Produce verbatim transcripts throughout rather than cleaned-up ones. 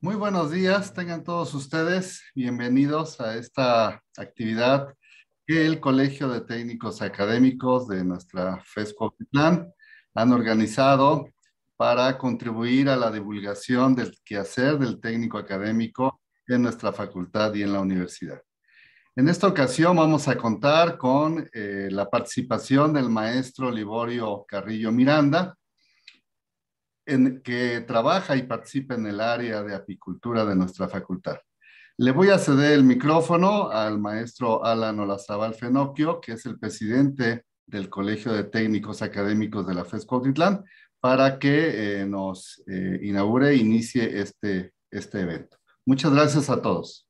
Muy buenos días, tengan todos ustedes bienvenidos a esta actividad que el Colegio de Técnicos Académicos de nuestra FES Cuautitlán han organizado para contribuir a la divulgación del quehacer del técnico académico en nuestra facultad y en la universidad. En esta ocasión vamos a contar con eh, la participación del maestro Liborio Carrillo Miranda, en, que trabaja y participa en el área de apicultura de nuestra facultad. Le voy a ceder el micrófono al maestro Alan Olazábal Fenocchio, que es el presidente del Colegio de Técnicos Académicos de la FES Cuautitlán, para que eh, nos eh, inaugure e inicie este, este evento. Muchas gracias a todos.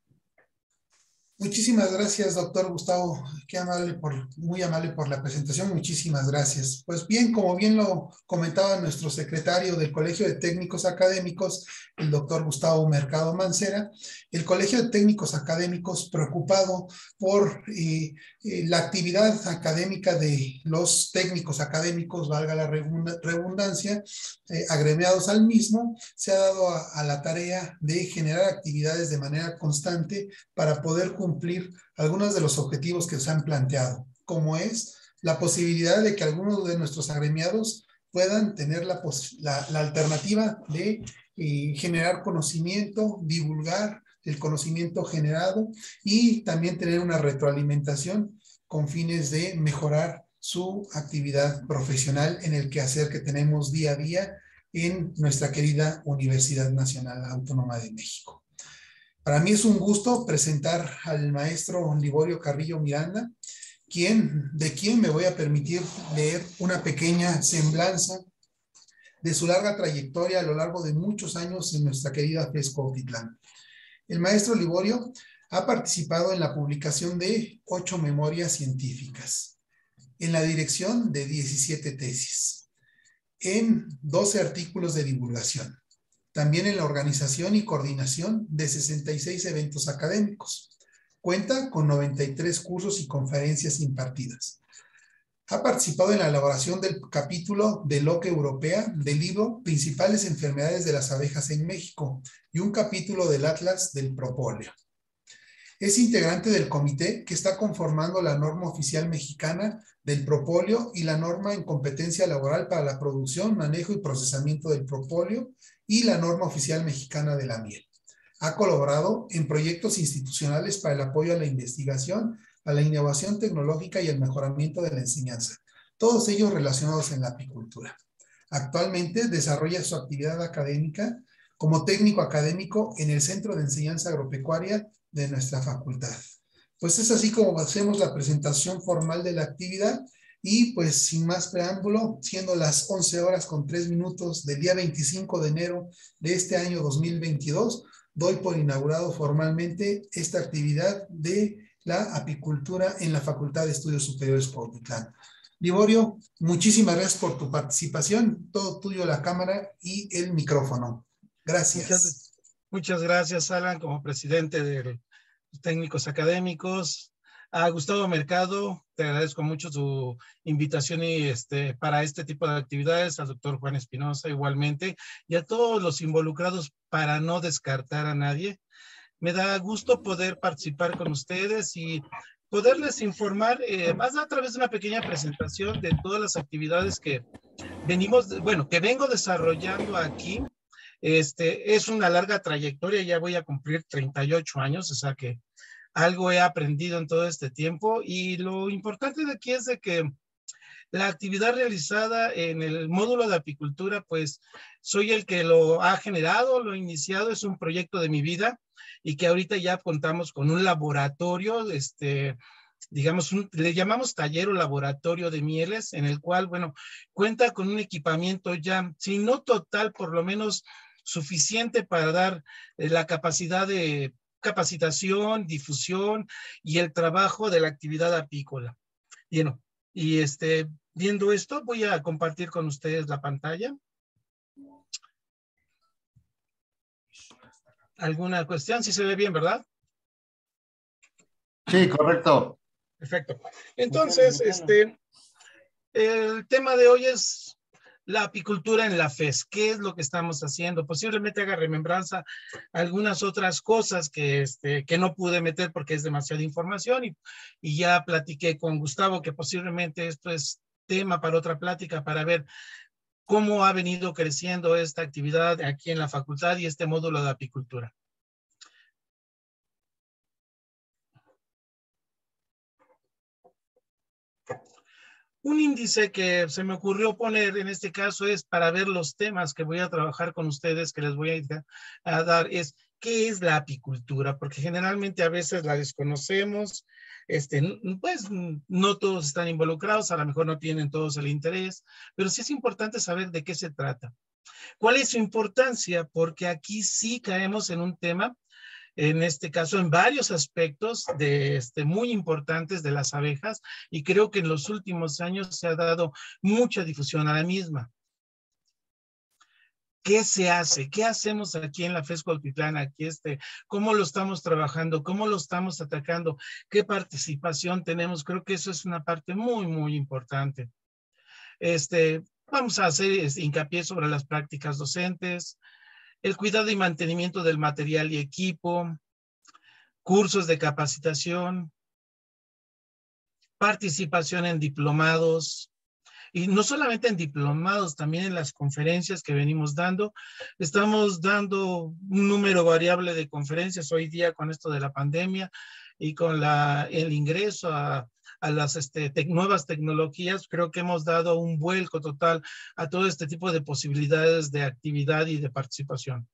Muchísimas gracias, doctor Gustavo. Qué amable por, muy amable por la presentación. Muchísimas gracias. Pues bien, como bien lo comentaba nuestro secretario del Colegio de Técnicos Académicos, el doctor Gustavo Mercado Mancera, el Colegio de Técnicos Académicos, preocupado por eh, eh, la actividad académica de los técnicos académicos, valga la redundancia, eh, agremiados al mismo, se ha dado a, a la tarea de generar actividades de manera constante para poder cumplir cumplir algunos de los objetivos que se han planteado, como es la posibilidad de que algunos de nuestros agremiados puedan tener la, la, la alternativa de eh, generar conocimiento, divulgar el conocimiento generado y también tener una retroalimentación con fines de mejorar su actividad profesional en el quehacer que tenemos día a día en nuestra querida Universidad Nacional Autónoma de México. Para mí es un gusto presentar al maestro Liborio Carrillo Miranda, quien, de quien me voy a permitir leer una pequeña semblanza de su larga trayectoria a lo largo de muchos años en nuestra querida FES Cuautitlán. El maestro Liborio ha participado en la publicación de ocho memorias científicas, en la dirección de diecisiete tesis, en doce artículos de divulgación, también en la organización y coordinación de sesenta y seis eventos académicos. Cuenta con noventa y tres cursos y conferencias impartidas. Ha participado en la elaboración del capítulo de Loque Europea del libro Principales enfermedades de las abejas en México y un capítulo del Atlas del Propóleo. Es integrante del comité que está conformando la norma oficial mexicana del propóleo y la norma en competencia laboral para la producción, manejo y procesamiento del propóleo y la norma oficial mexicana de la miel. Ha colaborado en proyectos institucionales para el apoyo a la investigación, a la innovación tecnológica y el mejoramiento de la enseñanza, todos ellos relacionados en la apicultura. Actualmente desarrolla su actividad académica como técnico académico en el Centro de Enseñanza Agropecuaria de nuestra facultad. Pues es así como hacemos la presentación formal de la actividad y pues sin más preámbulo, siendo las once horas con tres minutos del día veinticinco de enero de este año dos mil veintidós, doy por inaugurado formalmente esta actividad de la apicultura en la Facultad de Estudios Superiores Cuautitlán. Liborio, muchísimas gracias por tu participación, todo tuyo la cámara y el micrófono. Gracias. Muchas, muchas gracias, Alan, como presidente de los técnicos académicos. A Gustavo Mercado, te agradezco mucho su invitación y este, para este tipo de actividades, al doctor Juan Espinosa igualmente, y a todos los involucrados para no descartar a nadie. Me da gusto poder participar con ustedes y poderles informar, eh, más a través de una pequeña presentación de todas las actividades que venimos, bueno, que vengo desarrollando aquí. Este, es una larga trayectoria, ya voy a cumplir treinta y ocho años, o sea que algo he aprendido en todo este tiempo y lo importante de aquí es de que la actividad realizada en el módulo de apicultura, pues soy el que lo ha generado, lo ha iniciado, es un proyecto de mi vida y que ahorita ya contamos con un laboratorio, este, digamos, un, le llamamos taller o laboratorio de mieles, en el cual, bueno, cuenta con un equipamiento ya, si no total, por lo menos suficiente para dar eh, la capacidad de capacitación, difusión y el trabajo de la actividad apícola. Bien, y este, viendo esto, voy a compartir con ustedes la pantalla. ¿Alguna cuestión? Sí se ve bien, ¿verdad? Sí, correcto. Perfecto. Entonces, este, el tema de hoy es la apicultura en la F E S. ¿Qué es lo que estamos haciendo? Posiblemente haga remembranza algunas otras cosas que, este, que no pude meter porque es demasiada información y, y ya platiqué con Gustavo que posiblemente esto es tema para otra plática para ver cómo ha venido creciendo esta actividad aquí en la facultad y este módulo de apicultura. Un índice que se me ocurrió poner en este caso es para ver los temas que voy a trabajar con ustedes, que les voy a, a dar, es ¿qué es la apicultura? Porque generalmente a veces la desconocemos, este, pues no todos están involucrados, a lo mejor no tienen todos el interés, pero sí es importante saber de qué se trata. ¿Cuál es su importancia? Porque aquí sí caemos en un tema, en este caso, en varios aspectos de, este, muy importantes de las abejas, y creo que en los últimos años se ha dado mucha difusión a la misma. ¿Qué se hace? ¿Qué hacemos aquí en la F E S Cuautitlán? Aquí este, ¿cómo lo estamos trabajando? ¿Cómo lo estamos atacando? ¿Qué participación tenemos? Creo que eso es una parte muy, muy importante. Este, vamos a hacer este, hincapié sobre las prácticas docentes, el cuidado y mantenimiento del material y equipo, cursos de capacitación, participación en diplomados, y no solamente en diplomados, también en las conferencias que venimos dando. Estamos dando un número variable de conferencias hoy día con esto de la pandemia y con la, el ingreso a, a las este, te, nuevas tecnologías. Creo que hemos dado un vuelco total a todo este tipo de posibilidades de actividad y de participación.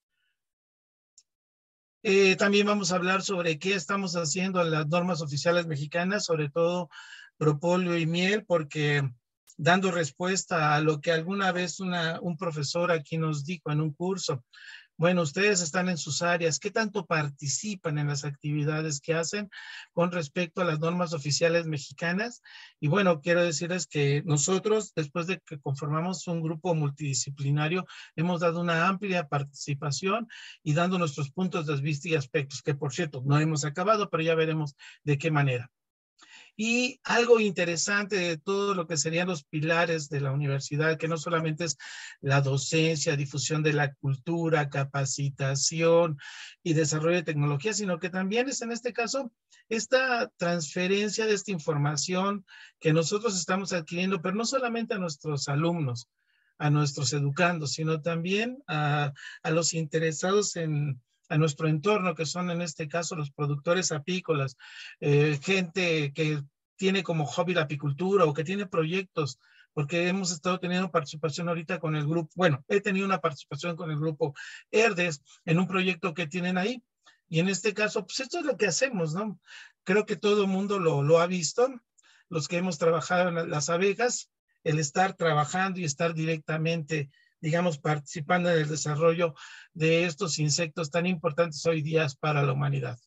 Eh, también vamos a hablar sobre qué estamos haciendo en las normas oficiales mexicanas, sobre todo propóleo y miel, porque dando respuesta a lo que alguna vez una, un profesor aquí nos dijo en un curso, bueno, ustedes están en sus áreas, ¿qué tanto participan en las actividades que hacen con respecto a las normas oficiales mexicanas? Y bueno, quiero decirles que nosotros, después de que conformamos un grupo multidisciplinario, hemos dado una amplia participación y dando nuestros puntos de vista y aspectos, que por cierto, no hemos acabado, pero ya veremos de qué manera. Y algo interesante de todo lo que serían los pilares de la universidad, que no solamente es la docencia, difusión de la cultura, capacitación y desarrollo de tecnología, sino que también es en este caso esta transferencia de esta información que nosotros estamos adquiriendo, pero no solamente a nuestros alumnos, a nuestros educandos, sino también a, a los interesados en a nuestro entorno, que son en este caso los productores apícolas, eh, gente que tiene como hobby la apicultura o que tiene proyectos, porque hemos estado teniendo participación ahorita con el grupo, bueno, he tenido una participación con el grupo Herdes en un proyecto que tienen ahí, y en este caso, pues esto es lo que hacemos, ¿no? Creo que todo el mundo lo, lo ha visto, los que hemos trabajado en las abejas, el estar trabajando y estar directamente digamos, participando en el desarrollo de estos insectos tan importantes hoy día para la humanidad.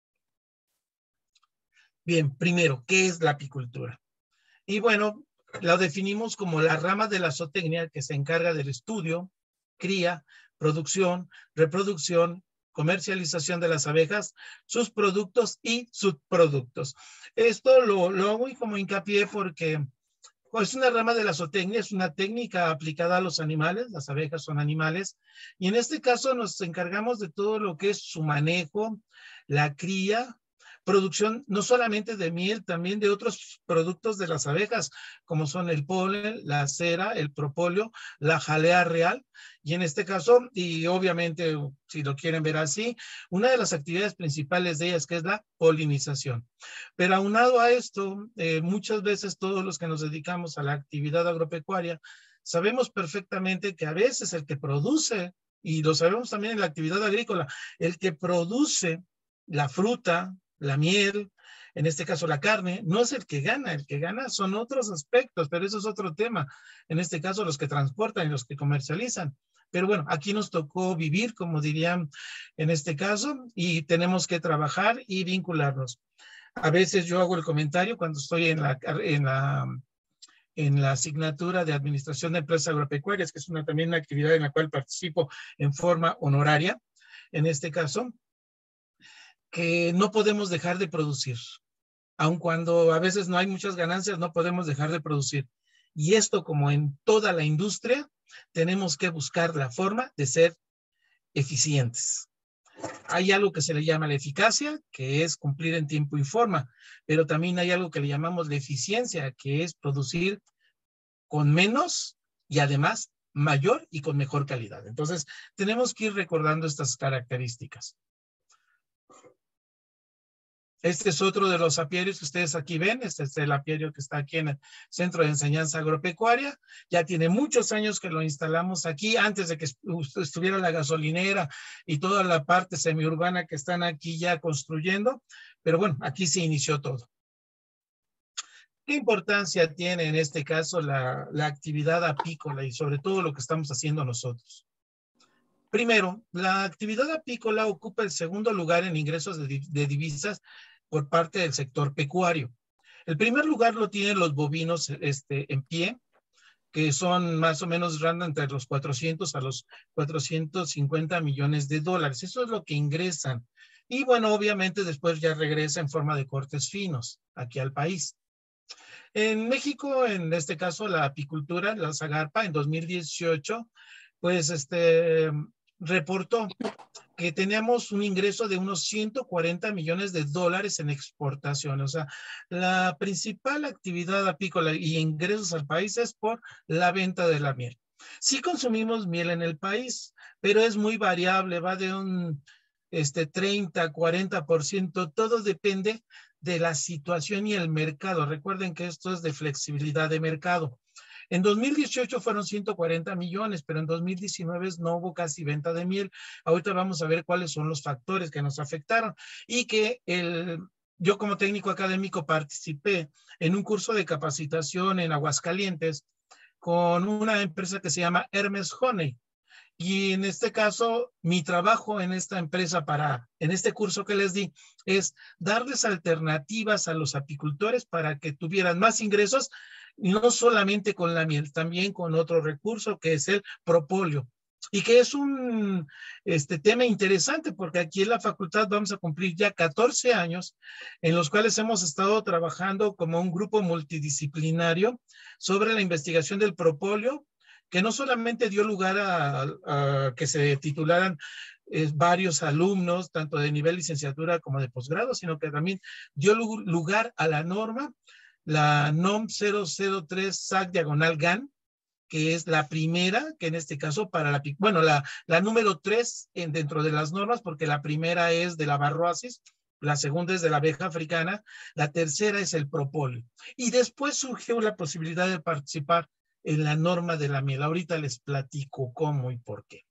Bien, primero, ¿qué es la apicultura? Y bueno, la definimos como la rama de la zootecnia que se encarga del estudio, cría, producción, reproducción, comercialización de las abejas, sus productos y subproductos. Esto lo, lo hago como hincapié porque es una rama de la zootecnia, es una técnica aplicada a los animales, las abejas son animales, y en este caso nos encargamos de todo lo que es su manejo, la cría, producción no solamente de miel, también de otros productos de las abejas, como son el polen, la cera, el propóleo, la jalea real, y en este caso, y obviamente, si lo quieren ver así, una de las actividades principales de ellas, que es la polinización. Pero aunado a esto, eh, muchas veces todos los que nos dedicamos a la actividad agropecuaria, sabemos perfectamente que a veces el que produce, y lo sabemos también en la actividad agrícola, el que produce la fruta, la miel, en este caso la carne, no es el que gana, el que gana son otros aspectos, pero eso es otro tema. En este caso los que transportan y los que comercializan. Pero bueno, aquí nos tocó vivir, como dirían en este caso, y tenemos que trabajar y vincularnos. A veces yo hago el comentario cuando estoy en la, en la, en la asignatura de Administración de Empresas Agropecuarias, que es una, también una actividad en la cual participo en forma honoraria, en este caso, que no podemos dejar de producir. Aun cuando a veces no hay muchas ganancias, no podemos dejar de producir. Y esto, como en toda la industria, tenemos que buscar la forma de ser eficientes. Hay algo que se le llama la eficacia, que es cumplir en tiempo y forma, pero también hay algo que le llamamos la eficiencia, que es producir con menos y además mayor y con mejor calidad. Entonces, tenemos que ir recordando estas características. Este es otro de los apiarios que ustedes aquí ven. Este es el apiario que está aquí en el Centro de Enseñanza Agropecuaria. Ya tiene muchos años que lo instalamos aquí, antes de que estuviera la gasolinera y toda la parte semiurbana que están aquí ya construyendo. Pero bueno, aquí se inició todo. ¿Qué importancia tiene en este caso la, la actividad apícola y sobre todo lo que estamos haciendo nosotros? Primero, la actividad apícola ocupa el segundo lugar en ingresos de, de divisas por parte del sector pecuario. El primer lugar lo tienen los bovinos este, en pie, que son más o menos randan entre los cuatrocientos a los cuatrocientos cincuenta millones de dólares. Eso es lo que ingresan. Y bueno, obviamente después ya regresa en forma de cortes finos aquí al país. En México, en este caso, la apicultura, la Zagarpa, en dos mil dieciocho, pues este, reportó que teníamos un ingreso de unos ciento cuarenta millones de dólares en exportación. O sea, la principal actividad apícola y ingresos al país es por la venta de la miel. Sí consumimos miel en el país, pero es muy variable, va de un este, treinta, cuarenta por ciento, todo depende de la situación y el mercado. Recuerden que esto es de flexibilidad de mercado. En dos mil dieciocho fueron ciento cuarenta millones, pero en dos mil diecinueve no hubo casi venta de miel. Ahorita vamos a ver cuáles son los factores que nos afectaron y que el, yo como técnico académico participé en un curso de capacitación en Aguascalientes con una empresa que se llama Hermes Honey. Y en este caso, mi trabajo en esta empresa para, en este curso que les di, es darles alternativas a los apicultores para que tuvieran más ingresos, y no solamente con la miel, también con otro recurso que es el propóleo. Y que es un este, tema interesante porque aquí en la facultad vamos a cumplir ya catorce años en los cuales hemos estado trabajando como un grupo multidisciplinario sobre la investigación del propóleo, que no solamente dio lugar a, a que se titularan eh, varios alumnos, tanto de nivel licenciatura como de posgrado, sino que también dio lugar a la norma, la N O M cero cero tres S A C diagonal G A N, que es la primera, que en este caso para la, bueno, la, la número tres en, dentro de las normas, porque la primera es de la varroasis, la segunda es de la abeja africana, la tercera es el propóleo. Y después surgió la posibilidad de participar en la norma de la miel. Ahorita les platico cómo y por qué.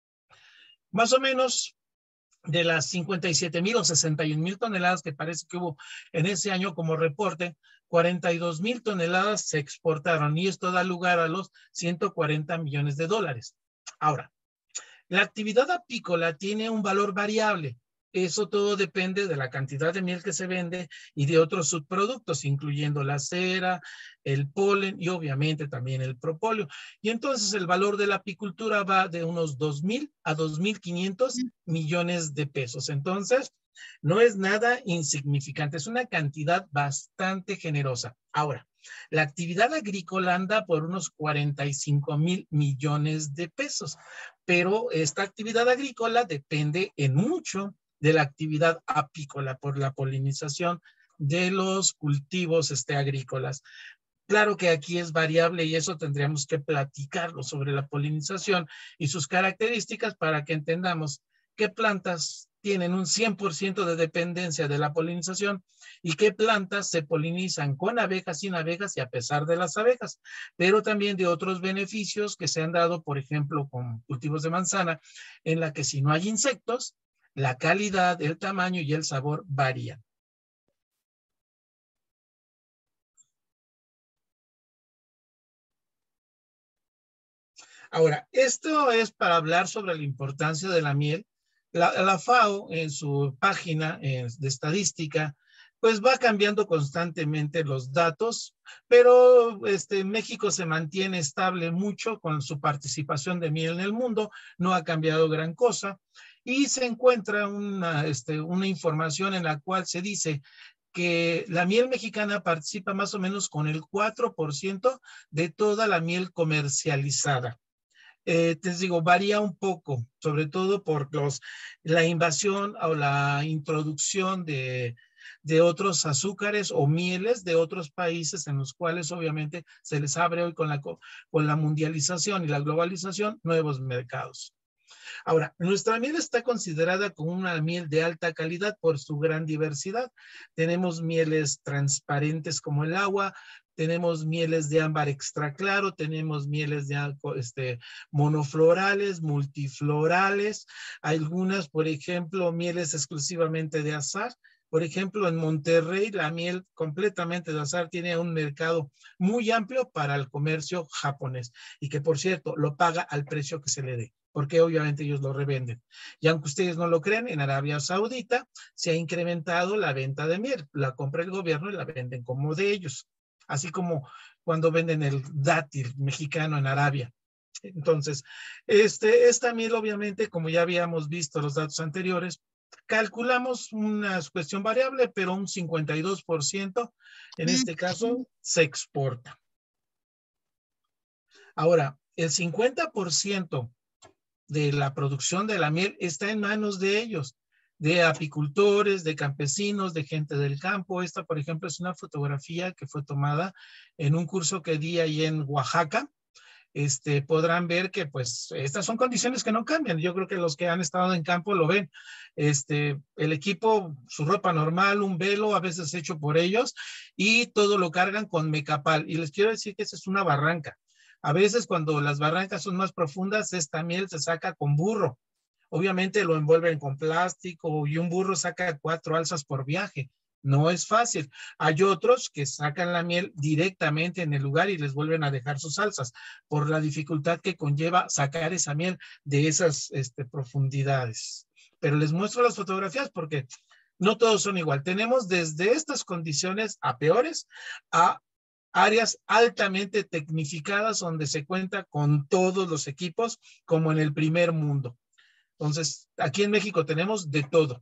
Más o menos de las cincuenta y siete mil o sesenta y un mil toneladas que parece que hubo en ese año como reporte, cuarenta y dos mil toneladas se exportaron y esto da lugar a los ciento cuarenta millones de dólares. Ahora, la actividad apícola tiene un valor variable. Eso todo depende de la cantidad de miel que se vende y de otros subproductos, incluyendo la cera, el polen y obviamente también el propóleo. Y entonces el valor de la apicultura va de unos dos mil a dos mil quinientos millones de pesos. Entonces, no es nada insignificante, es una cantidad bastante generosa. Ahora, la actividad agrícola anda por unos cuarenta y cinco mil millones de pesos, pero esta actividad agrícola depende en mucho de la actividad apícola por la polinización de los cultivos este, agrícolas. Claro que aquí es variable y eso tendríamos que platicarlo sobre la polinización y sus características para que entendamos qué plantas tienen un cien por ciento de dependencia de la polinización y qué plantas se polinizan con abejas, sin abejas y a pesar de las abejas, pero también de otros beneficios que se han dado, por ejemplo, con cultivos de manzana, en la que si no hay insectos, la calidad, el tamaño y el sabor varían. Ahora, esto es para hablar sobre la importancia de la miel. La, la FAO en su página eh, de estadística, pues va cambiando constantemente los datos, pero este, México se mantiene estable mucho con su participación de miel en el mundo, no ha cambiado gran cosa, y se encuentra una, este, una información en la cual se dice que la miel mexicana participa más o menos con el cuatro por ciento de toda la miel comercializada. Eh, te digo, varía un poco, sobre todo por los, la invasión o la introducción de, de otros azúcares o mieles de otros países en los cuales obviamente se les abre hoy con la, con la mundialización y la globalización nuevos mercados. Ahora, nuestra miel está considerada como una miel de alta calidad por su gran diversidad. Tenemos mieles transparentes como el agua, tenemos mieles de ámbar extra claro, tenemos mieles de este, monoflorales, multiflorales, algunas, por ejemplo, mieles exclusivamente de azahar. Por ejemplo, en Monterrey, la miel completamente de azahar tiene un mercado muy amplio para el comercio japonés y que, por cierto, lo paga al precio que se le dé, porque obviamente ellos lo revenden. Y aunque ustedes no lo crean, en Arabia Saudita se ha incrementado la venta de miel. La compra el gobierno y la venden como de ellos. Así como cuando venden el dátil mexicano en Arabia. Entonces, este, esta miel obviamente, como ya habíamos visto los datos anteriores, calculamos una cuestión variable, pero un cincuenta y dos por ciento en este caso se exporta. Ahora, el cincuenta por ciento de la producción de la miel está en manos de ellos, de apicultores, de campesinos, de gente del campo. Esta, por ejemplo, es una fotografía que fue tomada en un curso que di ahí en Oaxaca. Este, podrán ver que pues estas son condiciones que no cambian. Yo creo que los que han estado en campo lo ven. Este, el equipo, su ropa normal, un velo a veces hecho por ellos y todo lo cargan con mecapal. Y les quiero decir que esa es una barranca. A veces cuando las barrancas son más profundas, esta miel se saca con burro. Obviamente lo envuelven con plástico y un burro saca cuatro alzas por viaje. No es fácil. Hay otros que sacan la miel directamente en el lugar y les vuelven a dejar sus alzas por la dificultad que conlleva sacar esa miel de esas este, profundidades. Pero les muestro las fotografías porque no todos son igual. Tenemos desde estas condiciones a peores a áreas altamente tecnificadas donde se cuenta con todos los equipos como en el primer mundo. Entonces, aquí en México tenemos de todo.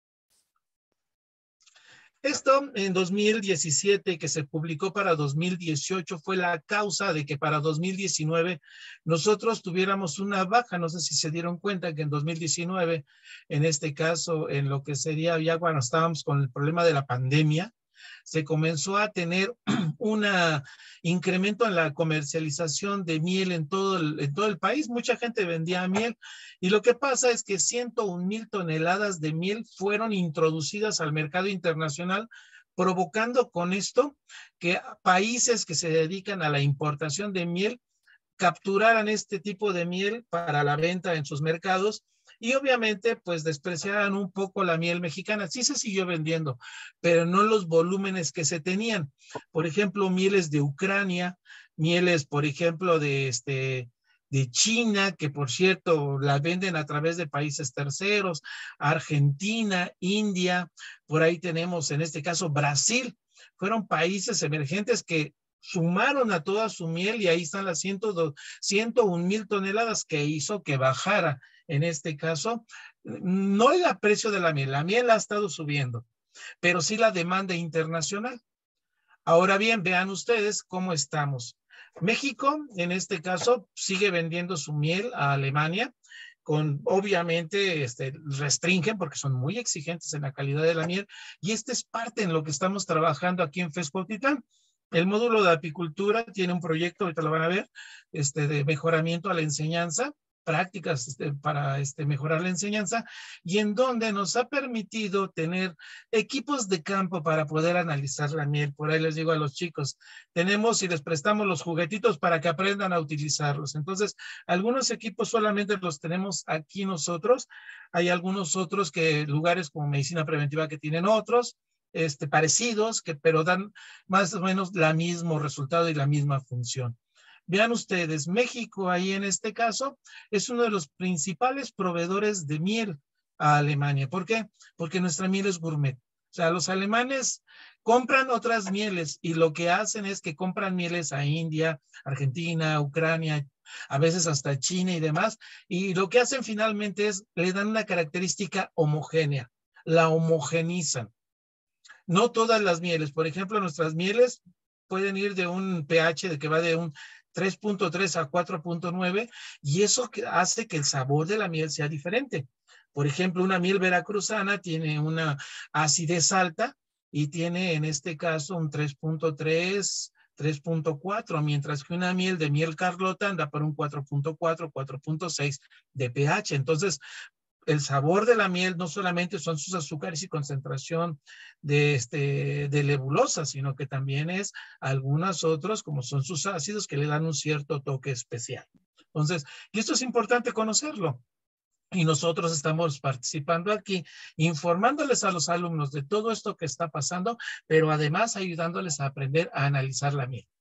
Esto en dos mil diecisiete, que se publicó para dos mil dieciocho, fue la causa de que para dos mil diecinueve nosotros tuviéramos una baja. No sé si se dieron cuenta que en dos mil diecinueve, en este caso, en lo que sería ya cuando estábamos con el problema de la pandemia, se comenzó a tener un incremento en la comercialización de miel en todo, el, en todo el país. Mucha gente vendía miel y lo que pasa es que ciento un mil toneladas de miel fueron introducidas al mercado internacional, provocando con esto que países que se dedican a la importación de miel capturaran este tipo de miel para la venta en sus mercados y obviamente pues despreciaran un poco la miel mexicana. Sí se siguió vendiendo, pero no los volúmenes que se tenían. Por ejemplo, mieles de Ucrania, mieles, por ejemplo, de, este, de China, que por cierto la venden a través de países terceros, Argentina, India, por ahí tenemos en este caso Brasil. Fueron países emergentes que sumaron a toda su miel y ahí están las ciento un mil toneladas que hizo que bajara. En este caso, no el precio de la miel, la miel ha estado subiendo, pero sí la demanda internacional. Ahora bien, vean ustedes cómo estamos. México, en este caso, sigue vendiendo su miel a Alemania, con obviamente este, restringen porque son muy exigentes en la calidad de la miel, y esta es parte en lo que estamos trabajando aquí en FES Cuautitlán. El módulo de apicultura tiene un proyecto, ahorita lo van a ver, este, de mejoramiento a la enseñanza, prácticas este, para este, mejorar la enseñanza, y en donde nos ha permitido tener equipos de campo para poder analizar la miel. Por ahí les digo a los chicos, tenemos y les prestamos los juguetitos para que aprendan a utilizarlos. Entonces, algunos equipos solamente los tenemos aquí nosotros, hay algunos otros que lugares como medicina preventiva que tienen otros, este, parecidos, que, pero dan más o menos el mismo resultado y la misma función. Vean ustedes, México ahí en este caso es uno de los principales proveedores de miel a Alemania. ¿Por qué? Porque nuestra miel es gourmet. O sea, los alemanes compran otras mieles y lo que hacen es que compran mieles a India, Argentina, Ucrania, a veces hasta China y demás, y lo que hacen finalmente es le dan una característica homogénea, la homogenizan. No todas las mieles. Por ejemplo, nuestras mieles pueden ir de un pH de que va de un tres punto tres a cuatro punto nueve y eso que hace que el sabor de la miel sea diferente. Por ejemplo, una miel veracruzana tiene una acidez alta y tiene en este caso un tres punto tres, tres punto cuatro, mientras que una miel de miel Carlota anda por un cuatro punto cuatro, cuatro punto seis de pH. Entonces, el sabor de la miel no solamente son sus azúcares y concentración de, este, de lebulosa, sino que también es algunos otros, como son sus ácidos, que le dan un cierto toque especial. Entonces, y esto es importante conocerlo. Y nosotros estamos participando aquí, informándoles a los alumnos de todo esto que está pasando, pero además ayudándoles a aprender a analizar la miel.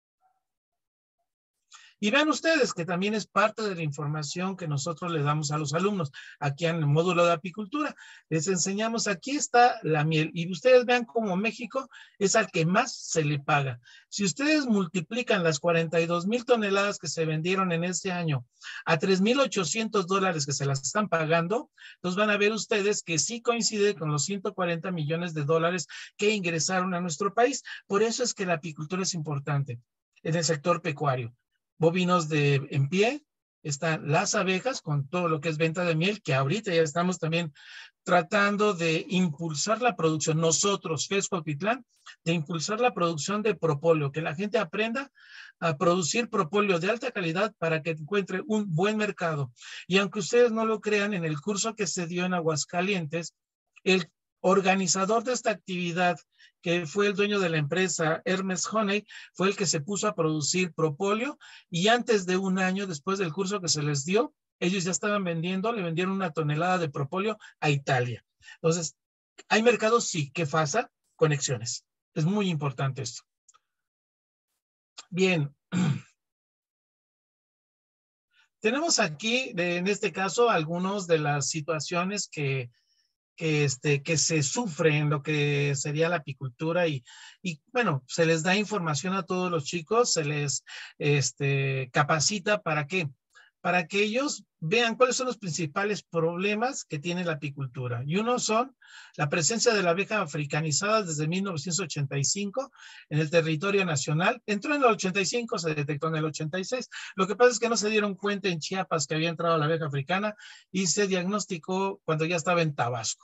Y vean ustedes que también es parte de la información que nosotros les damos a los alumnos aquí en el módulo de apicultura. Les enseñamos, aquí está la miel y ustedes vean cómo México es al que más se le paga. Si ustedes multiplican las cuarenta y dos mil toneladas que se vendieron en este año a tres mil ochocientos dólares que se las están pagando, entonces van a ver ustedes que sí coincide con los ciento cuarenta millones de dólares que ingresaron a nuestro país. Por eso es que la apicultura es importante en el sector pecuario. Bovinos de en pie, están las abejas con todo lo que es venta de miel, que ahorita ya estamos también tratando de impulsar la producción, nosotros, Fesco Apitlán, de impulsar la producción de propóleo, que la gente aprenda a producir propóleo de alta calidad para que encuentre un buen mercado. Y aunque ustedes no lo crean, en el curso que se dio en Aguascalientes, el organizador de esta actividad, que fue el dueño de la empresa Hermes Honey, fue el que se puso a producir propóleo y antes de un año, después del curso que se les dio, ellos ya estaban vendiendo, le vendieron una tonelada de propóleo a Italia. Entonces, ¿hay mercados? Sí. ¿Qué pasa? Conexiones. Es muy importante esto. Bien. Tenemos aquí, en este caso, algunas de las situaciones que Que, este, que se sufre en lo que sería la apicultura y, y bueno, se les da información a todos los chicos, se les este, capacita para qué, para que ellos vean cuáles son los principales problemas que tiene la apicultura. Y uno son la presencia de la abeja africanizada desde mil novecientos ochenta y cinco en el territorio nacional. Entró en el ochenta y cinco, se detectó en el ochenta y seis. Lo que pasa es que no se dieron cuenta en Chiapas que había entrado la abeja africana y se diagnosticó cuando ya estaba en Tabasco.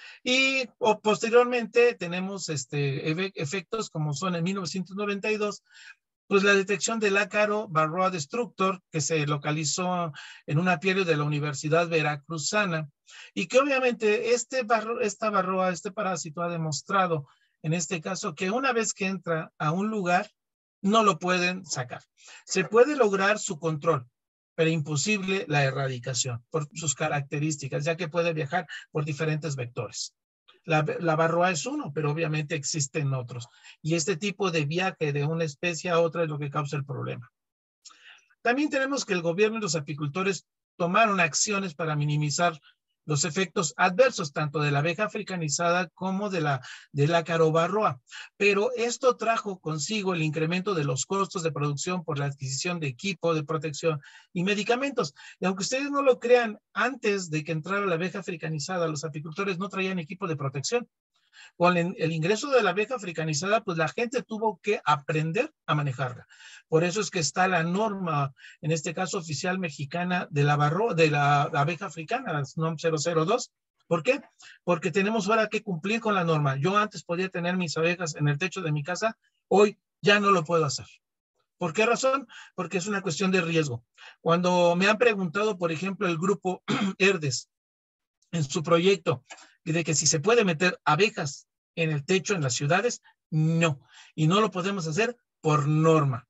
Y o, posteriormente tenemos este, efectos como son en mil novecientos noventa y dos, pues la detección del ácaro Varroa destructor que se localizó en un apiario de la Universidad Veracruzana y que obviamente este barro, esta Varroa, este parásito ha demostrado en este caso que una vez que entra a un lugar no lo pueden sacar. Se puede lograr su control, pero imposible la erradicación por sus características, ya que puede viajar por diferentes vectores. La, la Varroa es uno, pero obviamente existen otros. Y este tipo de viaje de una especie a otra es lo que causa el problema. También tenemos que el gobierno y los apicultores tomaron acciones para minimizar los efectos adversos tanto de la abeja africanizada como de la, de la ácaro Varroa. Pero esto trajo consigo el incremento de los costos de producción por la adquisición de equipo de protección y medicamentos. Y aunque ustedes no lo crean, antes de que entrara la abeja africanizada, los apicultores no traían equipo de protección. Con el ingreso de la abeja africanizada, pues la gente tuvo que aprender a manejarla. Por eso es que está la norma, en este caso oficial mexicana, de la, barro, de la abeja africana, la N O M cero cero dos. ¿Por qué? Porque tenemos ahora que cumplir con la norma. Yo antes podía tener mis abejas en el techo de mi casa, hoy ya no lo puedo hacer. ¿Por qué razón? Porque es una cuestión de riesgo. Cuando me han preguntado, por ejemplo, el grupo Herdes, en su proyecto, de que si se puede meter abejas en el techo en las ciudades, no. Y no lo podemos hacer por norma.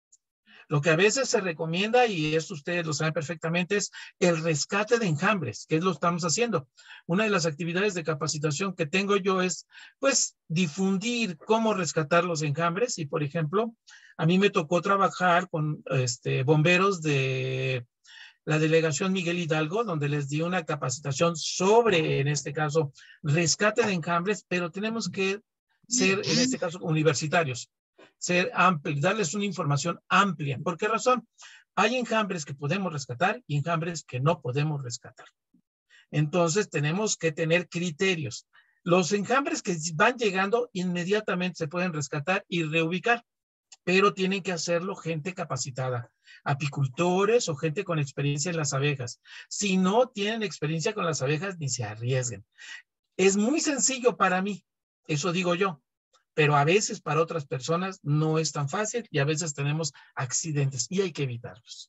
Lo que a veces se recomienda, y eso ustedes lo saben perfectamente, es el rescate de enjambres, que es lo que estamos haciendo. Una de las actividades de capacitación que tengo yo es, pues, difundir cómo rescatar los enjambres. Y, por ejemplo, a mí me tocó trabajar con este, bomberos de la delegación Miguel Hidalgo, donde les di una capacitación sobre, en este caso, rescate de enjambres, pero tenemos que ser, en este caso, universitarios, ser amplios, darles una información amplia. ¿Por qué razón? Hay enjambres que podemos rescatar y enjambres que no podemos rescatar. Entonces, tenemos que tener criterios. Los enjambres que van llegando inmediatamente se pueden rescatar y reubicar, pero tienen que hacerlo gente capacitada, apicultores o gente con experiencia en las abejas. Si no tienen experiencia con las abejas, ni se arriesguen. Es muy sencillo para mí, eso digo yo, pero a veces para otras personas no es tan fácil y a veces tenemos accidentes y hay que evitarlos.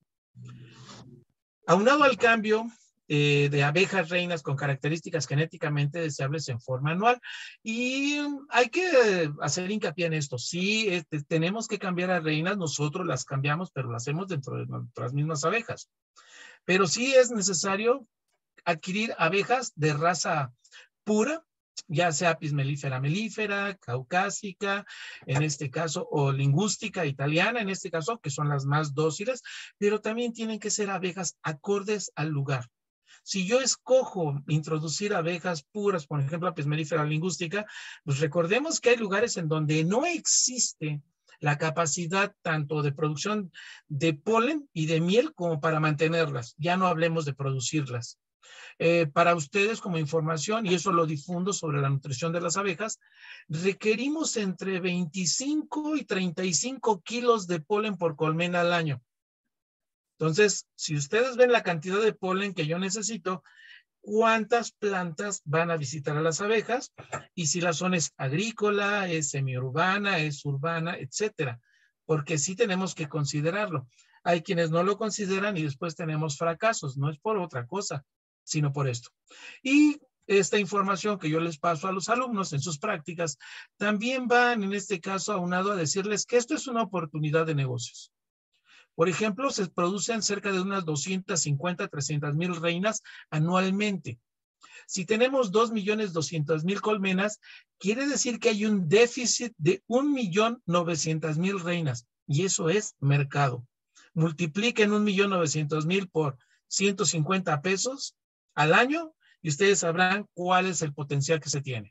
Aunado al cambio eh, de abejas reinas con características genéticamente deseables en forma anual, y hay que hacer hincapié en esto. Sí, este, tenemos que cambiar a reinas, nosotros las cambiamos, pero lo hacemos dentro de nuestras mismas abejas. Pero sí es necesario adquirir abejas de raza pura, ya sea apis mellifera mellifera, caucásica, en este caso, o lingüística italiana, en este caso, que son las más dóciles, pero también tienen que ser abejas acordes al lugar. Si yo escojo introducir abejas puras, por ejemplo, apis mellifera lingüística, pues recordemos que hay lugares en donde no existe la capacidad tanto de producción de polen y de miel como para mantenerlas. Ya no hablemos de producirlas. Eh, para ustedes como información, y eso lo difundo sobre la nutrición de las abejas, requerimos entre veinticinco y treinta y cinco kilos de polen por colmena al año. Entonces, si ustedes ven la cantidad de polen que yo necesito, ¿cuántas plantas van a visitar a las abejas? Y si la zona es agrícola, es semiurbana, es urbana, etcétera. Porque sí tenemos que considerarlo. Hay quienes no lo consideran y después tenemos fracasos. No es por otra cosa, sino por esto. Y esta información que yo les paso a los alumnos en sus prácticas, también van en este caso aunado a decirles que esto es una oportunidad de negocios. Por ejemplo, se producen cerca de unas doscientas cincuenta, trescientas mil reinas anualmente. Si tenemos dos millones doscientas mil colmenas, quiere decir que hay un déficit de un millón novecientas mil reinas. Y eso es mercado. Multipliquen un millón novecientos mil por ciento cincuenta pesos al año y ustedes sabrán cuál es el potencial que se tiene.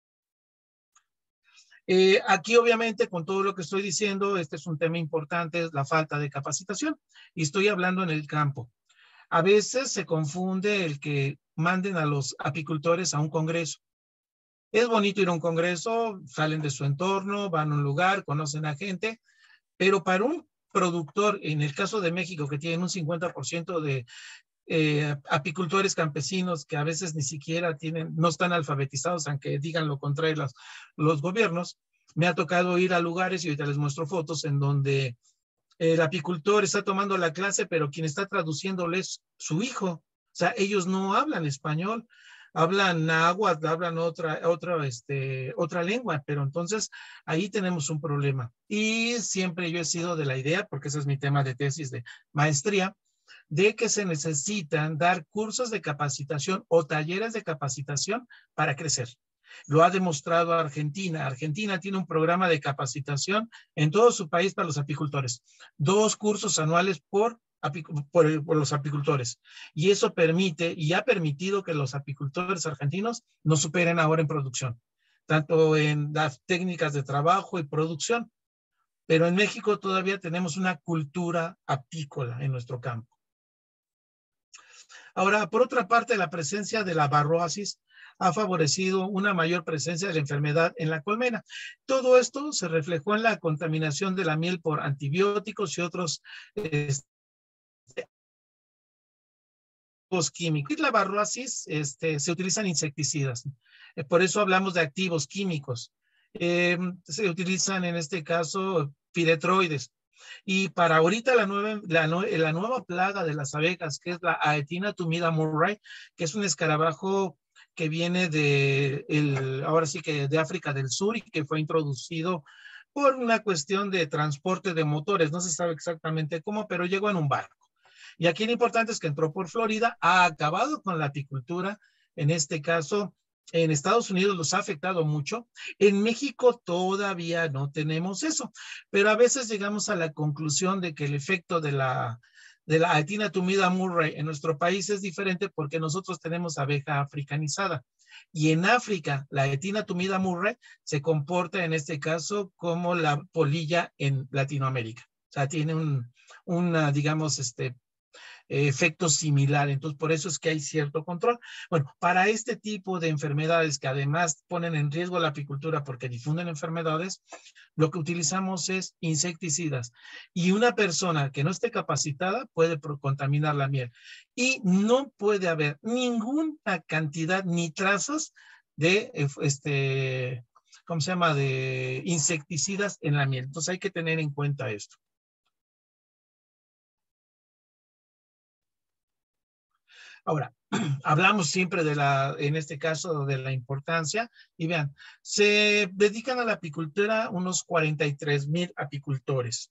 Eh, aquí obviamente con todo lo que estoy diciendo, este es un tema importante, es la falta de capacitación y estoy hablando en el campo. A veces se confunde el que manden a los apicultores a un congreso. Es bonito ir a un congreso, salen de su entorno, van a un lugar, conocen a gente, pero para un productor, en el caso de México, que tienen un cincuenta por ciento de eh, apicultores campesinos que a veces ni siquiera tienen, no están alfabetizados, aunque digan lo contrario los, los gobiernos, me ha tocado ir a lugares, y ahorita les muestro fotos, en donde el apicultor está tomando la clase, pero quien está traduciéndole es su hijo. O sea, ellos no hablan español, hablan náhuatl, hablan otra, otra, este, otra lengua, pero entonces ahí tenemos un problema. Y siempre yo he sido de la idea, porque ese es mi tema de tesis de maestría, de que se necesitan dar cursos de capacitación o talleres de capacitación para crecer. Lo ha demostrado Argentina. Argentina tiene un programa de capacitación en todo su país para los apicultores. Dos cursos anuales por, por, por los apicultores. Y eso permite y ha permitido que los apicultores argentinos nos superen ahora en producción, tanto en las técnicas de trabajo y producción. Pero en México todavía tenemos una cultura apícola en nuestro campo. Ahora, por otra parte, la presencia de la varroasis ha favorecido una mayor presencia de la enfermedad en la colmena. Todo esto se reflejó en la contaminación de la miel por antibióticos y otros este, químicos. Y la varroasis este, se utilizan insecticidas. Eh, por eso hablamos de activos químicos. Eh, se utilizan en este caso piretroides. Y para ahorita la nueva, la, la nueva plaga de las abejas, que es la Aetina tumida murray, que es un escarabajo que viene de, el, ahora sí que de África del Sur y que fue introducido por una cuestión de transporte de motores. No se sabe exactamente cómo, pero llegó en un barco. Y aquí lo importante es que entró por Florida, ha acabado con la apicultura, en este caso en Estados Unidos los ha afectado mucho. En México todavía no tenemos eso, pero a veces llegamos a la conclusión de que el efecto de la, de la Aetina tumida murray en nuestro país es diferente porque nosotros tenemos abeja africanizada. Y en África, la Aetina tumida murray se comporta en este caso como la polilla en Latinoamérica. O sea, tiene un, una, digamos, este, eh, efecto similar. Entonces, por eso es que hay cierto control. Bueno, para este tipo de enfermedades que además ponen en riesgo la apicultura porque difunden enfermedades, lo que utilizamos es insecticidas. Y una persona que no esté capacitada puede contaminar la miel. Y no puede haber ninguna cantidad ni trazas de este, ¿cómo se llama?, de insecticidas en la miel. Entonces hay que tener en cuenta esto. Ahora, hablamos siempre de la, en este caso, de la importancia, y vean, se dedican a la apicultura unos cuarenta y tres mil apicultores.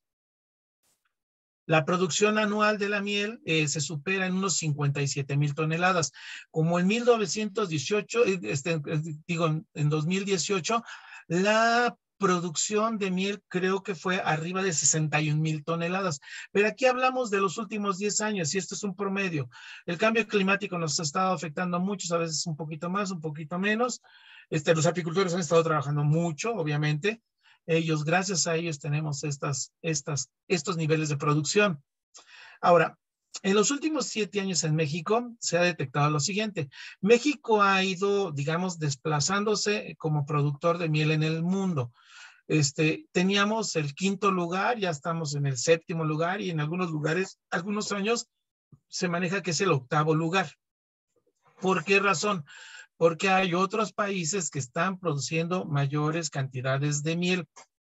La producción anual de la miel eh, se supera en unos cincuenta y siete mil toneladas. Como en mil novecientos dieciocho, este, digo, en dos mil dieciocho, la producción de miel creo que fue arriba de sesenta y un mil toneladas. Pero aquí hablamos de los últimos diez años y esto es un promedio. El cambio climático nos ha estado afectando mucho, a veces un poquito más, un poquito menos. Este, los apicultores han estado trabajando mucho, obviamente. Ellos, gracias a ellos tenemos estas, estas, estos niveles de producción. Ahora, en los últimos siete años en México se ha detectado lo siguiente. México ha ido, digamos, desplazándose como productor de miel en el mundo. Este, teníamos el quinto lugar, ya estamos en el séptimo lugar y en algunos lugares, algunos años, se maneja que es el octavo lugar. ¿Por qué razón? Porque hay otros países que están produciendo mayores cantidades de miel.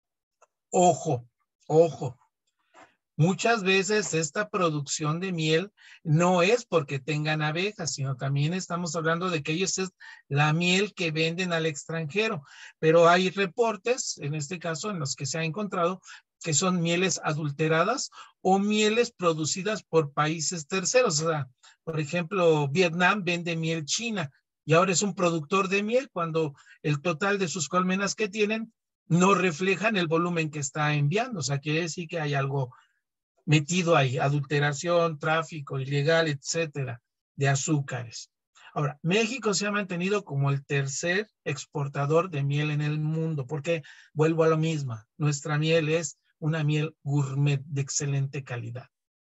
Ojo, ojo. Muchas veces esta producción de miel no es porque tengan abejas, sino también estamos hablando de que ellos es la miel que venden al extranjero. Pero hay reportes, en este caso, en los que se ha encontrado que son mieles adulteradas o mieles producidas por países terceros. O sea, por ejemplo, Vietnam vende miel china y ahora es un productor de miel cuando el total de sus colmenas que tienen no reflejan el volumen que está enviando. O sea, quiere decir que hay algo metido ahí, adulteración, tráfico ilegal, etcétera, de azúcares. Ahora, México se ha mantenido como el tercer exportador de miel en el mundo, porque vuelvo a lo mismo, nuestra miel es una miel gourmet de excelente calidad.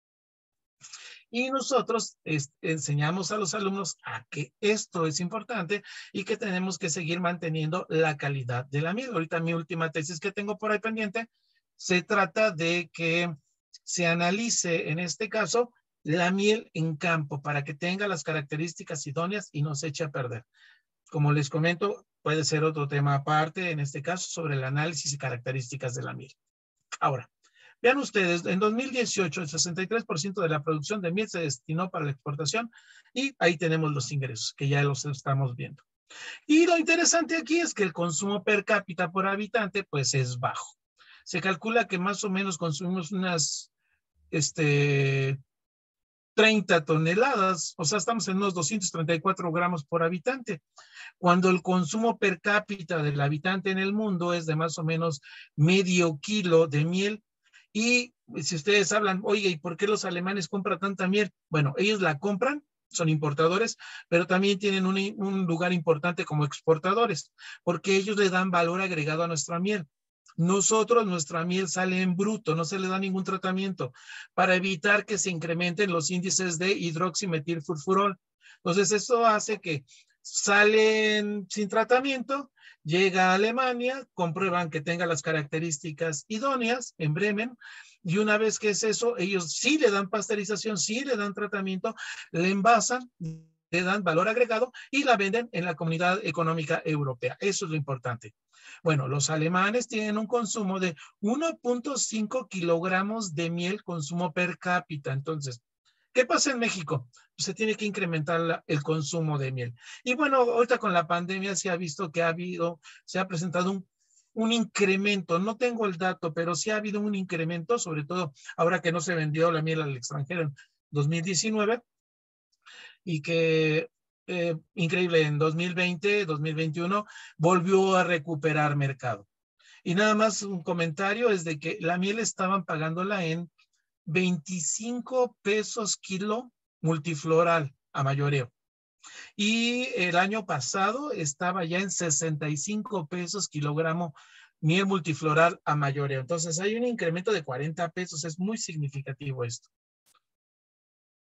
Y nosotros es, enseñamos a los alumnos a que esto es importante y que tenemos que seguir manteniendo la calidad de la miel. Ahorita mi última tesis que tengo por ahí pendiente se trata de que se analice, en este caso, la miel en campo para que tenga las características idóneas y no se eche a perder. Como les comento, puede ser otro tema aparte, en este caso, sobre el análisis y características de la miel. Ahora, vean ustedes, en dos mil dieciocho, el sesenta y tres por ciento de la producción de miel se destinó para la exportación y ahí tenemos los ingresos, que ya los estamos viendo. Y lo interesante aquí es que el consumo per cápita por habitante, pues es bajo. Se calcula que más o menos consumimos unas este, treinta toneladas, o sea, estamos en unos doscientos treinta y cuatro gramos por habitante, cuando el consumo per cápita del habitante en el mundo es de más o menos medio kilo de miel. Y si ustedes hablan, oye, ¿y por qué los alemanes compran tanta miel? Bueno, ellos la compran, son importadores, pero también tienen un, un lugar importante como exportadores, porque ellos le dan valor agregado a nuestra miel. Nosotros, nuestra miel sale en bruto, no se le da ningún tratamiento para evitar que se incrementen los índices de hidroximetilfurfurol. Entonces, eso hace que salen sin tratamiento, llega a Alemania, comprueban que tenga las características idóneas en Bremen, y una vez que es eso, ellos sí le dan pasteurización, sí le dan tratamiento, le envasan, le dan valor agregado y la venden en la Comunidad Económica Europea. Eso es lo importante. Bueno, los alemanes tienen un consumo de uno punto cinco kilogramos de miel consumo per cápita. Entonces, ¿qué pasa en México? Pues se tiene que incrementar la, el consumo de miel. Y bueno, ahorita con la pandemia se ha visto que ha habido, se ha presentado un, un incremento. No tengo el dato, pero sí ha habido un incremento, sobre todo ahora que no se vendió la miel al extranjero en dos mil diecinueve y que eh, increíble, en dos mil veinte, dos mil veintiuno volvió a recuperar mercado. Y nada más un comentario es de que la miel estaban pagándola en veinticinco pesos kilo multifloral a mayoreo. Y el año pasado estaba ya en sesenta y cinco pesos kilogramo miel multifloral a mayoreo. Entonces hay un incremento de cuarenta pesos, es muy significativo esto.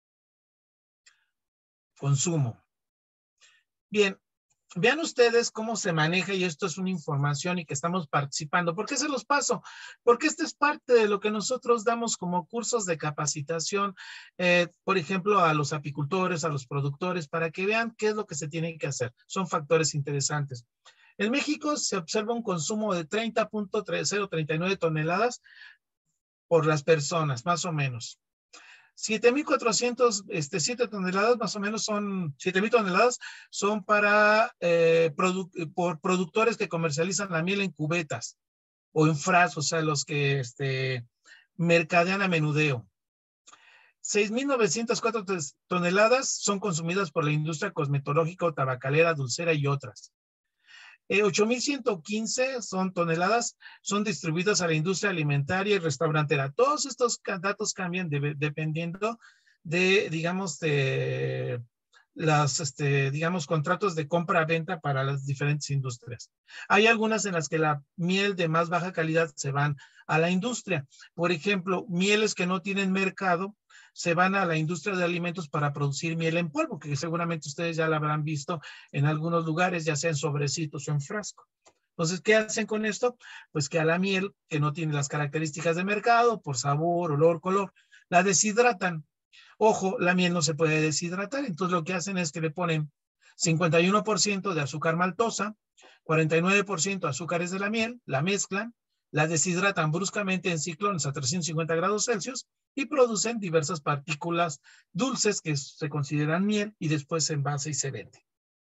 consumo. Bien, vean ustedes cómo se maneja, y esto es una información y que estamos participando. ¿Por qué se los paso? Porque esta es parte de lo que nosotros damos como cursos de capacitación, eh, por ejemplo, a los apicultores, a los productores, para que vean qué es lo que se tiene que hacer. Son factores interesantes. En México se observa un consumo de treinta punto cero treinta y nueve toneladas por las personas, más o menos. siete mil cuatrocientos este, siete toneladas, más o menos son, siete mil toneladas son para, eh, produ por productores que comercializan la miel en cubetas o en frascos, o sea, los que este, mercadean a menudeo. seis mil novecientas cuatro toneladas son consumidas por la industria cosmetológica o tabacalera, dulcera y otras. Eh, ocho mil ciento quince son toneladas, son distribuidas a la industria alimentaria y restaurantera. Todos estos datos cambian de, dependiendo de, digamos, de las, este, digamos, contratos de compra-venta para las diferentes industrias. Hay algunas en las que la miel de más baja calidad se van a la industria. Por ejemplo, mieles que no tienen mercado se van a la industria de alimentos para producir miel en polvo, que seguramente ustedes ya la habrán visto en algunos lugares, ya sea en sobrecitos o en frasco. Entonces, ¿qué hacen con esto? Pues que a la miel, que no tiene las características de mercado, por sabor, olor, color, la deshidratan. Ojo, la miel no se puede deshidratar, entonces lo que hacen es que le ponen cincuenta y uno por ciento de azúcar maltosa, cuarenta y nueve por ciento azúcares de la miel, la mezclan, la deshidratan bruscamente en ciclones a trescientos cincuenta grados Celsius y producen diversas partículas dulces que se consideran miel y después se envasa y se vende.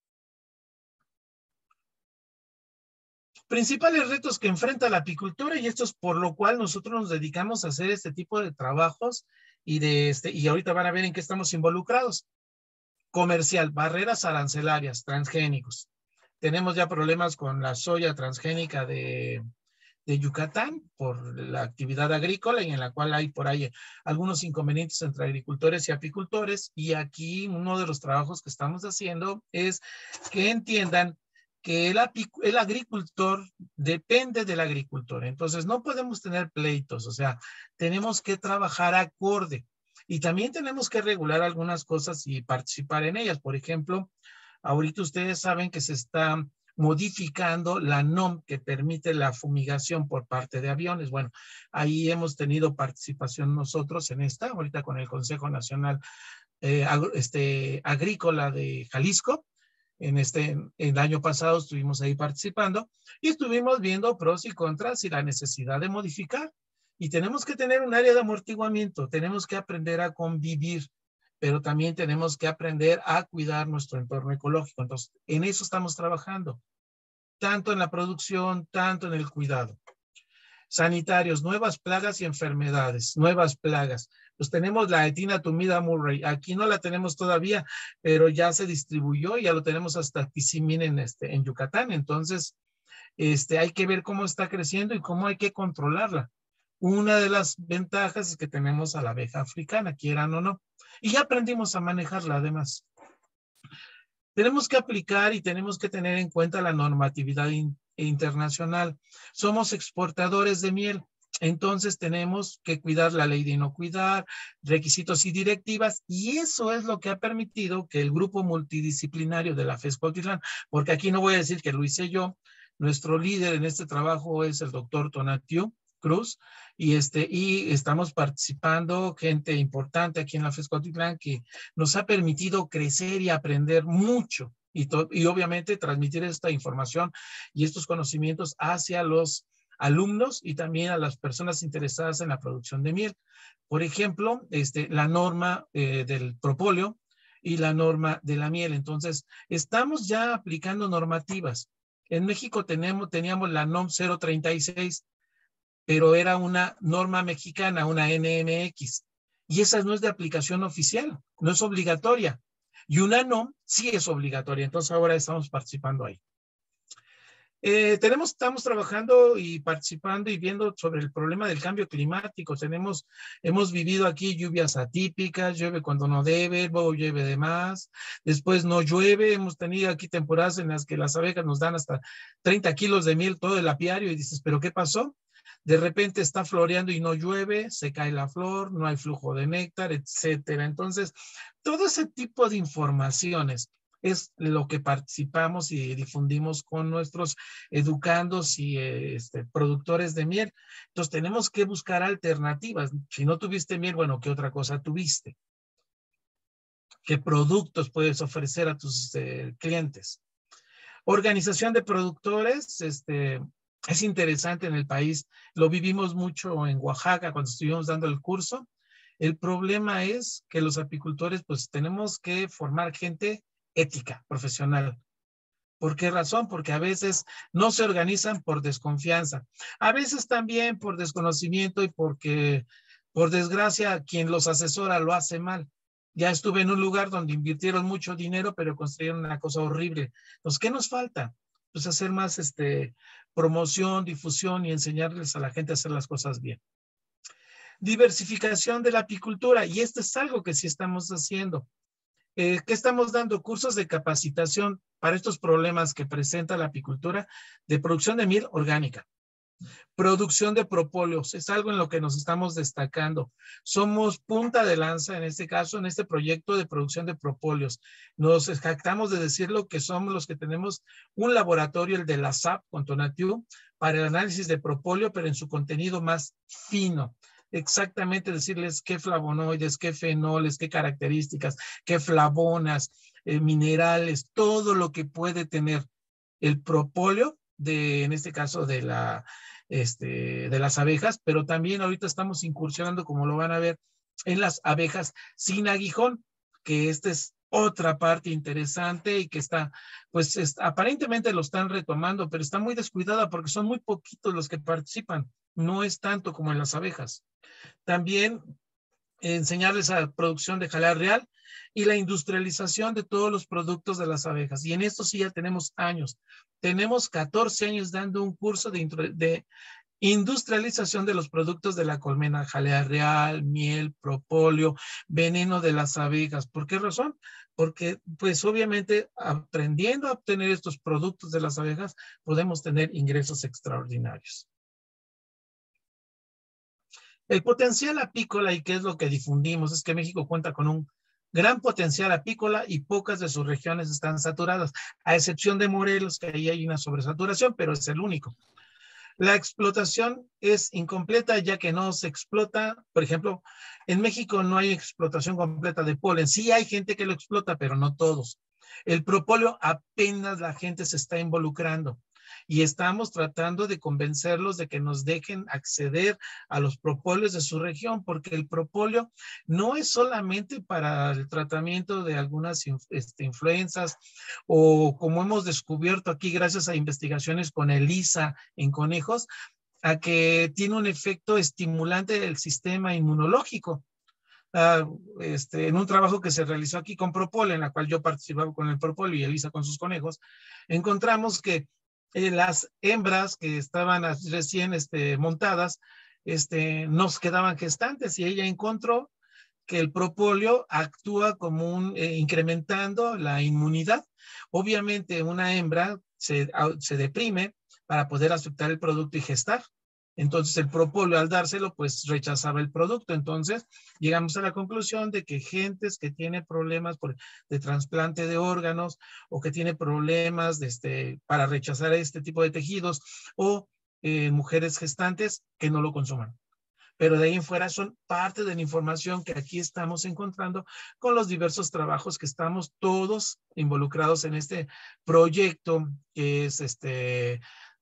Principales retos que enfrenta la apicultura, y esto es por lo cual nosotros nos dedicamos a hacer este tipo de trabajos y, de este, y ahorita van a ver en qué estamos involucrados. Comercial, barreras arancelarias, transgénicos. Tenemos ya problemas con la soya transgénica de, de Yucatán por la actividad agrícola y en la cual hay por ahí algunos inconvenientes entre agricultores y apicultores. Y aquí uno de los trabajos que estamos haciendo es que entiendan que el, el agricultor depende del agricultor. Entonces no podemos tener pleitos, o sea, tenemos que trabajar acorde y también tenemos que regular algunas cosas y participar en ellas. Por ejemplo, ahorita ustedes saben que se está modificando la N O M que permite la fumigación por parte de aviones. Bueno, ahí hemos tenido participación nosotros en esta, ahorita con el Consejo Nacional eh, este, Agrícola de Jalisco. En este, el año pasado estuvimos ahí participando y estuvimos viendo pros y contras y la necesidad de modificar. Y tenemos que tener un área de amortiguamiento, tenemos que aprender a convivir, pero también tenemos que aprender a cuidar nuestro entorno ecológico. Entonces, en eso estamos trabajando, tanto en la producción, tanto en el cuidado. Sanitarios, nuevas plagas y enfermedades, nuevas plagas. Pues tenemos la etina tumida Murray, aquí no la tenemos todavía, pero ya se distribuyó, ya lo tenemos hasta Tizimín en, este, en Yucatán. Entonces, este, hay que ver cómo está creciendo y cómo hay que controlarla. Una de las ventajas es que tenemos a la abeja africana, quieran o no, y ya aprendimos a manejarla además. Tenemos que aplicar y tenemos que tener en cuenta la normatividad in, internacional. Somos exportadores de miel, entonces tenemos que cuidar la ley de inocuidad, requisitos y directivas, y eso es lo que ha permitido que el grupo multidisciplinario de la FES Cuautitlán, porque aquí no voy a decir que lo hice yo, nuestro líder en este trabajo es el doctor Tonatiu Cruz, y, este, y estamos participando gente importante aquí en la FES Cuautitlán que nos ha permitido crecer y aprender mucho y, y obviamente transmitir esta información y estos conocimientos hacia los alumnos y también a las personas interesadas en la producción de miel. Por ejemplo, este, la norma eh, del propóleo y la norma de la miel. Entonces, estamos ya aplicando normativas. En México tenemos, teníamos la N O M cero treinta y seis, pero era una norma mexicana, una N M X, y esa no es de aplicación oficial, no es obligatoria. Y una N O M sí es obligatoria, entonces ahora estamos participando ahí. Eh, tenemos, estamos trabajando y participando y viendo sobre el problema del cambio climático. Tenemos, hemos vivido aquí lluvias atípicas, llueve cuando no debe, luego llueve de más, después no llueve. Hemos tenido aquí temporadas en las que las abejas nos dan hasta treinta kilos de miel todo el apiario y dices, ¿pero qué pasó? De repente está floreando y no llueve, se cae la flor, no hay flujo de néctar, etcétera. Entonces, todo ese tipo de informaciones es lo que participamos y difundimos con nuestros educandos y este, productores de miel. Entonces, tenemos que buscar alternativas. Si no tuviste miel, bueno, ¿qué otra cosa tuviste? ¿Qué productos puedes ofrecer a tus eh, clientes? Organización de productores, este, es interesante en el país. Lo vivimos mucho en Oaxaca cuando estuvimos dando el curso. El problema es que los apicultores, pues tenemos que formar gente ética, profesional. ¿Por qué razón? Porque a veces no se organizan por desconfianza. A veces también por desconocimiento y porque, por desgracia, quien los asesora lo hace mal. Ya estuve en un lugar donde invirtieron mucho dinero, pero construyeron una cosa horrible. Entonces, ¿qué nos falta? Pues hacer más este, promoción, difusión y enseñarles a la gente a hacer las cosas bien. Diversificación de la apicultura, y esto es algo que sí estamos haciendo. Eh, ¿Qué estamos dando? Cursos de capacitación para estos problemas que presenta la apicultura de producción de miel orgánica. Producción de propóleos, es algo en lo que nos estamos destacando. Somos punta de lanza en este caso, en este proyecto de producción de propóleos. Nos jactamos de decirlo que somos los que tenemos un laboratorio, el de la S A P con Tonatiuh, para el análisis de propóleo, pero en su contenido más fino. Exactamente decirles qué flavonoides, qué fenoles, qué características, qué flavonas, eh, minerales, todo lo que puede tener el propóleo, de, en este caso de, la, este, de las abejas, pero también ahorita estamos incursionando, como lo van a ver, en las abejas sin aguijón, que esta es otra parte interesante y que está, pues es, aparentemente lo están retomando, pero está muy descuidada porque son muy poquitos los que participan, no es tanto como en las abejas. También enseñarles a la producción de jalea real y la industrialización de todos los productos de las abejas. Y en esto sí ya tenemos años. Tenemos catorce años dando un curso de, de industrialización de los productos de la colmena, jalea real, miel, propóleo, veneno de las abejas. ¿Por qué razón? Porque pues obviamente aprendiendo a obtener estos productos de las abejas podemos tener ingresos extraordinarios. El potencial apícola, y qué es lo que difundimos, es que México cuenta con un gran potencial apícola y pocas de sus regiones están saturadas, a excepción de Morelos, que ahí hay una sobresaturación, pero es el único. La explotación es incompleta ya que no se explota. Por ejemplo, en México no hay explotación completa de polen. Sí hay gente que lo explota, pero no todos. El propóleo apenas la gente se está involucrando y estamos tratando de convencerlos de que nos dejen acceder a los propóleos de su región, porque el propóleo no es solamente para el tratamiento de algunas este, influencias o como hemos descubierto aquí gracias a investigaciones con ELISA en conejos, a que tiene un efecto estimulante del sistema inmunológico. Uh, este, en un trabajo que se realizó aquí con propóleo, en la cual yo participaba con el propóleo y Elisa con sus conejos, encontramos que eh, las hembras que estaban recién este, montadas este, nos quedaban gestantes y ella encontró que el propóleo actúa como un, eh, incrementando la inmunidad. Obviamente una hembra se, se deprime para poder aceptar el producto y gestar. Entonces el propóleo al dárselo pues rechazaba el producto. Entonces llegamos a la conclusión de que gentes que tienen problemas por, de trasplante de órganos o que tienen problemas de este, para rechazar este tipo de tejidos o eh, mujeres gestantes que no lo consuman. Pero de ahí en fuera son parte de la información que aquí estamos encontrando con los diversos trabajos que estamos todos involucrados en este proyecto que es este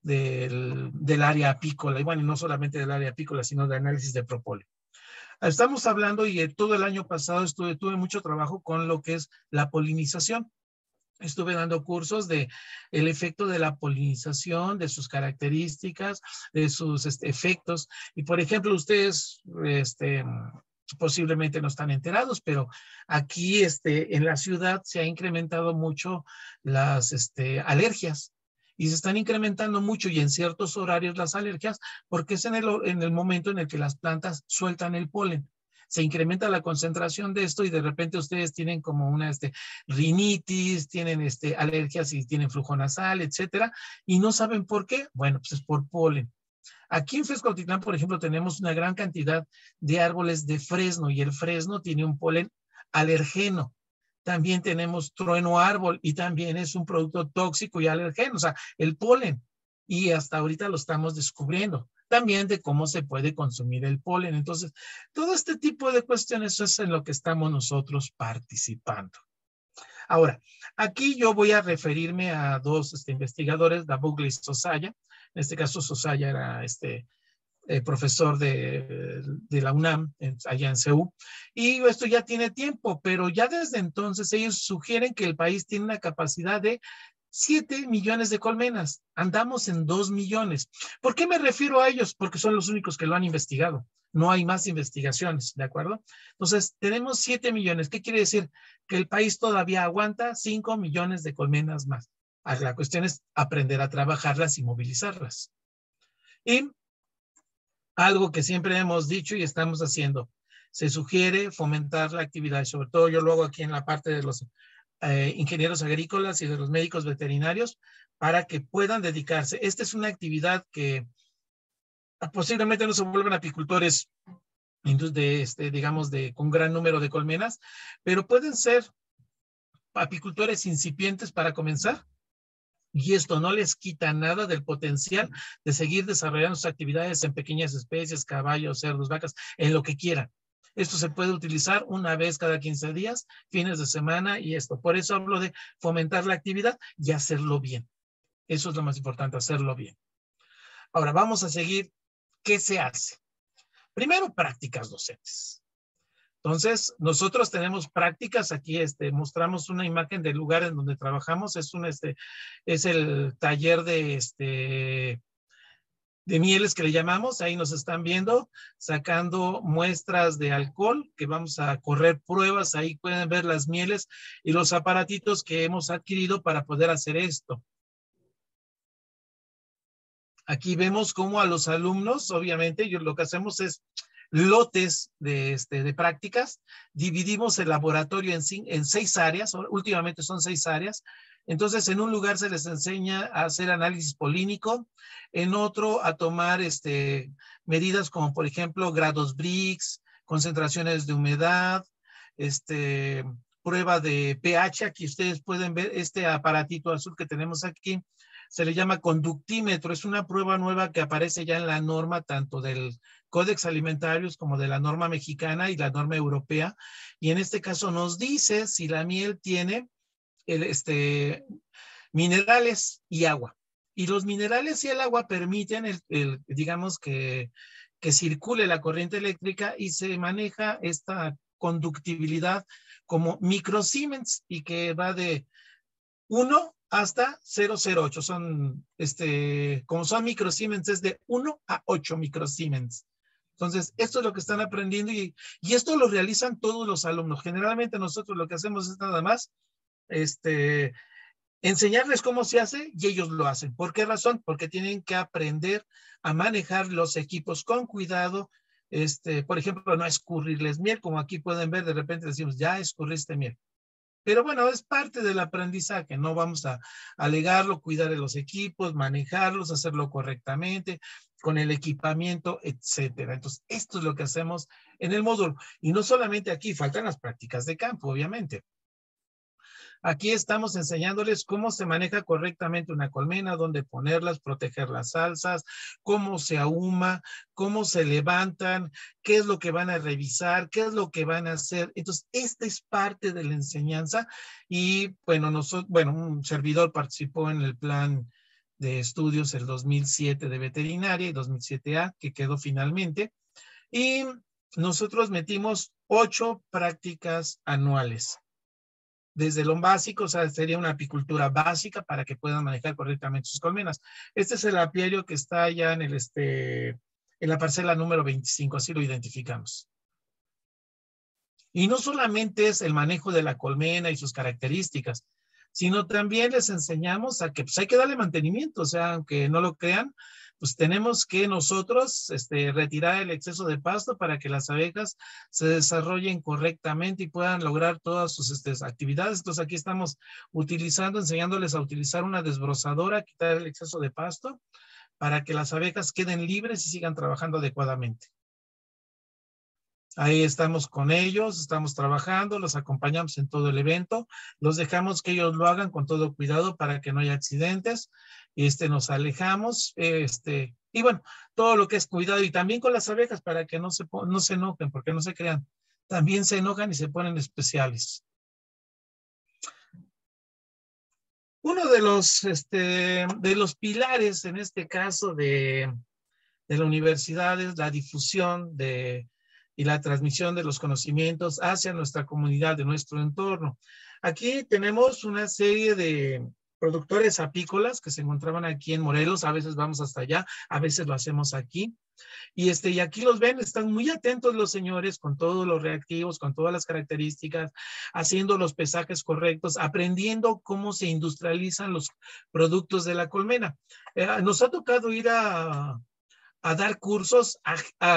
del, del área apícola, y bueno, no solamente del área apícola, sino de análisis de propóleo. Estamos hablando y todo el año pasado estuve, tuve mucho trabajo con lo que es la polinización. Estuve dando cursos de el efecto de la polinización, de sus características, de sus este, efectos. Y por ejemplo, ustedes este, posiblemente no están enterados, pero aquí este, en la ciudad se ha incrementado mucho las este, alergias. Y se están incrementando mucho y en ciertos horarios las alergias porque es en el, en el momento en el que las plantas sueltan el polen. Se incrementa la concentración de esto y de repente ustedes tienen como una este, rinitis, tienen este, alergias y tienen flujo nasal, etcétera, y no saben por qué. Bueno, pues es por polen. Aquí en Fresco-Autitlán, por ejemplo, tenemos una gran cantidad de árboles de fresno y el fresno tiene un polen alergeno. También tenemos trueno árbol y también es un producto tóxico y alergeno, o sea, el polen. Y hasta ahorita lo estamos descubriendo. También de cómo se puede consumir el polen. Entonces, todo este tipo de cuestiones es en lo que estamos nosotros participando. Ahora, aquí yo voy a referirme a dos este, investigadores, Dabugli y Sosaya. En este caso, Sosaya era este, eh, profesor de, de la UNAM, en, allá en C E U. Y esto ya tiene tiempo, pero ya desde entonces ellos sugieren que el país tiene una capacidad de siete millones de colmenas. Andamos en dos millones. ¿Por qué me refiero a ellos? Porque son los únicos que lo han investigado. No hay más investigaciones, ¿de acuerdo? Entonces, tenemos siete millones. ¿Qué quiere decir? Que el país todavía aguanta cinco millones de colmenas más. La cuestión es aprender a trabajarlas y movilizarlas. Y algo que siempre hemos dicho y estamos haciendo, se sugiere fomentar la actividad, sobre todo yo lo hago aquí en la parte de los eh, ingenieros agrícolas y de los médicos veterinarios, para que puedan dedicarse. Esta es una actividad que posiblemente no se vuelvan apicultores de este, digamos, de, con gran número de colmenas, pero pueden ser apicultores incipientes para comenzar, y esto no les quita nada del potencial de seguir desarrollando sus actividades en pequeñas especies, caballos, cerdos, vacas, en lo que quieran. Esto se puede utilizar una vez cada quince días, fines de semana y esto. Por eso hablo de fomentar la actividad y hacerlo bien. Eso es lo más importante, hacerlo bien. Ahora vamos a seguir. ¿Qué se hace? Primero, prácticas docentes. Entonces, nosotros tenemos prácticas. Aquí este, mostramos una imagen del lugar en donde trabajamos. Es, un, este, es el taller de, este, de mieles que le llamamos. Ahí nos están viendo sacando muestras de alcohol, que vamos a correr pruebas. Ahí pueden ver las mieles y los aparatitos que hemos adquirido para poder hacer esto. Aquí vemos cómo a los alumnos, obviamente, yo, lo que hacemos es lotes de, este, de prácticas. Dividimos el laboratorio en, en seis áreas, últimamente son seis áreas. Entonces, en un lugar se les enseña a hacer análisis polínico, en otro a tomar este, medidas como, por ejemplo, grados Brix, concentraciones de humedad, este, prueba de pH. Aquí ustedes pueden ver este aparatito azul que tenemos aquí. Se le llama conductímetro. Es una prueba nueva que aparece ya en la norma tanto del Códex Alimentarios como de la norma mexicana y la norma europea. Y en este caso nos dice si la miel tiene el, este, minerales y agua. Y los minerales y el agua permiten, el, el, digamos, que, que circule la corriente eléctrica y se maneja esta conductibilidad como microsiemens y que va de uno hasta cero coma cero ocho. Son, este, como son microsiemens, es de uno a ocho microsiemens. Entonces, esto es lo que están aprendiendo y, y esto lo realizan todos los alumnos. Generalmente nosotros lo que hacemos es nada más este, enseñarles cómo se hace y ellos lo hacen. ¿Por qué razón? Porque tienen que aprender a manejar los equipos con cuidado. Este, por ejemplo, no escurrirles miel, como aquí pueden ver, de repente decimos, ya escurriste miel. Pero bueno, es parte del aprendizaje, no vamos a alegarlo, cuidar de los equipos, manejarlos, hacerlo correctamente, con el equipamiento, etcétera. Entonces, esto es lo que hacemos en el módulo. Y no solamente aquí, faltan las prácticas de campo, obviamente. Aquí estamos enseñándoles cómo se maneja correctamente una colmena, dónde ponerlas, proteger las salsas, cómo se ahuma, cómo se levantan, qué es lo que van a revisar, qué es lo que van a hacer. Entonces, esta es parte de la enseñanza y, bueno, nosotros, bueno, un servidor participó en el plan de estudios el dos mil siete de veterinaria y dos mil siete A, que quedó finalmente. Y nosotros metimos ocho prácticas anuales. Desde lo básico, o sea, sería una apicultura básica para que puedan manejar correctamente sus colmenas. Este es el apiario que está ya en, el, este, en la parcela número veinticinco, así lo identificamos. Y no solamente es el manejo de la colmena y sus características, sino también les enseñamos a que pues, hay que darle mantenimiento, o sea, aunque no lo crean, pues tenemos que nosotros este, retirar el exceso de pasto para que las abejas se desarrollen correctamente y puedan lograr todas sus este, actividades. Entonces aquí estamos utilizando, enseñándoles a utilizar una desbrozadora, quitar el exceso de pasto para que las abejas queden libres y sigan trabajando adecuadamente. Ahí estamos con ellos, estamos trabajando, los acompañamos en todo el evento, los dejamos que ellos lo hagan con todo cuidado para que no haya accidentes, este, nos alejamos, este, y bueno, todo lo que es cuidado, y también con las abejas para que no se, no se enojen, porque no se crean, también se enojan y se ponen especiales. Uno de los, este, de los pilares en este caso de, de la universidad es la difusión de y la transmisión de los conocimientos hacia nuestra comunidad, de nuestro entorno. Aquí tenemos una serie de productores apícolas que se encontraban aquí en Morelos, a veces vamos hasta allá, a veces lo hacemos aquí, y, este, y aquí los ven, están muy atentos los señores con todos los reactivos, con todas las características, haciendo los pesajes correctos, aprendiendo cómo se industrializan los productos de la colmena. Eh, nos ha tocado ir a, a dar cursos a,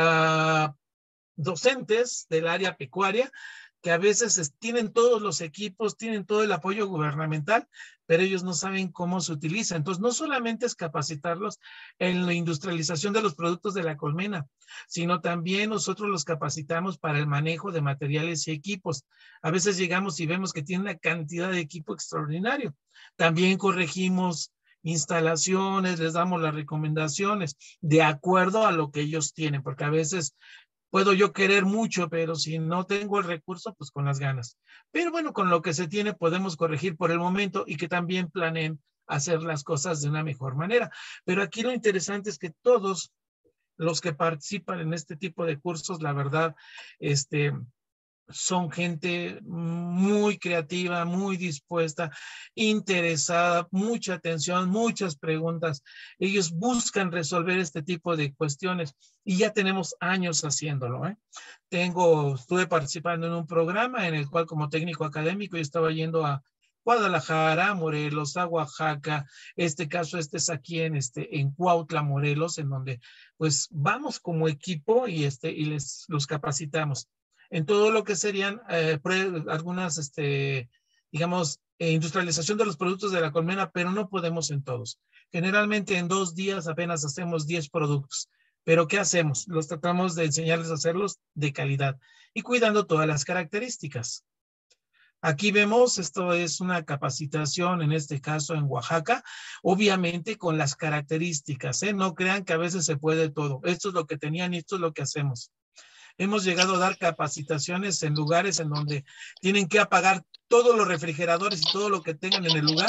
a docentes del área pecuaria que a veces tienen todos los equipos, tienen todo el apoyo gubernamental, pero ellos no saben cómo se utiliza. Entonces, no solamente es capacitarlos en la industrialización de los productos de la colmena, sino también nosotros los capacitamos para el manejo de materiales y equipos. A veces llegamos y vemos que tienen una cantidad de equipo extraordinario. También corregimos instalaciones, les damos las recomendaciones de acuerdo a lo que ellos tienen, porque a veces puedo yo querer mucho, pero si no tengo el recurso, pues con las ganas. Pero bueno, con lo que se tiene podemos corregir por el momento y que también planeen hacer las cosas de una mejor manera. Pero aquí lo interesante es que todos los que participan en este tipo de cursos, la verdad, este... son gente muy creativa, muy dispuesta, interesada, mucha atención, muchas preguntas. Ellos buscan resolver este tipo de cuestiones y ya tenemos años haciéndolo, ¿eh? Tengo, estuve participando en un programa en el cual como técnico académico yo estaba yendo a Guadalajara, Morelos, a Oaxaca. Este caso este es aquí en, este, en Cuautla, Morelos, en donde pues vamos como equipo y, este, y les, los capacitamos en todo lo que serían eh, algunas, este, digamos, eh, industrialización de los productos de la colmena, pero no podemos en todos. Generalmente en dos días apenas hacemos diez productos. Pero ¿qué hacemos? Los tratamos de enseñarles a hacerlos de calidad y cuidando todas las características. Aquí vemos, esto es una capacitación, en este caso en Oaxaca, obviamente con las características, ¿eh? No crean que a veces se puede todo. Esto es lo que tenían y esto es lo que hacemos. Hemos llegado a dar capacitaciones en lugares en donde tienen que apagar todos los refrigeradores y todo lo que tengan en el lugar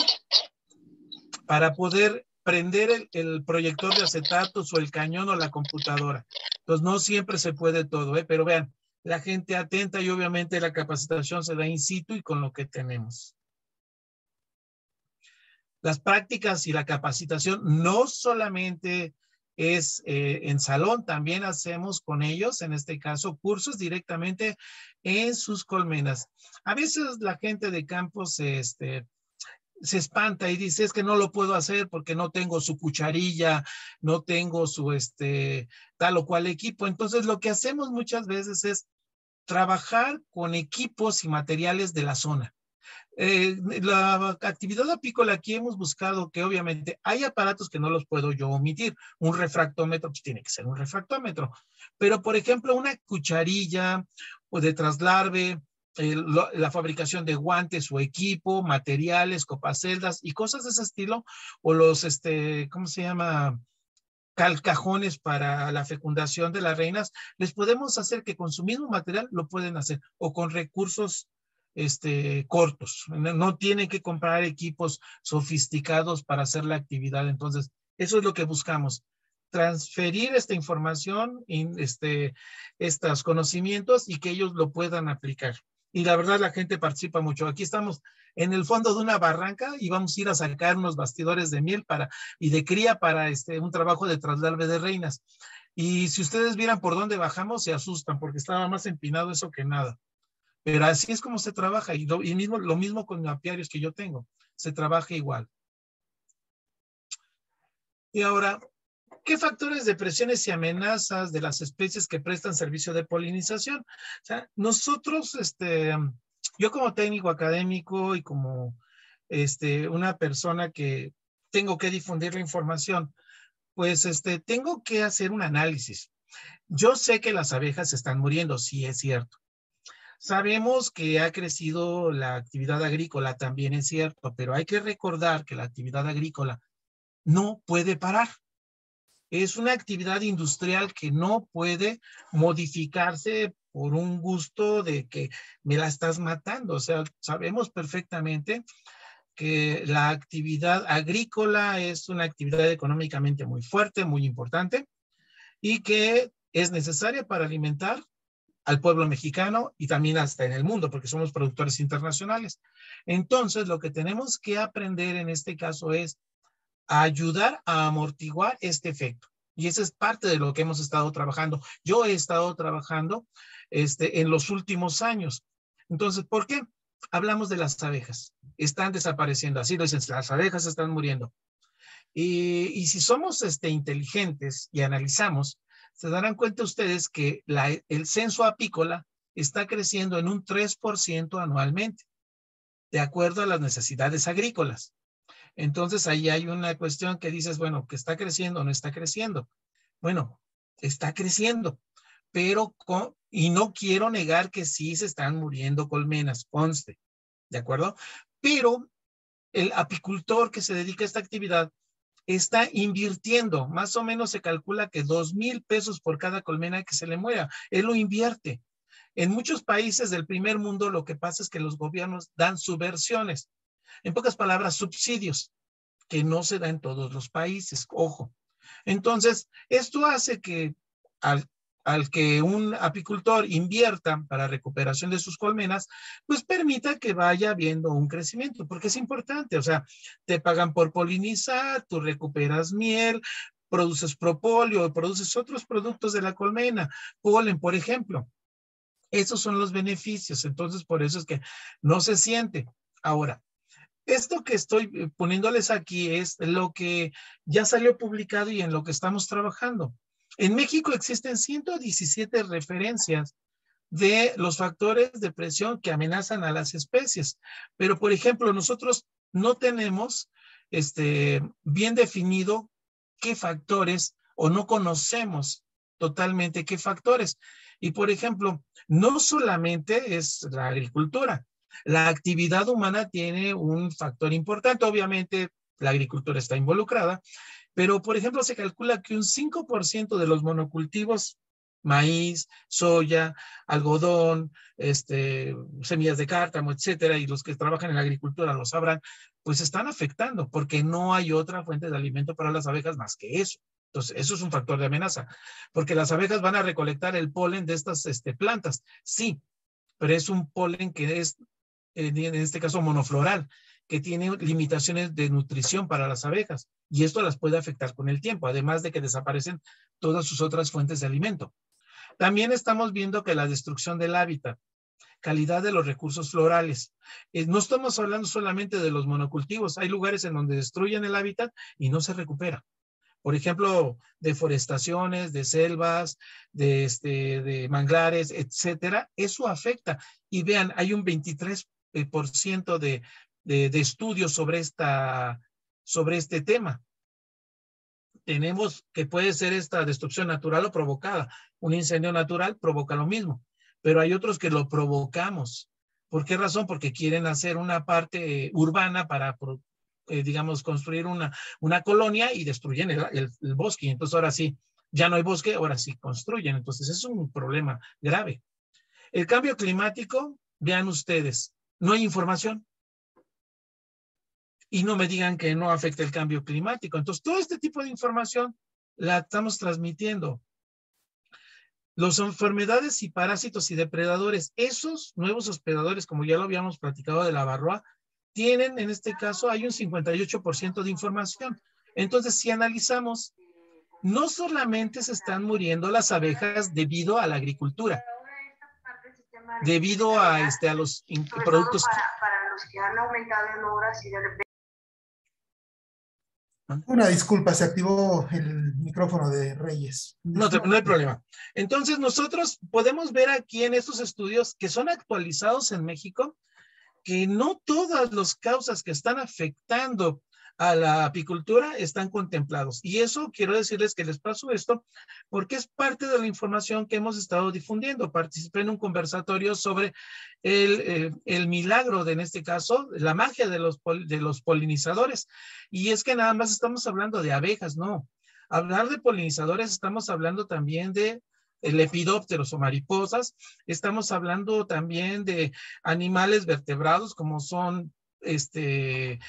para poder prender el, el proyector de acetatos o el cañón o la computadora. Entonces, no siempre se puede todo, ¿eh? Pero vean, la gente atenta y obviamente la capacitación se da in situ y con lo que tenemos. Las prácticas y la capacitación no solamente es eh, en salón, también hacemos con ellos, en este caso, cursos directamente en sus colmenas. A veces la gente de campo se, este, se espanta y dice, es que no lo puedo hacer porque no tengo su cucharilla, no tengo su este, tal o cual equipo. Entonces, lo que hacemos muchas veces es trabajar con equipos y materiales de la zona. Eh, la actividad apícola aquí hemos buscado que obviamente hay aparatos que no los puedo yo omitir. Un refractómetro, pues tiene que ser un refractómetro. Pero, por ejemplo, una cucharilla o de traslarve, eh, lo, la fabricación de guantes o equipo, materiales, copaceldas y cosas de ese estilo, o los, este, ¿cómo se llama? Cajones para la fecundación de las reinas, les podemos hacer que con su mismo material lo pueden hacer o con recursos este, cortos. No, no tienen que comprar equipos sofisticados para hacer la actividad. Entonces, eso es lo que buscamos. Transferir esta información, este, estos conocimientos y que ellos lo puedan aplicar. Y la verdad, la gente participa mucho. Aquí estamos en el fondo de una barranca y vamos a ir a sacar unos bastidores de miel para, y de cría para este, un trabajo de traslarve de reinas. Y si ustedes vieran por dónde bajamos, se asustan porque estaba más empinado eso que nada. Pero así es como se trabaja y lo, y mismo, lo mismo con los apiarios que yo tengo. Se trabaja igual. Y ahora, ¿qué factores de presiones y amenazas de las especies que prestan servicio de polinización? O sea, nosotros, este, yo como técnico académico y como este, una persona que tengo que difundir la información, pues este, tengo que hacer un análisis. Yo sé que las abejas se están muriendo, sí es cierto. Sabemos que ha crecido la actividad agrícola, también es cierto, pero hay que recordar que la actividad agrícola no puede parar. Es una actividad industrial que no puede modificarse por un gusto de que me la estás matando. O sea, sabemos perfectamente que la actividad agrícola es una actividad económicamente muy fuerte, muy importante, y que es necesaria para alimentar al pueblo mexicano y también hasta en el mundo, porque somos productores internacionales. Entonces, lo que tenemos que aprender en este caso es ayudar a amortiguar este efecto. Y esa es parte de lo que hemos estado trabajando. Yo he estado trabajando este, en los últimos años. Entonces, ¿por qué? Hablamos de las abejas. Están desapareciendo. Así lo dicen, las abejas están muriendo. Y, y si somos este, inteligentes y analizamos, se darán cuenta ustedes que la, el censo apícola está creciendo en un tres por ciento anualmente, de acuerdo a las necesidades agrícolas. Entonces ahí hay una cuestión que dices, bueno, ¿que está creciendo o no está creciendo? Bueno, está creciendo, pero con, y no quiero negar que sí se están muriendo colmenas, conste, ¿de acuerdo? Pero el apicultor que se dedica a esta actividad está invirtiendo, más o menos se calcula que dos mil pesos por cada colmena que se le muera. Él lo invierte. En muchos países del primer mundo lo que pasa es que los gobiernos dan subvenciones. En pocas palabras, subsidios, que no se da en todos los países, ojo. Entonces, esto hace que al, al que un apicultor invierta para recuperación de sus colmenas, pues permita que vaya habiendo un crecimiento, porque es importante, o sea, te pagan por polinizar, tú recuperas miel, produces propóleo, produces otros productos de la colmena, polen, por ejemplo. Esos son los beneficios, entonces por eso es que no se siente. Ahora, esto que estoy poniéndoles aquí es lo que ya salió publicado y en lo que estamos trabajando. En México existen ciento diecisiete referencias de los factores de presión que amenazan a las especies. Pero, por ejemplo, nosotros no tenemos este, bien definido qué factores o no conocemos totalmente qué factores. Y, por ejemplo, no solamente es la agricultura. La actividad humana tiene un factor importante. Obviamente, la agricultura está involucrada, pero, por ejemplo, se calcula que un cinco por ciento de los monocultivos, maíz, soya, algodón, este, semillas de cártamo, etcétera, y los que trabajan en la agricultura lo sabrán, pues están afectando porque no hay otra fuente de alimento para las abejas más que eso. Entonces, eso es un factor de amenaza, porque las abejas van a recolectar el polen de estas este, plantas, sí, pero es un polen que es, en este caso, monofloral, que tiene limitaciones de nutrición para las abejas, y esto las puede afectar con el tiempo, además de que desaparecen todas sus otras fuentes de alimento. También estamos viendo que la destrucción del hábitat, calidad de los recursos florales. Eh, no estamos hablando solamente de los monocultivos, hay lugares en donde destruyen el hábitat y no se recupera. Por ejemplo, deforestaciones, de selvas, de, este, de manglares, etcétera. Eso afecta. Y vean, hay un veintitrés por ciento de, de, de estudios sobre, esta, sobre este tema. Tenemos que puede ser esta destrucción natural o provocada. Un incendio natural provoca lo mismo, pero hay otros que lo provocamos. ¿Por qué razón? Porque quieren hacer una parte urbana para Eh, digamos, construir una, una colonia y destruyen el, el, el bosque. Entonces ahora sí, ya no hay bosque, ahora sí construyen. Entonces es un problema grave. El cambio climático, vean ustedes, no hay información. Y no me digan que no afecta el cambio climático. Entonces todo este tipo de información la estamos transmitiendo. Las enfermedades y parásitos y depredadores, esos nuevos hospedadores, como ya lo habíamos platicado de la varroa, tienen, en este caso, hay un cincuenta y ocho por ciento de información. Entonces, si analizamos, no solamente se están muriendo las abejas debido a la agricultura, debido a, este, a los productos. Para, para los que han aumentado en horas y de repente. Una disculpa, se activó el micrófono de Reyes. No, no hay problema. Entonces, nosotros podemos ver aquí en estos estudios que son actualizados en México, que no todas las causas que están afectando a la apicultura están contemplados. Y eso quiero decirles que les paso esto porque es parte de la información que hemos estado difundiendo. Participé en un conversatorio sobre el, eh, el milagro de, en este caso, la magia de los, de los polinizadores. Y es que nada más estamos hablando de abejas, no. Hablar de polinizadores estamos hablando también de lepidópteros o mariposas, estamos hablando también de animales vertebrados como son este...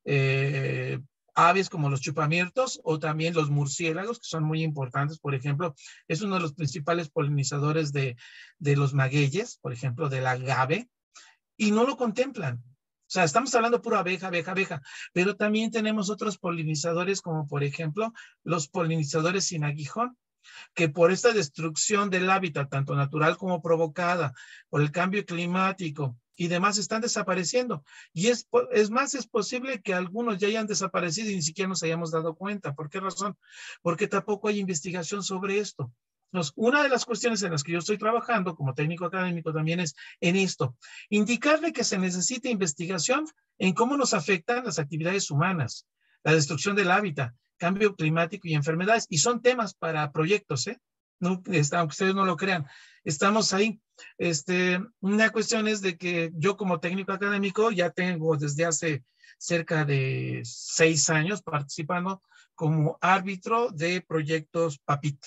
Eh, aves como los chupamiertos o también los murciélagos, que son muy importantes. Por ejemplo, es uno de los principales polinizadores de, de los magueyes, por ejemplo, del agave, y no lo contemplan. O sea, estamos hablando puro abeja, abeja, abeja, pero también tenemos otros polinizadores como, por ejemplo, los polinizadores sin aguijón, que por esta destrucción del hábitat, tanto natural como provocada por el cambio climático y demás, están desapareciendo. Y es, es más, es posible que algunos ya hayan desaparecido y ni siquiera nos hayamos dado cuenta. ¿Por qué razón? Porque tampoco hay investigación sobre esto. Entonces, una de las cuestiones en las que yo estoy trabajando como técnico académico también es en esto, indicarle que se necesita investigación en cómo nos afectan las actividades humanas, la destrucción del hábitat, cambio climático y enfermedades, y son temas para proyectos, ¿eh? No, está, aunque ustedes no lo crean, estamos ahí. Este, una cuestión es de que yo como técnico académico ya tengo desde hace cerca de seis años participando como árbitro de proyectos PAPIT.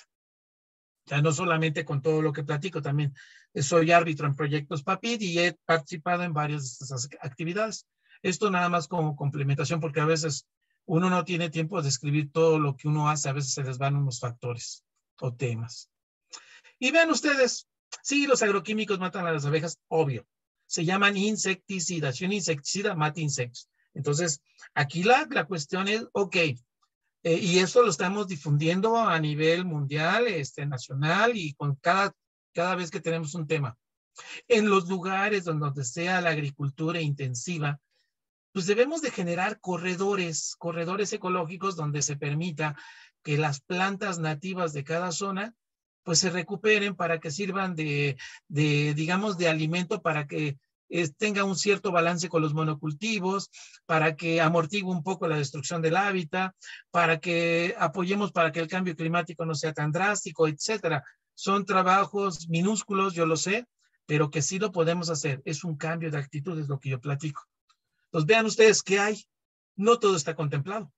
Ya no solamente con todo lo que platico, también soy árbitro en proyectos PAPIT y he participado en varias de estas actividades. Esto nada más como complementación, porque a veces uno no tiene tiempo de escribir todo lo que uno hace, a veces se les van unos factores o temas. Y vean ustedes, sí, los agroquímicos matan a las abejas, obvio. Se llaman insecticidas. Y un insecticida mata insectos. Entonces, aquí la, la cuestión es, ok, eh, y eso lo estamos difundiendo a nivel mundial, este, nacional y con cada, cada vez que tenemos un tema. En los lugares donde sea la agricultura intensiva, pues debemos de generar corredores, corredores ecológicos donde se permita que las plantas nativas de cada zona pues se recuperen para que sirvan de, de digamos, de alimento para que eh, tenga un cierto balance con los monocultivos, para que amortigue un poco la destrucción del hábitat, para que apoyemos para que el cambio climático no sea tan drástico, etcétera. Son trabajos minúsculos, yo lo sé, pero que sí lo podemos hacer. Es un cambio de actitud, es lo que yo platico. Entonces vean ustedes qué hay. No todo está contemplado.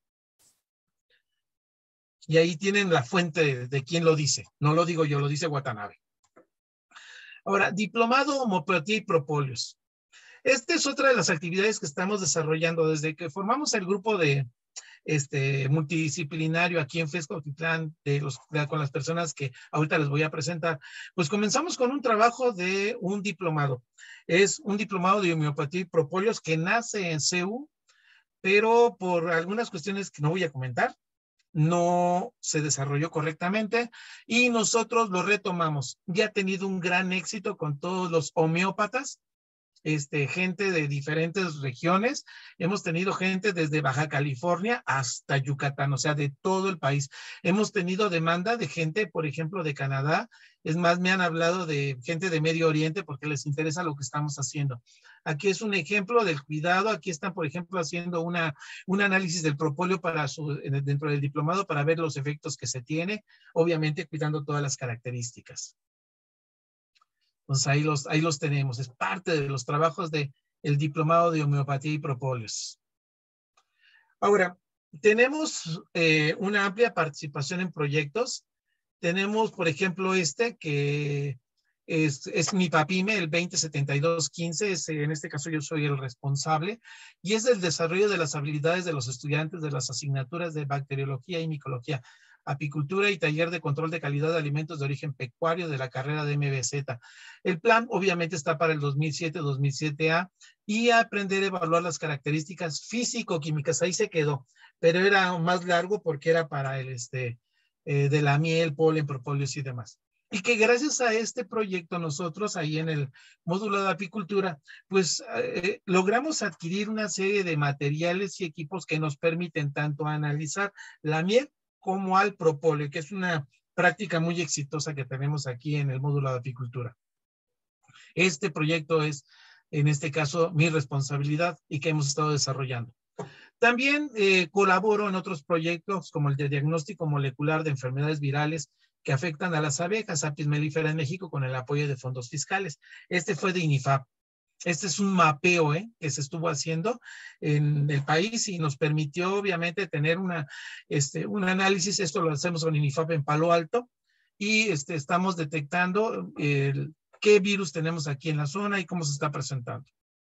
Y ahí tienen la fuente de, de quién lo dice. No lo digo yo, lo dice Watanabe. Ahora, diplomado homeopatía y propóleos. Esta es otra de las actividades que estamos desarrollando desde que formamos el grupo de este multidisciplinario aquí en FES Cuautitlán de los, de, con las personas que ahorita les voy a presentar. Pues comenzamos con un trabajo de un diplomado. Es un diplomado de homeopatía y propóleos que nace en C E U, pero por algunas cuestiones que no voy a comentar, no se desarrolló correctamente y nosotros lo retomamos. Ya ha tenido un gran éxito con todos los homeópatas, este, gente de diferentes regiones. Hemos tenido gente desde Baja California hasta Yucatán, o sea, de todo el país. Hemos tenido demanda de gente, por ejemplo, de Canadá. Es más, me han hablado de gente de Medio Oriente porque les interesa lo que estamos haciendo. Aquí es un ejemplo del cuidado. Aquí están, por ejemplo, haciendo una, un análisis del propóleo para su, dentro del diplomado para ver los efectos que se tiene, obviamente cuidando todas las características. Entonces ahí los, ahí los tenemos. Es parte de los trabajos del diplomado de homeopatía y propóleos. Ahora, tenemos eh, una amplia participación en proyectos. Tenemos, por ejemplo, este que es, es mi PAPIME, el veinte setenta y dos quince. Es, en este caso yo soy el responsable. Y es el desarrollo de las habilidades de los estudiantes de las asignaturas de bacteriología y micología, apicultura y taller de control de calidad de alimentos de origen pecuario de la carrera de M B Z. El plan obviamente está para el dos mil siete dos mil siete A y aprender a evaluar las características físico-químicas. Ahí se quedó, pero era más largo porque era para el este, eh, de la miel, polen, propóleos y demás. Y que gracias a este proyecto nosotros ahí en el módulo de apicultura, pues eh, logramos adquirir una serie de materiales y equipos que nos permiten tanto analizar la miel como al propóleo, que es una práctica muy exitosa que tenemos aquí en el módulo de apicultura. Este proyecto es, en este caso, mi responsabilidad y que hemos estado desarrollando. También eh, colaboro en otros proyectos como el de diagnóstico molecular de enfermedades virales que afectan a las abejas, Apis mellifera en México, con el apoyo de fondos fiscales. Este fue de INIFAP. Este es un mapeo ¿eh? que se estuvo haciendo en el país y nos permitió obviamente tener una, este, un análisis. Esto lo hacemos con INIFAP en Palo Alto y este, estamos detectando el, qué virus tenemos aquí en la zona y cómo se está presentando.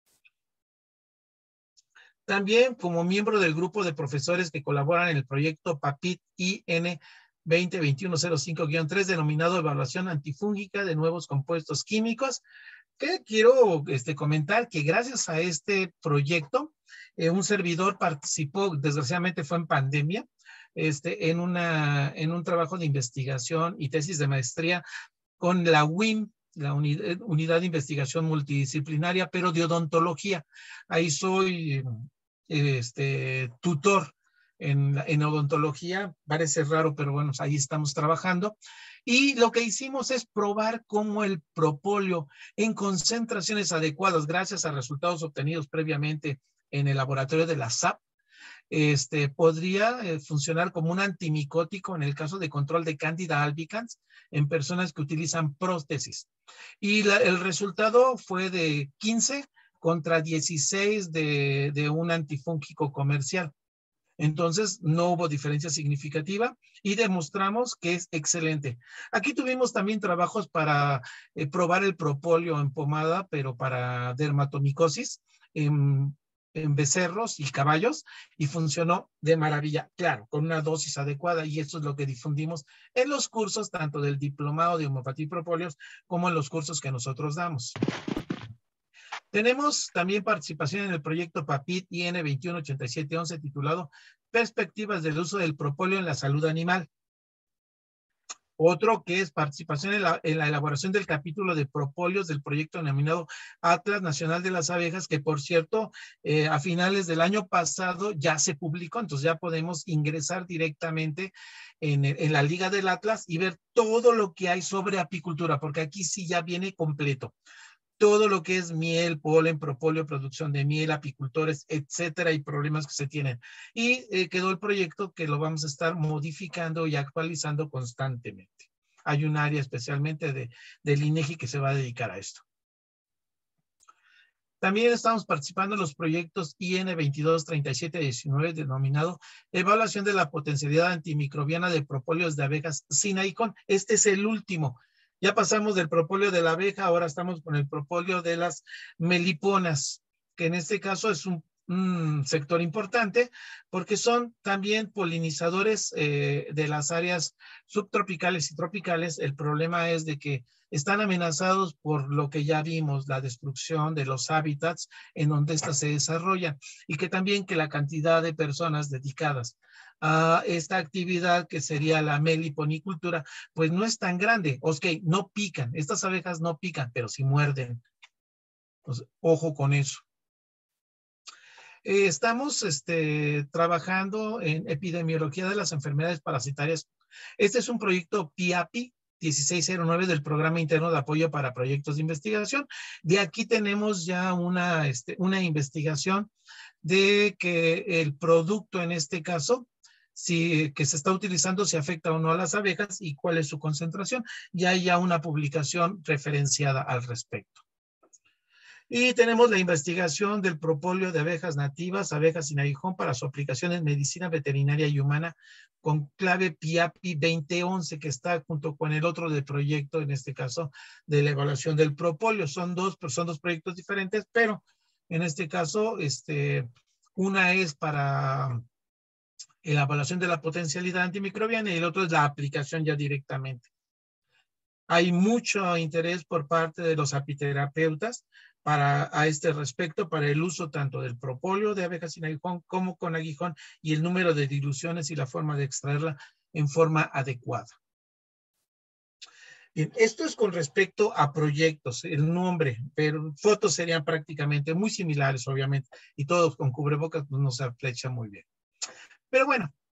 También como miembro del grupo de profesores que colaboran en el proyecto PAPIT I N veinte veintiuno cero cinco guión tres denominado Evaluación Antifúngica de Nuevos Compuestos Químicos, que quiero este, comentar que gracias a este proyecto, eh, un servidor participó, desgraciadamente fue en pandemia, este, en, una, en un trabajo de investigación y tesis de maestría con la U I M, la Unidad, Unidad de Investigación Multidisciplinaria, pero de odontología. Ahí soy este, tutor en, en odontología, parece raro, pero bueno, ahí estamos trabajando. Y lo que hicimos es probar cómo el propóleo en concentraciones adecuadas, gracias a resultados obtenidos previamente en el laboratorio de la S A P, este, podría eh, funcionar como un antimicótico en el caso de control de Candida albicans en personas que utilizan prótesis. Y la, el resultado fue de quince contra dieciséis de, de un antifúngico comercial. Entonces, no hubo diferencia significativa y demostramos que es excelente. Aquí tuvimos también trabajos para eh, probar el propóleo en pomada, pero para dermatomicosis en, en becerros y caballos, y funcionó de maravilla, claro, con una dosis adecuada, y esto es lo que difundimos en los cursos, tanto del diplomado de homeopatía y propóleos, como en los cursos que nosotros damos. Tenemos también participación en el proyecto PAPIT I N veintiuno ochenta y siete once titulado Perspectivas del uso del propóleo en la salud animal. Otro que es participación en la, en la elaboración del capítulo de propóleos del proyecto denominado Atlas Nacional de las Abejas, que por cierto, eh, a finales del año pasado ya se publicó, entonces ya podemos ingresar directamente en, en la Liga del Atlas y ver todo lo que hay sobre apicultura, porque aquí sí ya viene completo. Todo lo que es miel, polen, propóleo, producción de miel, apicultores, etcétera, y problemas que se tienen. Y eh, quedó el proyecto que lo vamos a estar modificando y actualizando constantemente. Hay un área especialmente de, del INEGI que se va a dedicar a esto. También estamos participando en los proyectos I N veintidós treinta y siete diecinueve denominado Evaluación de la Potencialidad Antimicrobiana de Propóleos de Abejas sin aguijón. Este es el último. Ya pasamos del propóleo de la abeja, ahora estamos con el propóleo de las meliponas, que en este caso es un, un sector importante porque son también polinizadores eh, de las áreas subtropicales y tropicales. El problema es de que están amenazados por lo que ya vimos, la destrucción de los hábitats en donde éstas se desarrollan, y que también que la cantidad de personas dedicadas a esta actividad que sería la meliponicultura, pues no es tan grande. Ok, no pican, estas abejas no pican, pero sí muerden. Entonces, ojo con eso. Eh, estamos este, trabajando en epidemiología de las enfermedades parasitarias. Este es un proyecto P I A P I dieciséis cero nueve del Programa Interno de Apoyo para Proyectos de Investigación. De aquí tenemos ya una, este, una investigación de que el producto en este caso, si que se está utilizando, si afecta o no a las abejas y cuál es su concentración. Ya hay ya una publicación referenciada al respecto. Y tenemos la investigación del propóleo de abejas nativas, abejas sin aguijón, para su aplicación en medicina veterinaria y humana, con clave P I A P I veinte once, que está junto con el otro del proyecto, en este caso, de la evaluación del propóleo. Son dos, son dos proyectos diferentes, pero en este caso, este, una es para la evaluación de la potencialidad antimicrobiana y el otro es la aplicación ya directamente. Hay mucho interés por parte de los apiterapeutas para, a este respecto, para el uso tanto del propóleo de abejas sin aguijón como con aguijón, y el número de diluciones y la forma de extraerla en forma adecuada. Bien, esto es con respecto a proyectos, el nombre, pero fotos serían prácticamente muy similares, obviamente, y todos con cubrebocas pues no se aflecha muy bien. Pero bueno,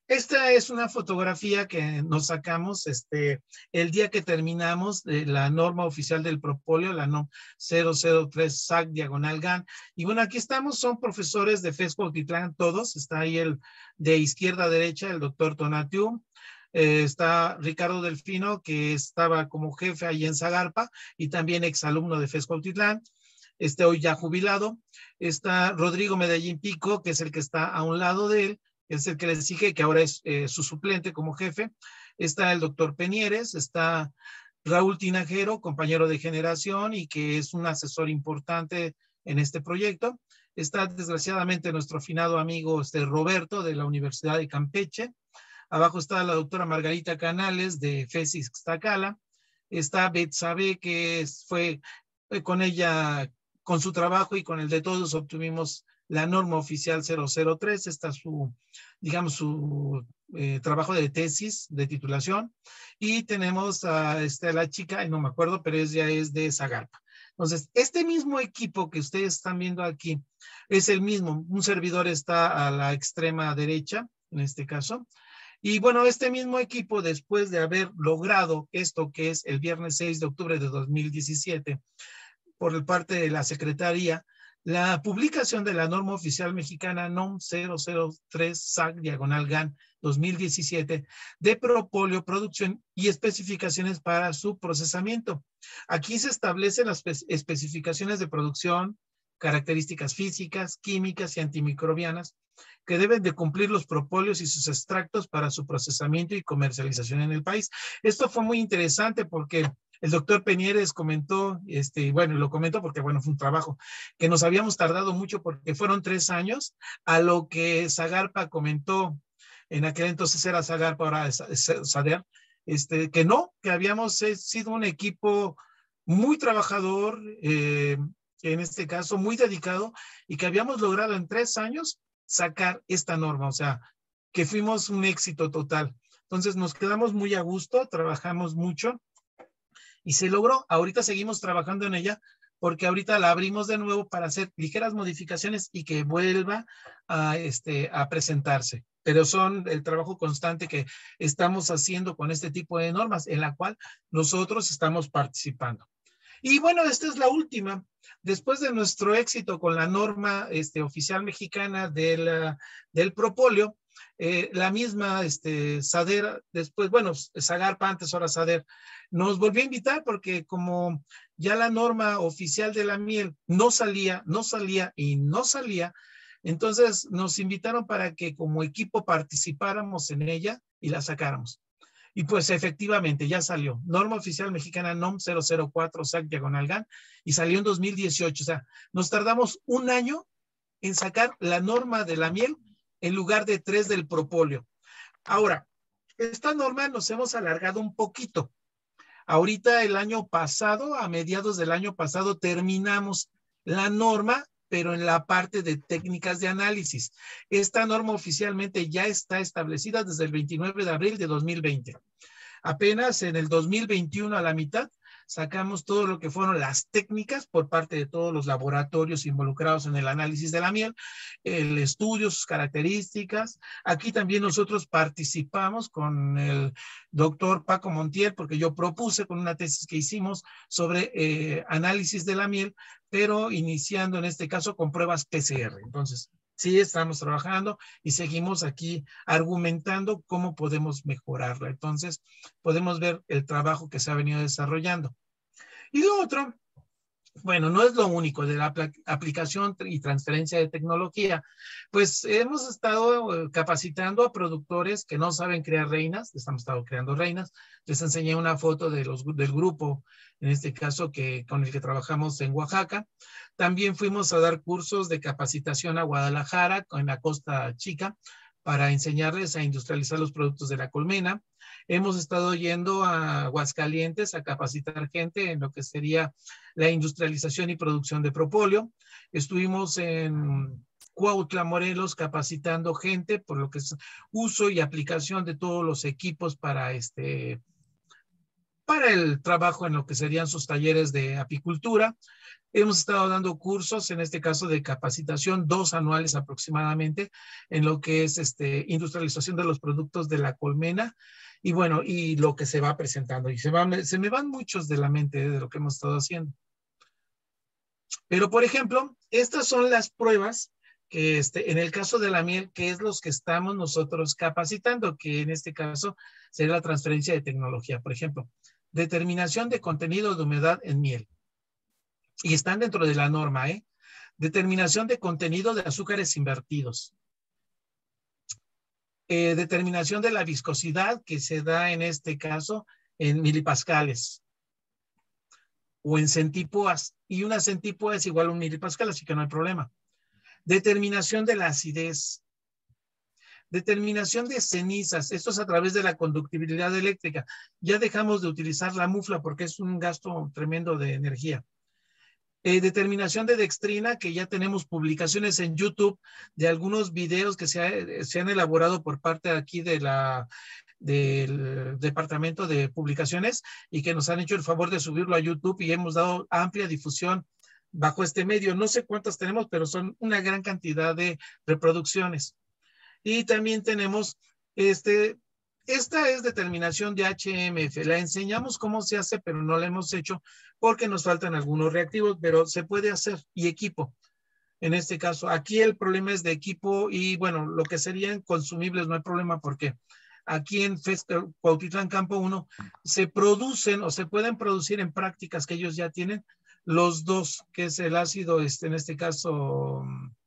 Esta es una fotografía que nos sacamos este, el día que terminamos de la norma oficial del propóleo, la NOM cero cero tres S A C diagonal G A N. Y bueno, aquí estamos, son profesores de FES Cuautitlán, todos. Está ahí el de izquierda a derecha, el doctor Tonatiu. Eh, está Ricardo Delfino, que estaba como jefe ahí en Zagarpa y también exalumno de FES Cuautitlán. Este hoy ya jubilado. Está Rodrigo Medellín Pico, que es el que está a un lado de él, es el que le sigue, que ahora es eh, su suplente como jefe. Está el doctor Penieres, está Raúl Tinajero, compañero de generación y que es un asesor importante en este proyecto. Está desgraciadamente nuestro afinado amigo este, Roberto de la Universidad de Campeche. Abajo está la doctora Margarita Canales de FES Ixtacala. Está Betsabe, que es, fue eh, con ella, con su trabajo y con el de todos obtuvimos la norma oficial cero cero tres, está su, digamos, su eh, trabajo de tesis, de titulación, y tenemos a, este, a la chica, no me acuerdo, pero ella es de Zagarpa. Entonces, este mismo equipo que ustedes están viendo aquí es el mismo, un servidor está a la extrema derecha, en este caso, y bueno, este mismo equipo, después de haber logrado esto que es el viernes seis de octubre de dos mil diecisiete, por parte de la Secretaría, la publicación de la norma oficial mexicana NOM cero cero tres S A C diagonal G A N dos mil diecisiete de propóleo, producción y especificaciones para su procesamiento. Aquí se establecen las especificaciones de producción, características físicas, químicas y antimicrobianas que deben de cumplir los propóleos y sus extractos para su procesamiento y comercialización en el país. Esto fue muy interesante porque el doctor Penieres comentó, este, bueno, lo comentó porque, bueno, fue un trabajo que nos habíamos tardado mucho porque fueron tres años, a lo que Zagarpa comentó, en aquel entonces era Zagarpa, ahora es Sader, este, que no, que habíamos sido un equipo muy trabajador, eh, en este caso muy dedicado, y que habíamos logrado en tres años sacar esta norma, o sea, que fuimos un éxito total. Entonces nos quedamos muy a gusto, trabajamos mucho, y se logró. Ahorita seguimos trabajando en ella porque ahorita la abrimos de nuevo para hacer ligeras modificaciones y que vuelva a, este, a presentarse. Pero son el trabajo constante que estamos haciendo con este tipo de normas en la cual nosotros estamos participando. Y bueno, esta es la última. Después de nuestro éxito con la norma este, oficial mexicana del, del propóleo, Eh, la misma este, Sader, después, bueno, Zagarpa antes, ahora Sader, nos volvió a invitar porque como ya la norma oficial de la miel no salía, no salía y no salía, entonces nos invitaron para que como equipo participáramos en ella y la sacáramos. Y pues efectivamente ya salió. Norma oficial mexicana NOM cero cero cuatro S A C diagonal G A N y salió en dos mil dieciocho. O sea, nos tardamos un año en sacar la norma de la miel en lugar de tres del propóleo. Ahora, esta norma nos hemos alargado un poquito. Ahorita el año pasado, a mediados del año pasado, terminamos la norma, pero en la parte de técnicas de análisis. Esta norma oficialmente ya está establecida desde el veintinueve de abril de dos mil veinte. Apenas en el dos mil veintiuno, a la mitad, sacamos todo lo que fueron las técnicas por parte de todos los laboratorios involucrados en el análisis de la miel, el estudio, sus características. Aquí también nosotros participamos con el doctor Paco Montiel, porque yo propuse con una tesis que hicimos sobre eh, análisis de la miel, pero iniciando en este caso con pruebas P C R. Entonces, sí estamos trabajando y seguimos aquí argumentando cómo podemos mejorarla. Entonces, podemos ver el trabajo que se ha venido desarrollando. Y lo otro, bueno, no es lo único de la aplicación y transferencia de tecnología. Pues hemos estado capacitando a productores que no saben crear reinas, estamos estado creando reinas. Les enseñé una foto de los, del grupo, en este caso, que, con el que trabajamos en Oaxaca. También fuimos a dar cursos de capacitación a Guadalajara, en la Costa Chica, para enseñarles a industrializar los productos de la colmena. Hemos estado yendo a Aguascalientes a capacitar gente en lo que sería la industrialización y producción de propóleo. Estuvimos en Cuautla, Morelos, capacitando gente por lo que es uso y aplicación de todos los equipos para este para el trabajo en lo que serían sus talleres de apicultura. Hemos estado dando cursos, en este caso de capacitación, dos anuales aproximadamente, en lo que es este, industrialización de los productos de la colmena, y bueno, y lo que se va presentando. Y se, van, se me van muchos de la mente eh, de lo que hemos estado haciendo. Pero, por ejemplo, estas son las pruebas que este, en el caso de la miel, que es los que estamos nosotros capacitando, que en este caso sería la transferencia de tecnología. Por ejemplo, determinación de contenido de humedad en miel. Y están dentro de la norma, ¿eh? Determinación de contenido de azúcares invertidos. Eh, determinación de la viscosidad que se da en este caso en milipascales o en centípoas. Y una centípoa es igual a un milipascal, así que no hay problema. Determinación de la acidez. Determinación de cenizas. Esto es a través de la conductibilidad eléctrica. Ya dejamos de utilizar la mufla porque es un gasto tremendo de energía. Eh, determinación de dextrina, que ya tenemos publicaciones en YouTube de algunos videos que se, ha, se han elaborado por parte aquí de la, del Departamento de Publicaciones y que nos han hecho el favor de subirlo a YouTube y hemos dado amplia difusión bajo este medio. No sé cuántas tenemos, pero son una gran cantidad de reproducciones. Y también tenemos este... Esta es determinación de H M F. La enseñamos cómo se hace, pero no la hemos hecho porque nos faltan algunos reactivos, pero se puede hacer. Y equipo. En este caso, aquí el problema es de equipo y, bueno, lo que serían consumibles no hay problema porque aquí en Cuautitlán Campo uno se producen o se pueden producir en prácticas que ellos ya tienen los dos, que es el ácido, este, en este caso,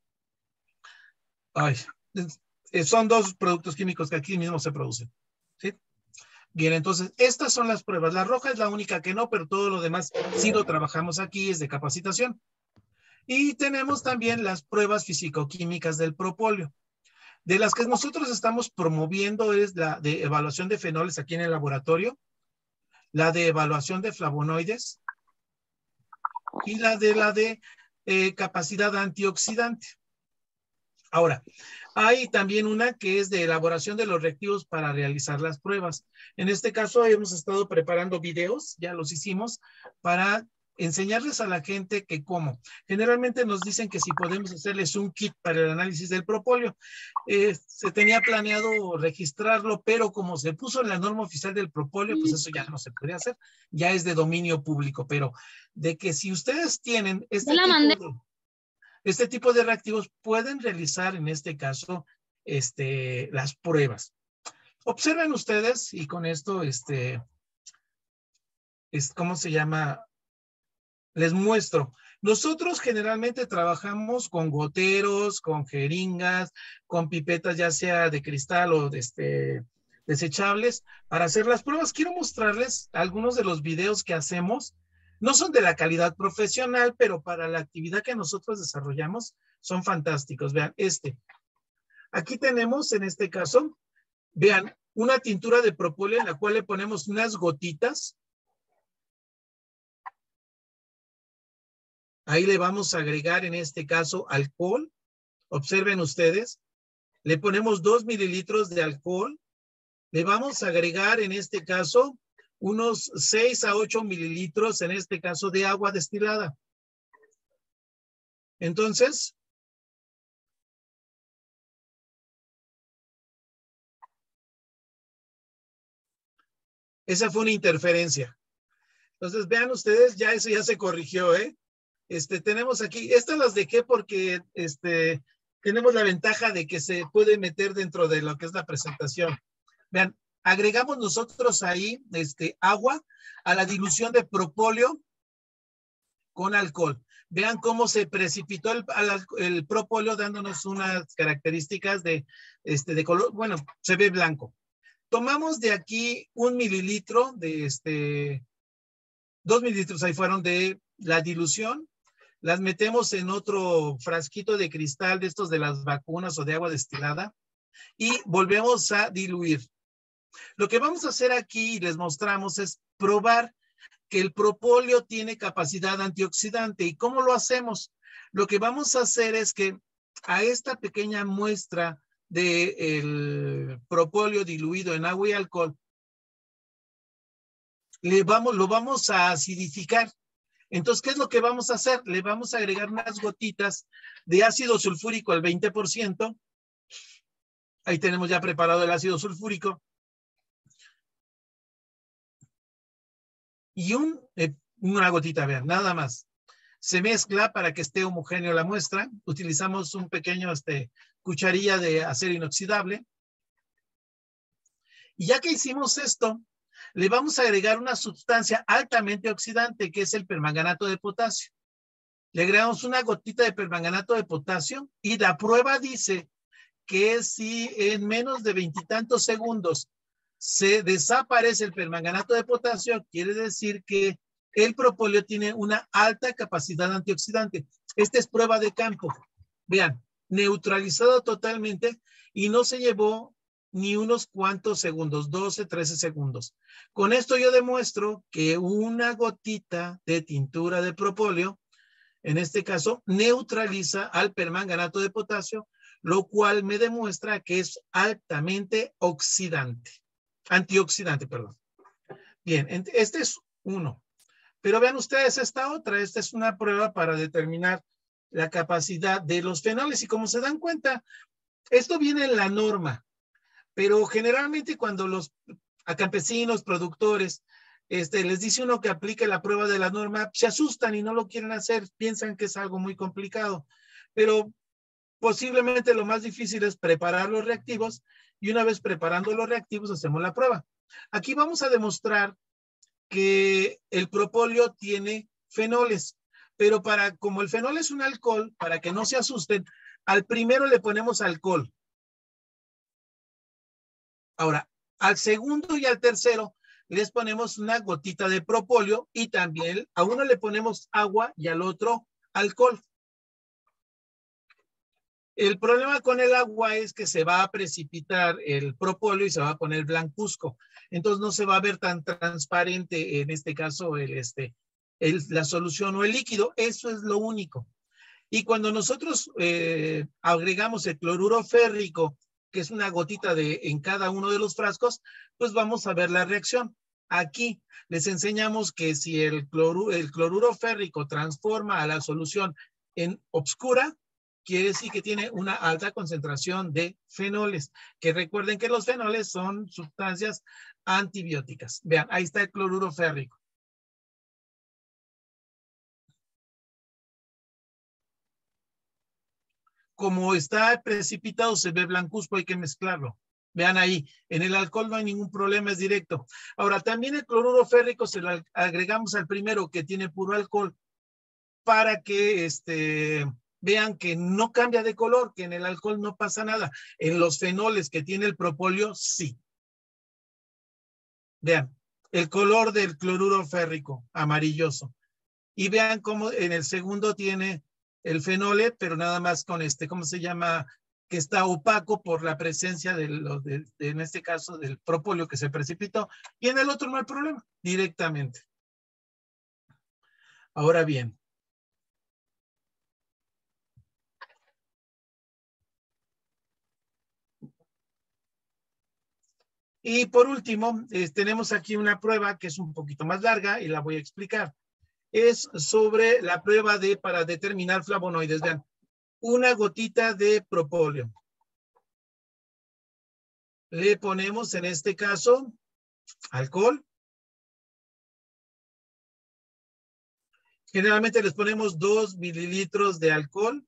ay, son dos productos químicos que aquí mismo se producen. ¿Sí? Bien, entonces, estas son las pruebas. La roja es la única que no, pero todo lo demás sí lo trabajamos aquí, es de capacitación. Y tenemos también las pruebas fisicoquímicas del propóleo. De las que nosotros estamos promoviendo es la de evaluación de fenoles aquí en el laboratorio, la de evaluación de flavonoides y la de la de eh, capacidad antioxidante. Ahora, hay también una que es de elaboración de los reactivos para realizar las pruebas. En este caso hemos estado preparando videos, ya los hicimos, para enseñarles a la gente que cómo. Generalmente nos dicen que si podemos hacerles un kit para el análisis del propóleo. Eh, se tenía planeado registrarlo, pero como se puso en la norma oficial del propóleo, pues eso ya no se puede hacer, ya es de dominio público, pero de que si ustedes tienen este tipo de... Este tipo de reactivos pueden realizar en este caso este, las pruebas. Observen ustedes y con esto, este, es, ¿cómo se llama? Les muestro. Nosotros generalmente trabajamos con goteros, con jeringas, con pipetas ya sea de cristal o de este, desechables para hacer las pruebas. Quiero mostrarles algunos de los videos que hacemos. No son de la calidad profesional, pero para la actividad que nosotros desarrollamos son fantásticos. Vean este. Aquí tenemos, en este caso, vean, una tintura de propóleo en la cual le ponemos unas gotitas. Ahí le vamos a agregar, en este caso, alcohol. Observen ustedes. Le ponemos dos mililitros de alcohol. Le vamos a agregar, en este caso, unos seis a ocho mililitros, en este caso, de agua destilada. Entonces, esa fue una interferencia. Entonces, vean ustedes, ya eso ya se corrigió, ¿eh? Este, tenemos aquí, estas las dejé porque este, tenemos la ventaja de que se puede meter dentro de lo que es la presentación. Vean, agregamos nosotros ahí este, agua a la dilución de propóleo con alcohol. Vean cómo se precipitó el, el propóleo dándonos unas características de, este, de color, bueno, se ve blanco. Tomamos de aquí un mililitro de este, dos mililitros ahí fueron de la dilución. Las metemos en otro frasquito de cristal de estos de las vacunas o de agua destilada y volvemos a diluir. Lo que vamos a hacer aquí y les mostramos es probar que el propóleo tiene capacidad antioxidante. ¿Y cómo lo hacemos? Lo que vamos a hacer es que a esta pequeña muestra del propóleo diluido en agua y alcohol, le vamos, lo vamos a acidificar. Entonces, ¿qué es lo que vamos a hacer? Le vamos a agregar unas gotitas de ácido sulfúrico al veinte por ciento. Ahí tenemos ya preparado el ácido sulfúrico. Y un, eh, una gotita, vean, nada más. Se mezcla para que esté homogéneo la muestra. Utilizamos un pequeño este, cucharilla de acero inoxidable. Y ya que hicimos esto, le vamos a agregar una sustancia altamente oxidante, que es el permanganato de potasio. Le agregamos una gotita de permanganato de potasio y la prueba dice que si en menos de veintitantos segundos se desaparece el permanganato de potasio, quiere decir que el propóleo tiene una alta capacidad antioxidante. Esta es prueba de campo. Vean, neutralizado totalmente y no se llevó ni unos cuantos segundos, doce, trece segundos. Con esto yo demuestro que una gotita de tintura de propóleo, en este caso, neutraliza al permanganato de potasio, lo cual me demuestra que es altamente oxidante, antioxidante, perdón. Bien, este es uno. Pero vean ustedes esta otra, esta es una prueba para determinar la capacidad de los fenoles y como se dan cuenta, esto viene en la norma, pero generalmente cuando los a campesinos, productores, este, les dice uno que aplique la prueba de la norma, se asustan y no lo quieren hacer, piensan que es algo muy complicado, pero posiblemente lo más difícil es preparar los reactivos y una vez preparando los reactivos hacemos la prueba. Aquí vamos a demostrar que el propóleo tiene fenoles, pero para, como el fenol es un alcohol, para que no se asusten, al primero le ponemos alcohol. Ahora, al segundo y al tercero les ponemos una gotita de propóleo y también a uno le ponemos agua y al otro alcohol. El problema con el agua es que se va a precipitar el propóleo y se va a poner blancuzco. Entonces no se va a ver tan transparente, en este caso, el, este, el, la solución o el líquido. Eso es lo único. Y cuando nosotros eh, agregamos el cloruro férrico, que es una gotita de, en cada uno de los frascos, pues vamos a ver la reacción. Aquí les enseñamos que si el cloruro, el cloruro férrico transforma a la solución en obscura, quiere decir que tiene una alta concentración de fenoles, que recuerden que los fenoles son sustancias antibióticas. Vean, ahí está el cloruro férrico. Como está precipitado, se ve blancuzco, hay que mezclarlo. Vean ahí, en el alcohol no hay ningún problema, es directo. Ahora, también el cloruro férrico se lo agregamos al primero que tiene puro alcohol para que este, vean que no cambia de color, que en el alcohol no pasa nada. En los fenoles que tiene el propóleo, sí. Vean, el color del cloruro férrico, amarilloso. Y vean cómo en el segundo tiene el fenole, pero nada más con este, ¿cómo se llama? Que está opaco por la presencia de, lo, de, de en este caso, del propóleo que se precipitó. Y en el otro no hay problema, directamente. Ahora bien. Y por último, eh, tenemos aquí una prueba que es un poquito más larga y la voy a explicar. Es sobre la prueba de para determinar flavonoides. Vean, una gotita de propóleo. Le ponemos en este caso alcohol. Generalmente les ponemos dos mililitros de alcohol.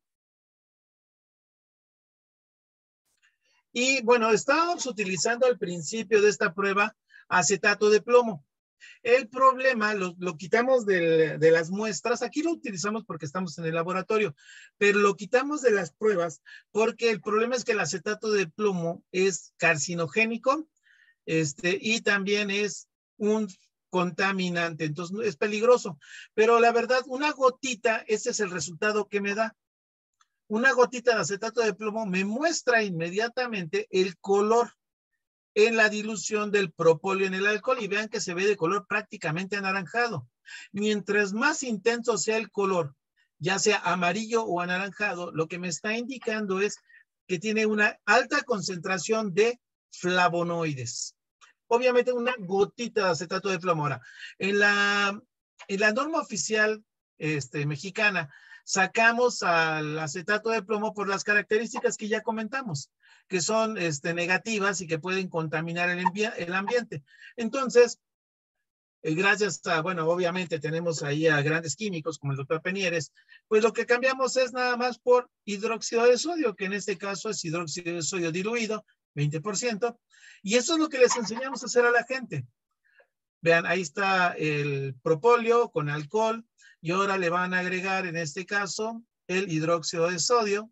Y bueno, estábamos utilizando al principio de esta prueba acetato de plomo. El problema lo, lo quitamos de, de las muestras. Aquí lo utilizamos porque estamos en el laboratorio, pero lo quitamos de las pruebas porque el problema es que el acetato de plomo es carcinogénico este, y también es un contaminante, entonces es peligroso. Pero la verdad, una gotita, ese es el resultado que me da. Una gotita de acetato de plomo me muestra inmediatamente el color en la dilución del propóleo en el alcohol y vean que se ve de color prácticamente anaranjado. Mientras más intenso sea el color, ya sea amarillo o anaranjado, lo que me está indicando es que tiene una alta concentración de flavonoides. obviamente una gotita de acetato de plomo. Ahora, en la, en la norma oficial este, mexicana, sacamos al acetato de plomo por las características que ya comentamos, que son este, negativas y que pueden contaminar el, el ambiente. Entonces, eh, gracias a, bueno, obviamente tenemos ahí a grandes químicos como el doctor Penieres, pues lo que cambiamos es nada más por hidróxido de sodio, que en este caso es hidróxido de sodio diluido, veinte por ciento, y eso es lo que les enseñamos a hacer a la gente. Vean, ahí está el propóleo con alcohol, y ahora le van a agregar, en este caso, el hidróxido de sodio.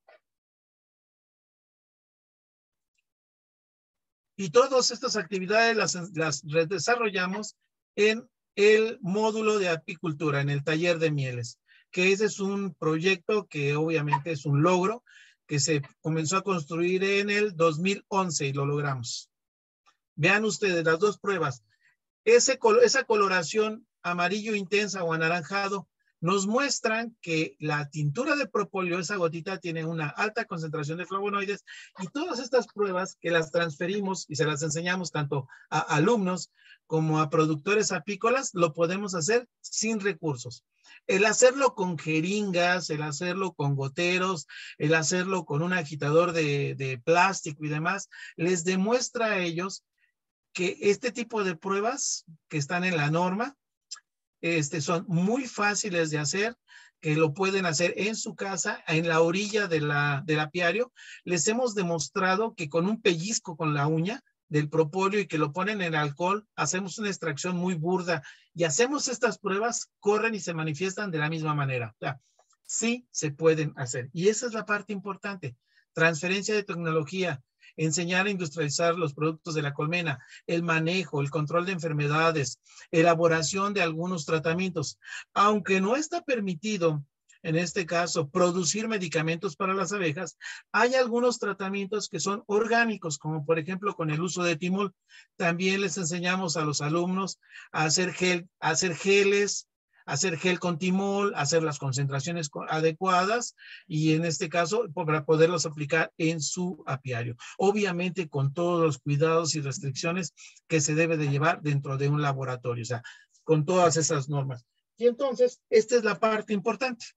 Y todas estas actividades las, las desarrollamos en el módulo de apicultura, en el taller de mieles, que ese es un proyecto que obviamente es un logro, que se comenzó a construir en el dos mil once y lo logramos. Vean ustedes las dos pruebas. Ese, esa coloración amarillo intensa o anaranjado nos muestran que la tintura de propóleo, esa gotita, tiene una alta concentración de flavonoides, y todas estas pruebas que las transferimos y se las enseñamos tanto a alumnos como a productores apícolas, lo podemos hacer sin recursos. El hacerlo con jeringas, el hacerlo con goteros, el hacerlo con un agitador de, de plástico y demás, les demuestra a ellos que este tipo de pruebas que están en la norma este, son muy fáciles de hacer, que lo pueden hacer en su casa, en la orilla de la, del apiario. Les hemos demostrado que con un pellizco con la uña del propóleo y que lo ponen en alcohol, hacemos una extracción muy burda y hacemos estas pruebas, corren y se manifiestan de la misma manera. O sea, sí se pueden hacer. Y esa es la parte importante. Transferencia de tecnología, enseñar a industrializar los productos de la colmena, el manejo, el control de enfermedades, elaboración de algunos tratamientos. Aunque no está permitido, en este caso, producir medicamentos para las abejas, hay algunos tratamientos que son orgánicos, como por ejemplo con el uso de timol. También les enseñamos a los alumnos a hacer gel, a hacer geles, hacer gel con timol, hacer las concentraciones adecuadas y en este caso para poderlos aplicar en su apiario. Obviamente con todos los cuidados y restricciones que se debe de llevar dentro de un laboratorio, o sea, con todas esas normas. Y entonces, esta es la parte importante.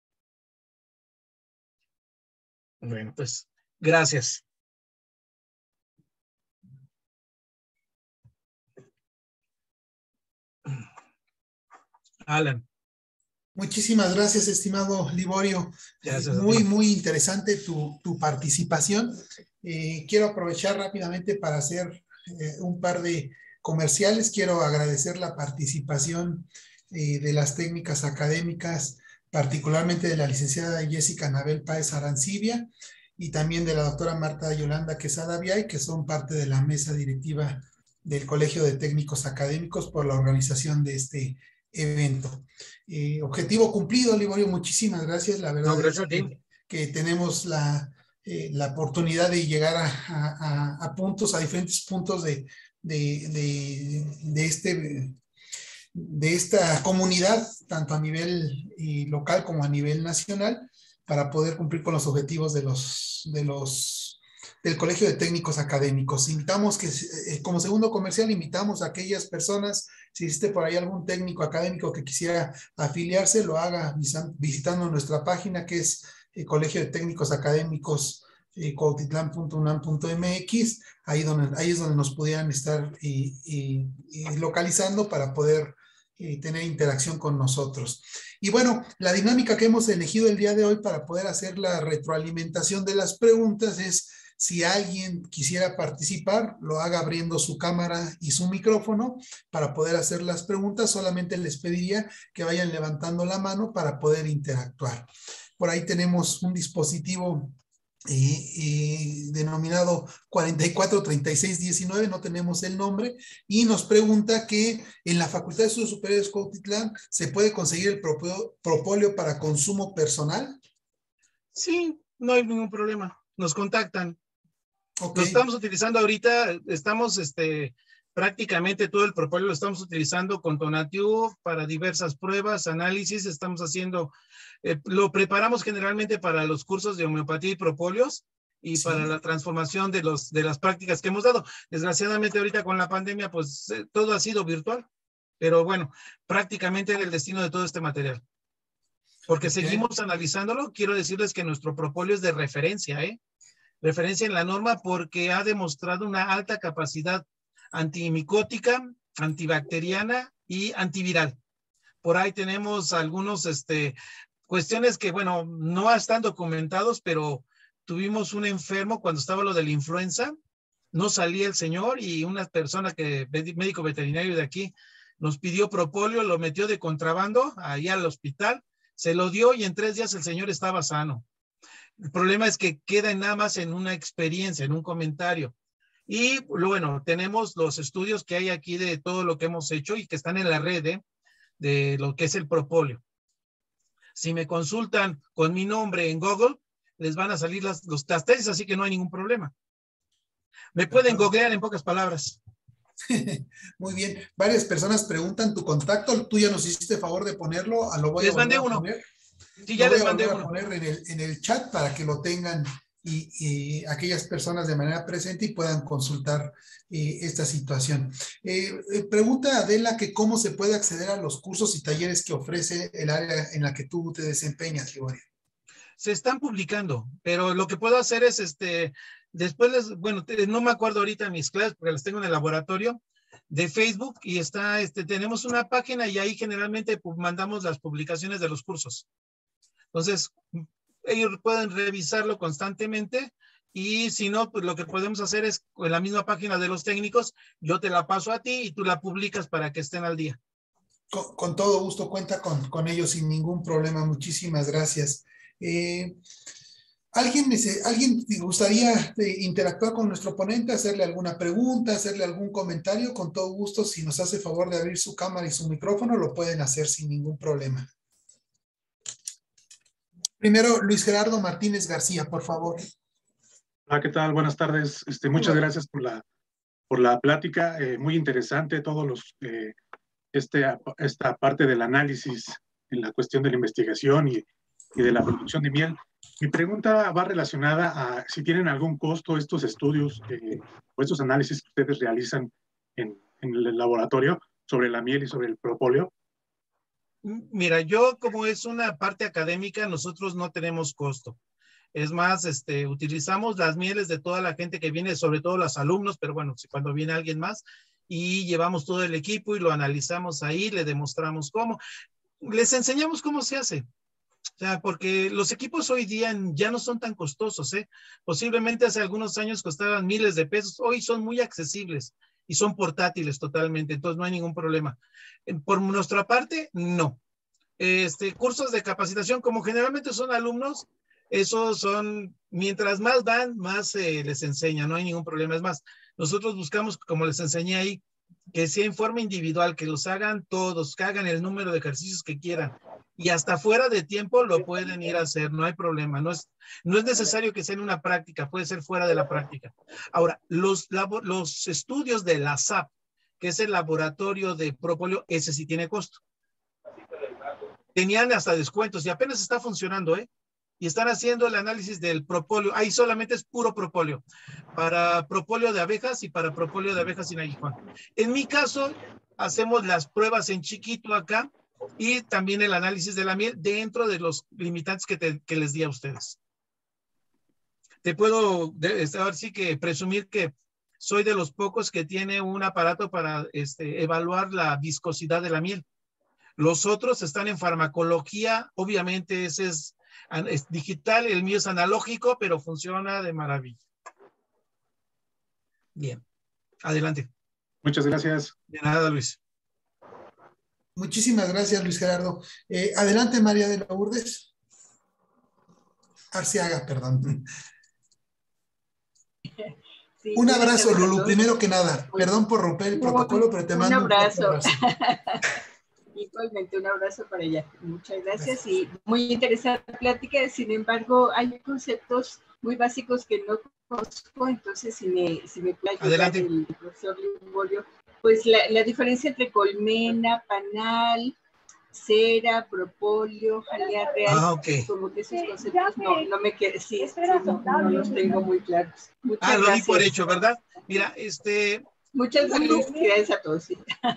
Bueno, pues, gracias. Alan. Muchísimas gracias, estimado Liborio. Gracias. Muy, muy interesante tu, tu participación. Eh, quiero aprovechar rápidamente para hacer eh, un par de comerciales. Quiero agradecer la participación eh, de las técnicas académicas, particularmente de la licenciada Jessica Anabel Páez Arancibia y también de la doctora Marta Yolanda Quesada Viay, que son parte de la mesa directiva del Colegio de Técnicos Académicos por la organización de este evento. Eh, objetivo cumplido, Liborio, muchísimas gracias. La verdad no, gracias es que, que tenemos la, eh, la oportunidad de llegar a, a, a puntos, a diferentes puntos de, de, de, de, este, de esta comunidad, tanto a nivel eh, local como a nivel nacional, para poder cumplir con los objetivos de los, de los, del Colegio de Técnicos Académicos. Invitamos que, eh, como segundo comercial, invitamos a aquellas personas, si existe por ahí algún técnico académico que quisiera afiliarse, lo haga visitando nuestra página, que es eh, Colegio de Técnicos Académicos eh, cuautitlán punto unam punto mx. Ahí, donde, ahí es donde nos pudieran estar eh, eh, eh, localizando para poder eh, tener interacción con nosotros. Y bueno, la dinámica que hemos elegido el día de hoy para poder hacer la retroalimentación de las preguntas es: si alguien quisiera participar, lo haga abriendo su cámara y su micrófono para poder hacer las preguntas. Solamente les pediría que vayan levantando la mano para poder interactuar. Por ahí tenemos un dispositivo eh, eh, denominado cuarenta y cuatro treinta y seis diecinueve, no tenemos el nombre, y nos pregunta que en la Facultad de Estudios Superiores Cuautitlán se puede conseguir el propóleo para consumo personal. Sí, no hay ningún problema. Nos contactan. Okay. Lo estamos utilizando ahorita, estamos este, prácticamente todo el propóleo lo estamos utilizando con Tonatiuh para diversas pruebas, análisis, estamos haciendo, eh, lo preparamos generalmente para los cursos de homeopatía y propóleos y sí. para la transformación de, los, de las prácticas que hemos dado. Desgraciadamente ahorita con la pandemia, pues eh, todo ha sido virtual, pero bueno, prácticamente era el destino de todo este material. Porque Okay. seguimos analizándolo. Quiero decirles que nuestro propóleo es de referencia, ¿eh? Referencia en la norma porque ha demostrado una alta capacidad antimicótica, antibacteriana y antiviral. Por ahí tenemos algunos, este, cuestiones que, bueno, no están documentados, pero tuvimos un enfermo cuando estaba lo de la influenza, no salía el señor y una persona que, médico veterinario de aquí, nos pidió propóleo, lo metió de contrabando allá al hospital, se lo dio y en tres días el señor estaba sano. El problema es que queda nada más en una experiencia, en un comentario. Y bueno, tenemos los estudios que hay aquí de todo lo que hemos hecho y que están en la red, ¿eh? De lo que es el propóleo. Si me consultan con mi nombre en Google, les van a salir las, los, las tesis, así que no hay ningún problema. Me pueden googlear en pocas palabras. Muy bien. Varias personas preguntan tu contacto. Tú ya nos hiciste favor de ponerlo. Lo voy Les a volver mandé a uno. poner. Sí, ya lo voy les a mandé volver uno. a poner en el, en el chat para que lo tengan y, y aquellas personas de manera presente y puedan consultar eh, esta situación. Eh, eh, pregunta Adela que cómo se puede acceder a los cursos y talleres que ofrece el área en la que tú te desempeñas, Liborio. Se están publicando, pero lo que puedo hacer es, este, después les, bueno, te, no me acuerdo ahorita mis clases porque las tengo en el laboratorio de Facebook y está, este, tenemos una página y ahí generalmente pues, mandamos las publicaciones de los cursos. Entonces, ellos pueden revisarlo constantemente y si no, pues lo que podemos hacer es en la misma página de los técnicos, yo te la paso a ti y tú la publicas para que estén al día. Con, con todo gusto, cuenta con, con ellos sin ningún problema. Muchísimas gracias. Eh, ¿Alguien, ¿Alguien te gustaría eh, interactuar con nuestro ponente, hacerle alguna pregunta, hacerle algún comentario? Con todo gusto, si nos hace favor de abrir su cámara y su micrófono, lo pueden hacer sin ningún problema. Primero, Luis Gerardo Martínez García, por favor. Hola, ¿qué tal? Buenas tardes. Este, muchas bueno. gracias por la, por la plática. Eh, muy interesante todos los, eh, este, esta parte del análisis en la cuestión de la investigación y, y de la producción de miel. Mi pregunta va relacionada a si tienen algún costo estos estudios eh, o estos análisis que ustedes realizan en, en el laboratorio sobre la miel y sobre el propóleo. Mira, yo como es una parte académica, nosotros no tenemos costo. Es más, este, utilizamos las mieles de toda la gente que viene, sobre todo los alumnos, pero bueno, si cuando viene alguien más, y llevamos todo el equipo y lo analizamos ahí, le demostramos cómo. Les enseñamos cómo se hace. O sea, porque los equipos hoy día ya no son tan costosos, ¿eh? Posiblemente hace algunos años costaban miles de pesos, hoy son muy accesibles y son portátiles totalmente, entonces no hay ningún problema. Por nuestra parte, no. Este, cursos de capacitación, como generalmente son alumnos, esos son, mientras más van, más eh, les enseña, no hay ningún problema. Es más, nosotros buscamos, como les enseñé ahí, que sea en forma individual, que los hagan todos, que hagan el número de ejercicios que quieran. Y hasta fuera de tiempo lo pueden ir a hacer, no hay problema. No es, no es necesario que sea en una práctica, puede ser fuera de la práctica. Ahora, los, los estudios de la S A P, que es el laboratorio de propóleo, ese sí tiene costo. Tenían hasta descuentos y apenas está funcionando, ¿eh? Y están haciendo el análisis del propóleo. Ahí solamente es puro propóleo. Para propóleo de abejas y para propóleo de abejas sin aguijón. En mi caso, hacemos las pruebas en chiquito acá y también el análisis de la miel dentro de los limitantes que, te, que les di a ustedes. Te puedo, ahora sí que presumir que soy de los pocos que tiene un aparato para este, evaluar la viscosidad de la miel. Los otros están en farmacología, obviamente ese es, es digital, el mío es analógico, pero funciona de maravilla. Bien, adelante. Muchas gracias. De nada, Luis. Muchísimas gracias, Luis Gerardo. Eh, adelante, María de Lourdes. Arceaga, perdón. Sí, un abrazo, Lulu, primero que nada. Perdón por romper el protocolo, pero te mando un abrazo. Un abrazo. Igualmente, un abrazo para ella. Muchas gracias, gracias. Y muy interesante la plática. Sin embargo, hay conceptos muy básicos que no conozco, entonces si me, si me puede ayudar el profesor Liborio, pues la, la diferencia entre colmena, panal, cera, propóleo, jalea real. Ah, ok. Como que esos conceptos no, no me quedan, sí, sí, no, no los tengo muy claros. Muchas ah, lo gracias. di por hecho, ¿verdad? Mira, este... Muchas felicidades a todos. Sí.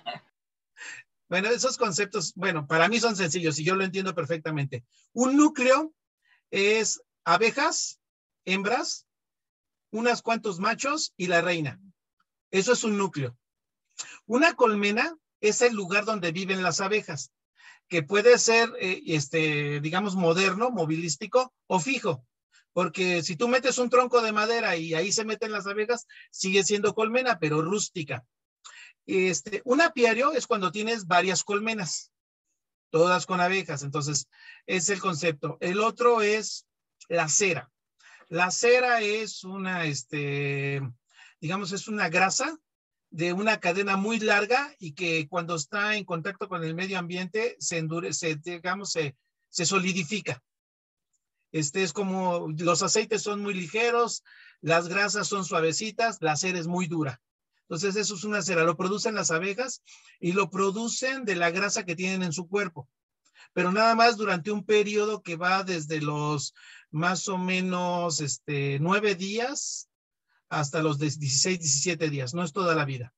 Bueno, esos conceptos, bueno, para mí son sencillos y yo lo entiendo perfectamente. Un núcleo es abejas, hembras, unos cuantos machos y la reina. Eso es un núcleo. Una colmena es el lugar donde viven las abejas, que puede ser, eh, este, digamos, moderno, movilístico o fijo. Porque si tú metes un tronco de madera y ahí se meten las abejas, sigue siendo colmena, pero rústica. Este, un apiario es cuando tienes varias colmenas, todas con abejas. Entonces, es el concepto. El otro es la cera. La cera es una, este, digamos, es una grasa de una cadena muy larga y que cuando está en contacto con el medio ambiente se endurece, digamos, se, se solidifica. Este es como, los aceites son muy ligeros, las grasas son suavecitas, la cera es muy dura. Entonces eso es una cera, lo producen las abejas y lo producen de la grasa que tienen en su cuerpo, pero nada más durante un periodo que va desde los más o menos este, nueve días hasta los dieciséis, diecisiete días, no es toda la vida.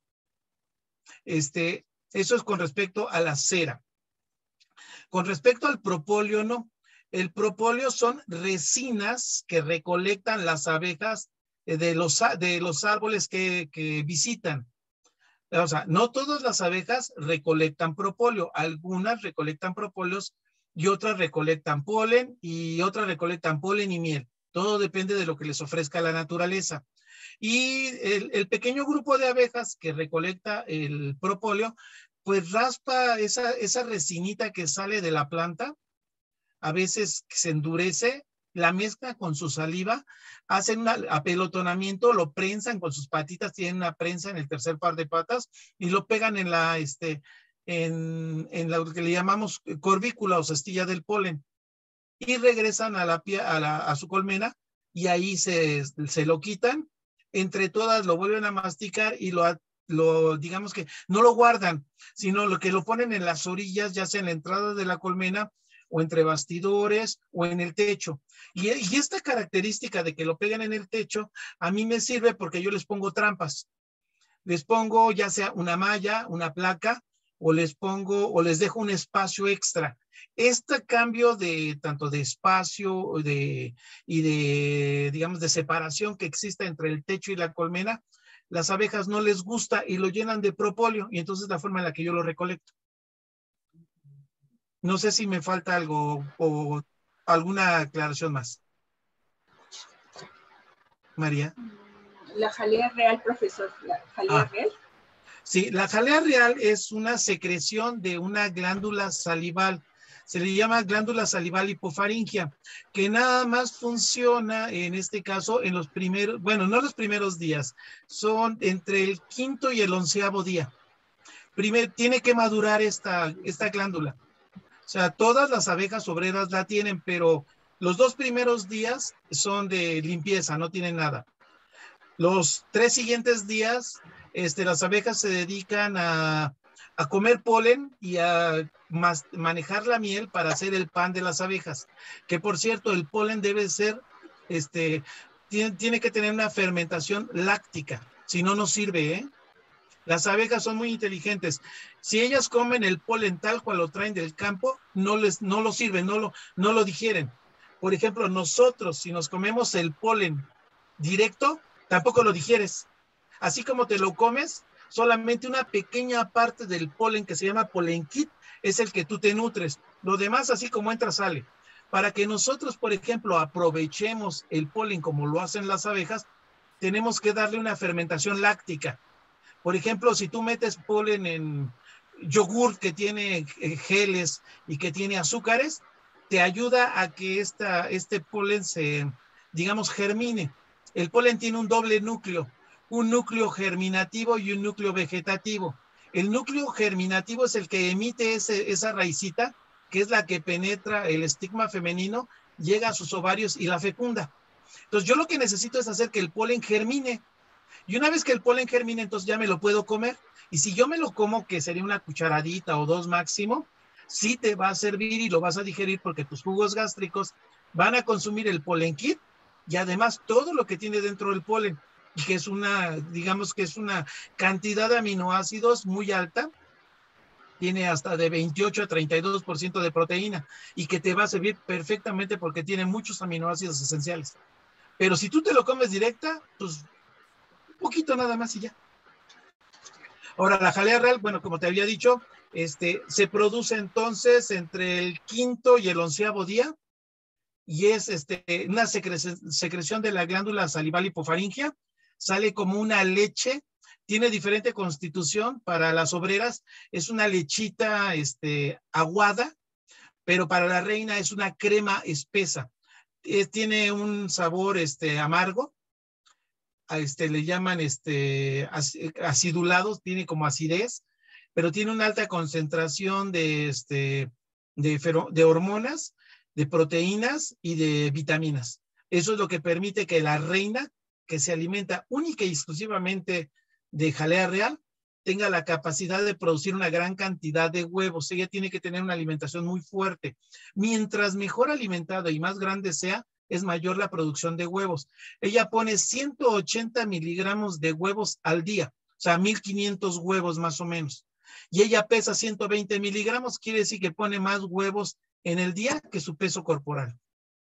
Este, eso es con respecto a la cera. Con respecto al propóleo, no. El propóleo son resinas que recolectan las abejas de los, de los árboles que, que visitan. O sea, no todas las abejas recolectan propóleo. Algunas recolectan propóleos y otras recolectan polen y otras recolectan polen y miel. Todo depende de lo que les ofrezca la naturaleza. Y el, el pequeño grupo de abejas que recolecta el propóleo, pues raspa esa, esa resinita que sale de la planta, a veces se endurece, la mezcla con su saliva, hacen un apelotonamiento, lo prensan con sus patitas, tienen una prensa en el tercer par de patas y lo pegan en la, este, en, en lo que le llamamos corbícula o cestilla del polen y regresan a, la, a, la, a su colmena y ahí se, se lo quitan, entre todas lo vuelven a masticar y lo, lo, digamos que no lo guardan, sino lo que lo ponen en las orillas, ya sea en la entrada de la colmena o entre bastidores o en el techo. Y, y esta característica de que lo peguen en el techo, a mí me sirve porque yo les pongo trampas. Les pongo ya sea una malla, una placa, o les pongo, o les dejo un espacio extra. Este cambio de tanto de espacio de, y de, digamos, de separación que existe entre el techo y la colmena, las abejas no les gusta y lo llenan de propóleo, y entonces es la forma en la que yo lo recolecto. No sé si me falta algo o alguna aclaración más. María. La jalea real, profesor, la jalea ah, real. Sí, la jalea real es una secreción de una glándula salival. Se le llama glándula salival hipofaringia, que nada más funciona en este caso en los primeros, bueno, no los primeros días, son entre el quinto y el onceavo día. Primero, tiene que madurar esta, esta glándula. O sea, todas las abejas obreras la tienen, pero los dos primeros días son de limpieza, no tienen nada. Los tres siguientes días, este, las abejas se dedican a, a comer polen y a mas, manejar la miel para hacer el pan de las abejas. Que por cierto, el polen debe ser, este, tiene, tiene que tener una fermentación láctica, si no, no sirve, ¿eh? Las abejas son muy inteligentes. Si ellas comen el polen tal cual lo traen del campo, no les, no lo sirven, no lo, no lo digieren. Por ejemplo, nosotros, si nos comemos el polen directo, tampoco lo digieres. Así como te lo comes, solamente una pequeña parte del polen que se llama polenquit es el que tú te nutres. Lo demás, así como entra, sale. Para que nosotros, por ejemplo, aprovechemos el polen como lo hacen las abejas, tenemos que darle una fermentación láctica. Por ejemplo, si tú metes polen en yogur que tiene geles y que tiene azúcares, te ayuda a que esta, este polen se, digamos, germine. El polen tiene un doble núcleo, un núcleo germinativo y un núcleo vegetativo. El núcleo germinativo es el que emite ese, esa raicita, que es la que penetra el estigma femenino, llega a sus ovarios y la fecunda. Entonces yo lo que necesito es hacer que el polen germine. Y una vez que el polen germine, entonces ya me lo puedo comer. Y si yo me lo como, que sería una cucharadita o dos máximo, sí te va a servir y lo vas a digerir porque tus jugos gástricos van a consumir el polen kit y además todo lo que tiene dentro del polen, y que es una, digamos que es una cantidad de aminoácidos muy alta, tiene hasta de veintiocho a treinta y dos por ciento de proteína y que te va a servir perfectamente porque tiene muchos aminoácidos esenciales. Pero si tú te lo comes directa, pues un poquito nada más y ya. Ahora, la jalea real, bueno, como te había dicho, este, se produce entonces entre el quinto y el onceavo día y es este, una secre secreción de la glándula salival hipofaringea, sale como una leche, tiene diferente constitución para las obreras, es una lechita este, aguada, pero para la reina es una crema espesa, es, tiene un sabor este, amargo, a este, le llaman este, acidulados, tiene como acidez, pero tiene una alta concentración de, este, de, fero, de hormonas, de proteínas y de vitaminas. Eso es lo que permite que la reina, que se alimenta única y exclusivamente de jalea real, tenga la capacidad de producir una gran cantidad de huevos. Ella tiene que tener una alimentación muy fuerte. Mientras mejor alimentada y más grande sea, es mayor la producción de huevos. Ella pone ciento ochenta miligramos de huevos al día, o sea, mil quinientos huevos más o menos. Y ella pesa ciento veinte miligramos, quiere decir que pone más huevos en el día que su peso corporal.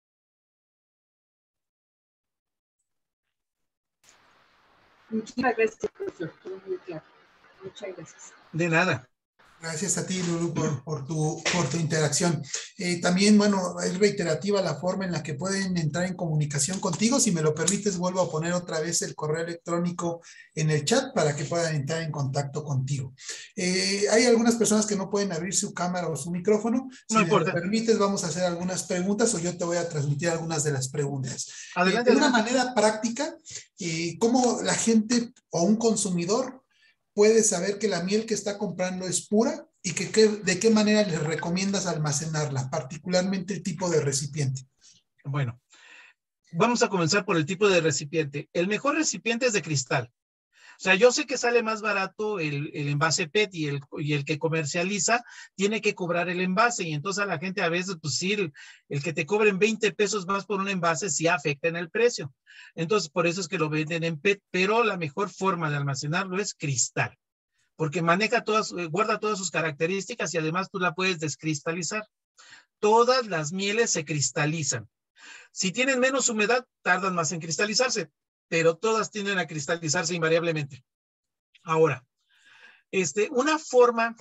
Muchas gracias, profesor. Muy claro. Muchas gracias. De nada. Gracias a ti, Lulu, por, por, tu, por tu interacción. Eh, también, bueno, es reiterativa la forma en la que pueden entrar en comunicación contigo. Si me lo permites, vuelvo a poner otra vez el correo electrónico en el chat para que puedan entrar en contacto contigo. Eh, hay algunas personas que no pueden abrir su cámara o su micrófono. Si No me importa. lo permites, vamos a hacer algunas preguntas o yo te voy a transmitir algunas de las preguntas. Adelante. Eh, de una manera práctica, eh, ¿cómo la gente o un consumidor puede saber que la miel que está comprando es pura y que, que, de qué manera les recomiendas almacenarla, particularmente el tipo de recipiente? Bueno, vamos a comenzar por el tipo de recipiente. El mejor recipiente es de cristal. O sea, yo sé que sale más barato el, el envase P E T y el, y el que comercializa tiene que cobrar el envase y entonces a la gente a veces, pues sí, el, el que te cobren veinte pesos más por un envase sí afecta en el precio. Entonces, por eso es que lo venden en P E T, pero la mejor forma de almacenarlo es cristal, porque maneja todas, guarda todas sus características y además tú la puedes descristalizar. Todas las mieles se cristalizan. Si tienen menos humedad, tardan más en cristalizarse, pero todas tienden a cristalizarse invariablemente. Ahora, este, una forma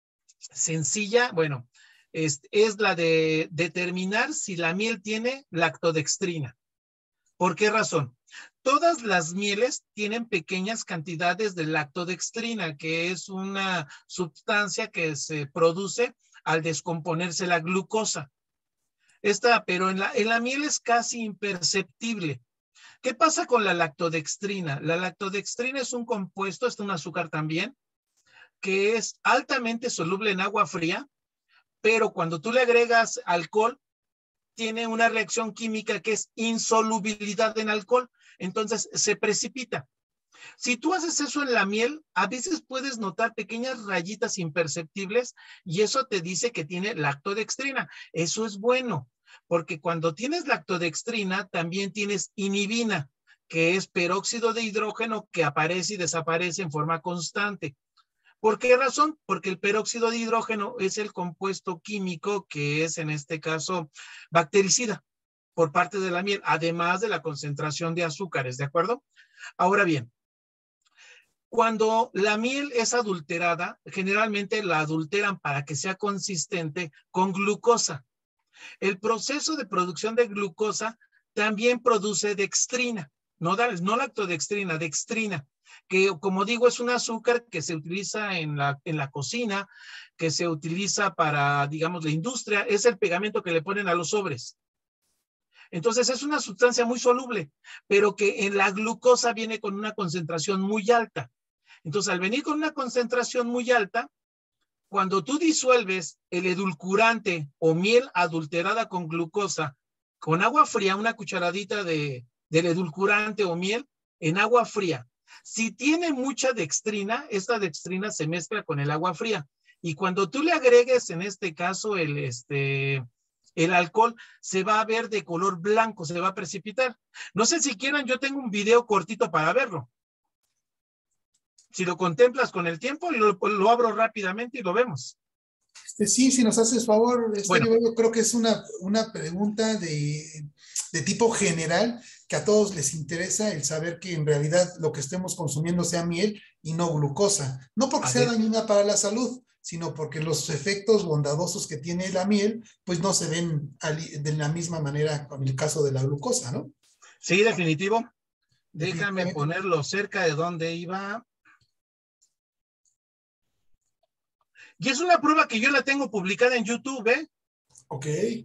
sencilla, bueno, es, es la de determinar si la miel tiene lactodextrina. ¿Por qué razón? Todas las mieles tienen pequeñas cantidades de lactodextrina, que es una sustancia que se produce al descomponerse la glucosa. Esta, pero en la, en la miel es casi imperceptible. ¿Qué pasa con la lactodextrina? La lactodextrina es un compuesto, es un azúcar también, que es altamente soluble en agua fría, pero cuando tú le agregas alcohol, tiene una reacción química que es insolubilidad en alcohol, entonces se precipita. Si tú haces eso en la miel, a veces puedes notar pequeñas rayitas imperceptibles y eso te dice que tiene lactodextrina. Eso es bueno, porque cuando tienes lactodextrina, también tienes inhibina, que es peróxido de hidrógeno que aparece y desaparece en forma constante. ¿Por qué razón? Porque el peróxido de hidrógeno es el compuesto químico que es, en este caso, bactericida por parte de la miel, además de la concentración de azúcares, ¿de acuerdo? Ahora bien, cuando la miel es adulterada, generalmente la adulteran para que sea consistente con glucosa. El proceso de producción de glucosa también produce dextrina, no, no lactodextrina, dextrina, que como digo es un azúcar que se utiliza en la, en la cocina, que se utiliza para, digamos, la industria, es el pegamento que le ponen a los sobres. Entonces es una sustancia muy soluble, pero que en la glucosa viene con una concentración muy alta. Entonces al venir con una concentración muy alta, cuando tú disuelves el edulcorante o miel adulterada con glucosa, con agua fría, una cucharadita de, del edulcorante o miel en agua fría, si tiene mucha dextrina, esta dextrina se mezcla con el agua fría Y cuando tú le agregues, en este caso, el, este, el alcohol, se va a ver de color blanco, se va a precipitar. No sé si quieran, yo tengo un video cortito para verlo. Si lo contemplas con el tiempo, lo, lo abro rápidamente y lo vemos. Este, sí, si nos haces favor, este, Bueno. yo creo que es una, una pregunta de, de tipo general que a todos les interesa el saber que en realidad lo que estemos consumiendo sea miel y no glucosa. No porque sea dañina para la salud, sino porque los efectos bondadosos que tiene la miel, pues no se ven de la misma manera con el caso de la glucosa, ¿no? Sí, definitivo. Déjame ponerlo cerca de donde iba. Y es una prueba que yo la tengo publicada en YouTube, ¿eh? Ok.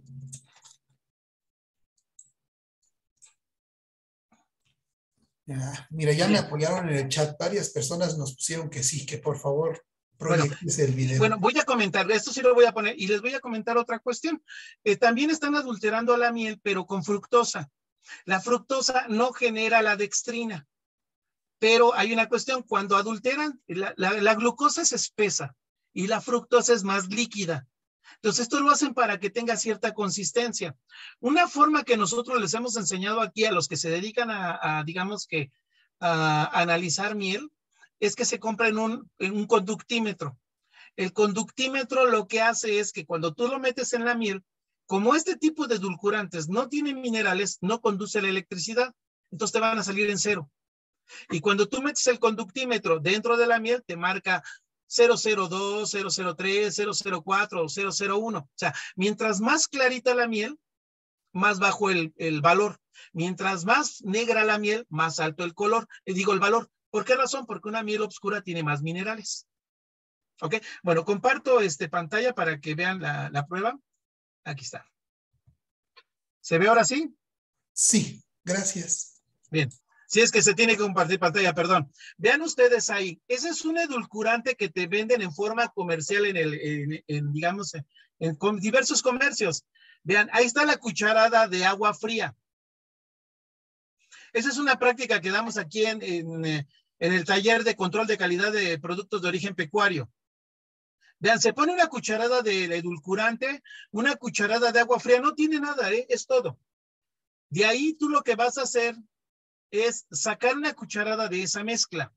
Ya, mira, ya me apoyaron en el chat. Varias personas nos pusieron que sí, que por favor proyectes el video. Bueno, voy a comentar, esto sí lo voy a poner, y les voy a comentar otra cuestión. Eh, también están adulterando la miel, pero con fructosa. La fructosa no genera la dextrina, pero hay una cuestión, cuando adulteran, la, la, la glucosa es espesa y la fructosa es más líquida. Entonces, esto lo hacen para que tenga cierta consistencia. Una forma que nosotros les hemos enseñado aquí a los que se dedican a, a digamos que, a analizar miel, es que se compren un, un conductímetro. El conductímetro lo que hace es que cuando tú lo metes en la miel, como este tipo de edulcorantes no tienen minerales, no conduce la electricidad, entonces te van a salir en cero. Y cuando tú metes el conductímetro dentro de la miel, te marca cero cero dos, cero cero tres, cero cero cuatro o cero cero uno. O sea, mientras más clarita la miel, más bajo el, el valor. Mientras más negra la miel, más alto el color. Le digo el valor. ¿Por qué razón? Porque una miel oscura tiene más minerales. ¿Ok? Bueno, comparto este pantalla para que vean la, la prueba. Aquí está. ¿Se ve ahora sí? Sí, gracias. Bien. Si es que se tiene que compartir pantalla, perdón. Vean ustedes ahí, ese es un edulcorante que te venden en forma comercial en, el, en, en digamos, en, en con diversos comercios. Vean, ahí está la cucharada de agua fría. Esa es una práctica que damos aquí en, en, en el taller de control de calidad de productos de origen pecuario. Vean, se pone una cucharada de edulcorante, una cucharada de agua fría, no tiene nada, ¿eh? Es todo. De ahí tú lo que vas a hacer es sacar una cucharada de esa mezcla.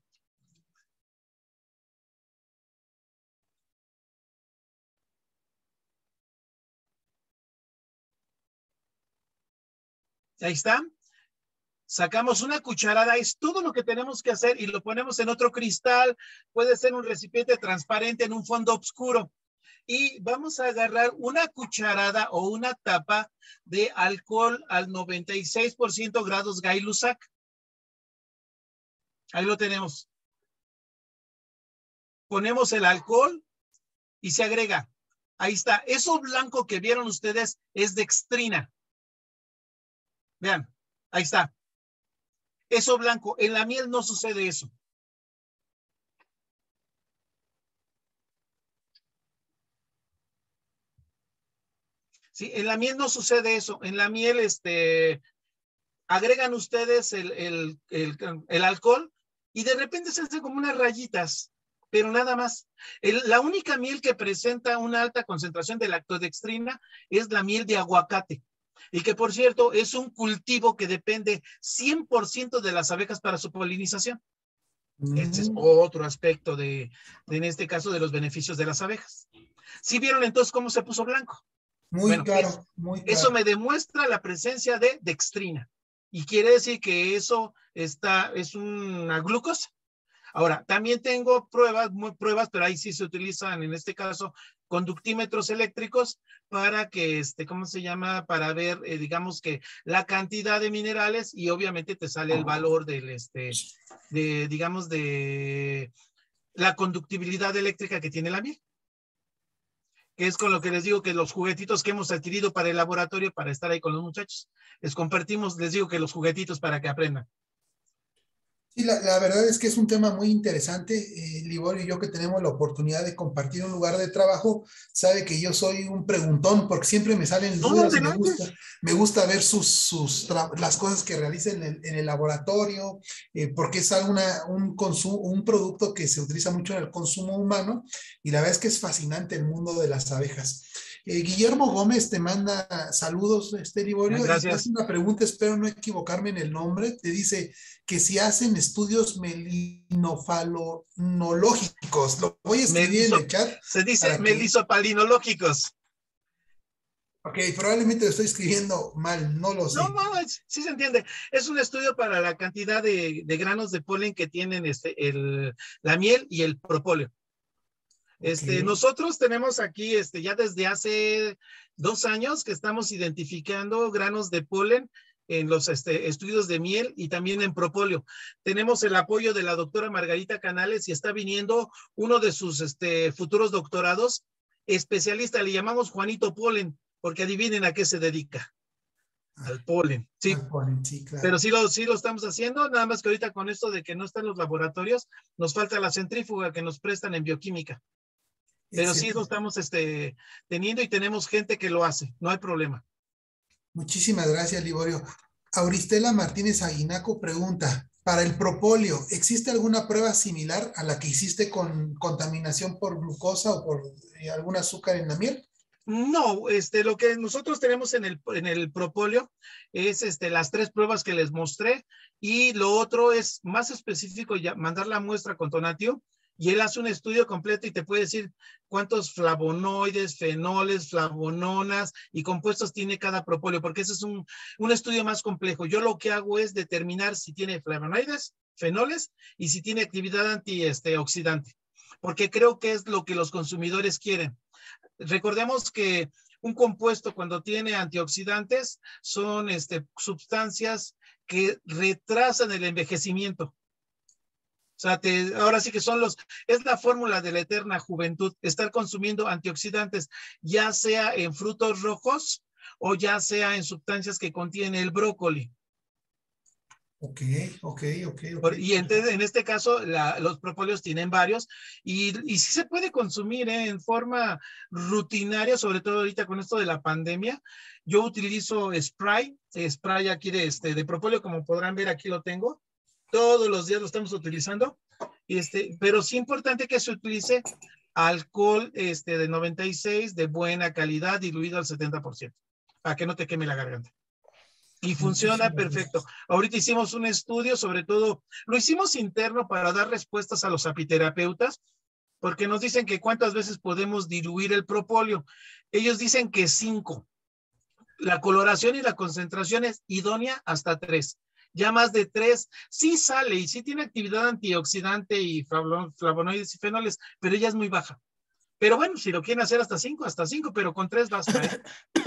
Ahí está. Sacamos una cucharada, es todo lo que tenemos que hacer y lo ponemos en otro cristal. Puede ser un recipiente transparente en un fondo oscuro. Y vamos a agarrar una cucharada o una tapa de alcohol al noventa y seis por ciento grados Gay-Lussac. Ahí lo tenemos. Ponemos el alcohol y se agrega. Ahí está. Eso blanco que vieron ustedes es dextrina. Vean, ahí está. Eso blanco. En la miel no sucede eso. Sí, en la miel no sucede eso. En la miel, este, agregan ustedes el, el, el, el alcohol y de repente se hacen como unas rayitas, pero nada más. El, la única miel que presenta una alta concentración de lactodextrina es la miel de aguacate. Y que, por cierto, es un cultivo que depende cien por ciento de las abejas para su polinización. Mm. Este es otro aspecto de, de, en este caso, de los beneficios de las abejas. ¿Sí vieron entonces cómo se puso blanco? Muy bueno, claro, es, muy claro. Eso me demuestra la presencia de dextrina. Y quiere decir que eso está, es una glucosa. Ahora, también tengo pruebas, muy pruebas, pero ahí sí se utilizan, en este caso, conductímetros eléctricos para que, este, ¿cómo se llama? Para ver, eh, digamos que la cantidad de minerales y obviamente te sale el valor del, este, de, digamos, de la conductibilidad eléctrica que tiene la miel. Que es con lo que les digo que los juguetitos que hemos adquirido para el laboratorio, para estar ahí con los muchachos, les compartimos, les digo que los juguetitos para que aprendan. Sí, la, la verdad es que es un tema muy interesante. Eh, Liborio y yo que tenemos la oportunidad de compartir un lugar de trabajo, sabe que yo soy un preguntón porque siempre me salen No, dudas y me adelante. gusta, me gusta ver sus, sus tra- las cosas que realiza en el, en el laboratorio, eh, porque es alguna, un, consumo, un producto que se utiliza mucho en el consumo humano y la verdad es que es fascinante el mundo de las abejas. Eh, Guillermo Gómez te manda saludos, este Ah, Liborio, y te hace gracias. una pregunta, espero no equivocarme en el nombre. Te dice que si hacen estudios melinofalonológicos, lo voy a escribir en Meliso, el chat se dice para que, melisopalinológicos. ok, probablemente lo estoy escribiendo mal, no lo No, sé. no, es- sí se entiende. Es un estudio para la cantidad de, de granos de polen que tienen este, el, la miel y el propóleo. Ok, Este, nosotros tenemos aquí, este, ya desde hace dos años que estamos identificando granos de polen en los este, estudios de miel y también en propóleo. Tenemos el apoyo de la doctora Margarita Canales y está viniendo uno de sus este, futuros doctorados, especialista, le llamamos Juanito Polen, porque adivinen a qué se dedica, al polen, ¿sí? al polen, sí, claro. Pero sí lo, sí lo estamos haciendo, nada más que ahorita con esto de que no están los laboratorios, nos falta la centrífuga que nos prestan en bioquímica. Pero sí lo Excelente. estamos este, teniendo y tenemos gente que lo hace, no hay problema. Muchísimas gracias, Liborio. Auristela Martínez Aguinaco pregunta, para el propóleo, ¿existe alguna prueba similar a la que hiciste con contaminación por glucosa o por eh, algún azúcar en la miel? No, este, lo que nosotros tenemos en el, en el propóleo es este, las tres pruebas que les mostré y lo otro es más específico, ya, mandar la muestra con Tonatio y él hace un estudio completo y te puede decir cuántos flavonoides, fenoles, flavononas y compuestos tiene cada propóleo, porque ese es un, un estudio más complejo. Yo lo que hago es determinar si tiene flavonoides, fenoles y si tiene actividad antioxidante, porque creo que es lo que los consumidores quieren. Recordemos que un compuesto cuando tiene antioxidantes son este, sustancias que retrasan el envejecimiento. O sea, te, ahora sí que son los, es la fórmula de la eterna juventud, estar consumiendo antioxidantes, ya sea en frutos rojos o ya sea en sustancias que contiene el brócoli. Ok, ok, ok, ok. Por, y entonces, en este caso, la, los propóleos tienen varios y, y sí se puede consumir ¿eh? en forma rutinaria, sobre todo ahorita con esto de la pandemia. Yo utilizo spray, spray aquí de, este, de propóleo, como podrán ver, aquí lo tengo. Todos los días lo estamos utilizando, este, pero sí es importante que se utilice alcohol este, de noventa y seis de buena calidad, diluido al setenta por ciento, para que no te queme la garganta. Y funciona Muchísimas perfecto. gracias. Ahorita hicimos un estudio, sobre todo, lo hicimos interno para dar respuestas a los apiterapeutas, porque nos dicen que cuántas veces podemos diluir el propóleo. Ellos dicen que cinco. La coloración y la concentración es idónea hasta tres. Ya más de tres, sí sale y sí tiene actividad antioxidante y flavonoides y fenoles, pero ella es muy baja. Pero bueno, si lo quieren hacer hasta cinco, hasta cinco, pero con tres basta, ¿eh?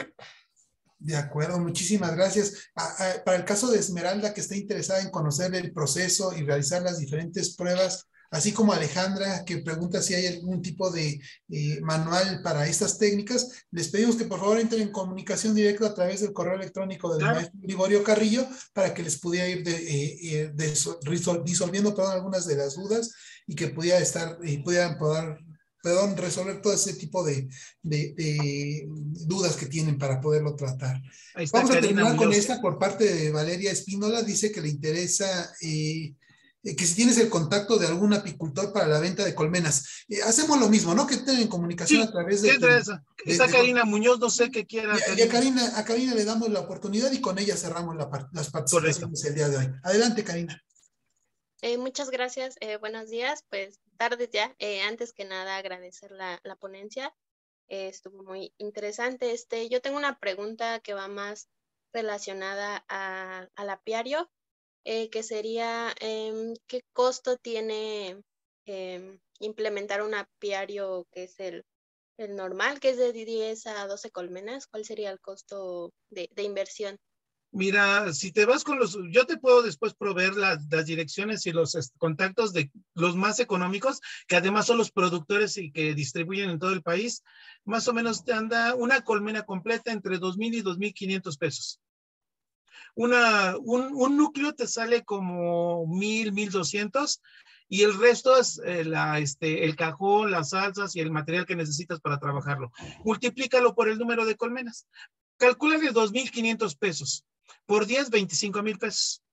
De acuerdo, muchísimas gracias. Ah, ah, para el caso de Esmeralda, que está interesada en conocer el proceso y realizar las diferentes pruebas, así como Alejandra, que pregunta si hay algún tipo de eh, manual para estas técnicas, les pedimos que por favor entren en comunicación directa a través del correo electrónico del Claro. maestro Liborio Carrillo para que les pudiera ir de, eh, eh, de, disolviendo perdón, algunas de las dudas y que pudiera estar, y pudieran poder perdón, resolver todo ese tipo de, de, de, dudas que tienen para poderlo tratar. Ahí está Vamos a Karina terminar con Muñoz. esta por parte de Valeria Espínola. Dice que le interesa eh, que si tienes el contacto de algún apicultor para la venta de colmenas. Eh, hacemos lo mismo, ¿no? Que estén en comunicación Sí, a través ¿qué de tu... es esa? De, Está de, Karina Muñoz, no sé qué y, quiera a, y a, Karina. Karina, a Karina le damos la oportunidad y con ella cerramos la, las Correcto. participaciones el día de hoy. Adelante, Karina. Eh, muchas gracias, eh, buenos días, pues tardes ya. Eh, antes que nada agradecer la, la ponencia, eh, estuvo muy interesante. Este, yo tengo una pregunta que va más relacionada a, al apiario, eh, que sería, eh, ¿qué costo tiene eh, implementar un apiario que es el, el normal, que es de diez a doce colmenas? ¿Cuál sería el costo de, de inversión? Mira, si te vas con los, yo te puedo después proveer las, las direcciones y los este, contactos de los más económicos, que además son los productores y que distribuyen en todo el país. Más o menos te anda una colmena completa entre dos mil y dos mil quinientos pesos. Una, un, un núcleo te sale como mil, mil doscientos y el resto es eh, la, este, el cajón, las salsas y el material que necesitas para trabajarlo. Multiplícalo por el número de colmenas. Calcúlale dos mil quinientos pesos. Por diez, veinticinco mil pesos.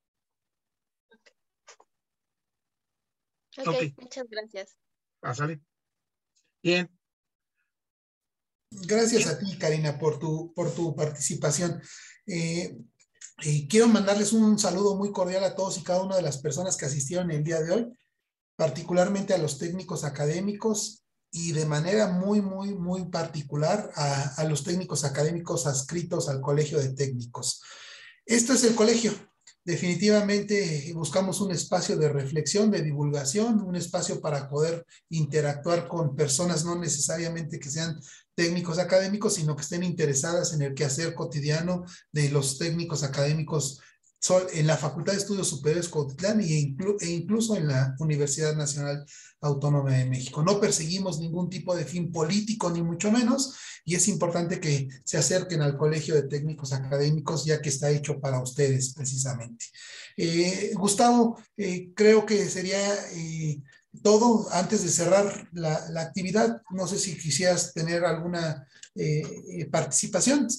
Ok, Ok. muchas gracias. Ah, sale. Bien. Gracias a ti, Karina, por tu, por tu participación. Eh, eh, quiero mandarles un saludo muy cordial a todos y cada una de las personas que asistieron el día de hoy, particularmente a los técnicos académicos y de manera muy, muy, muy particular a, a los técnicos académicos adscritos al Colegio de Técnicos. Esto es el colegio. Definitivamente buscamos un espacio de reflexión, de divulgación, un espacio para poder interactuar con personas no necesariamente que sean técnicos académicos, sino que estén interesadas en el quehacer cotidiano de los técnicos académicos en la Facultad de Estudios Superiores Cuautitlán e, inclu e incluso en la Universidad Nacional Autónoma de México. No perseguimos ningún tipo de fin político, ni mucho menos, y es importante que se acerquen al Colegio de Técnicos Académicos, ya que está hecho para ustedes, precisamente. Eh, Gustavo, eh, creo que sería eh, todo antes de cerrar la, la actividad. No sé si quisieras tener alguna eh, participación.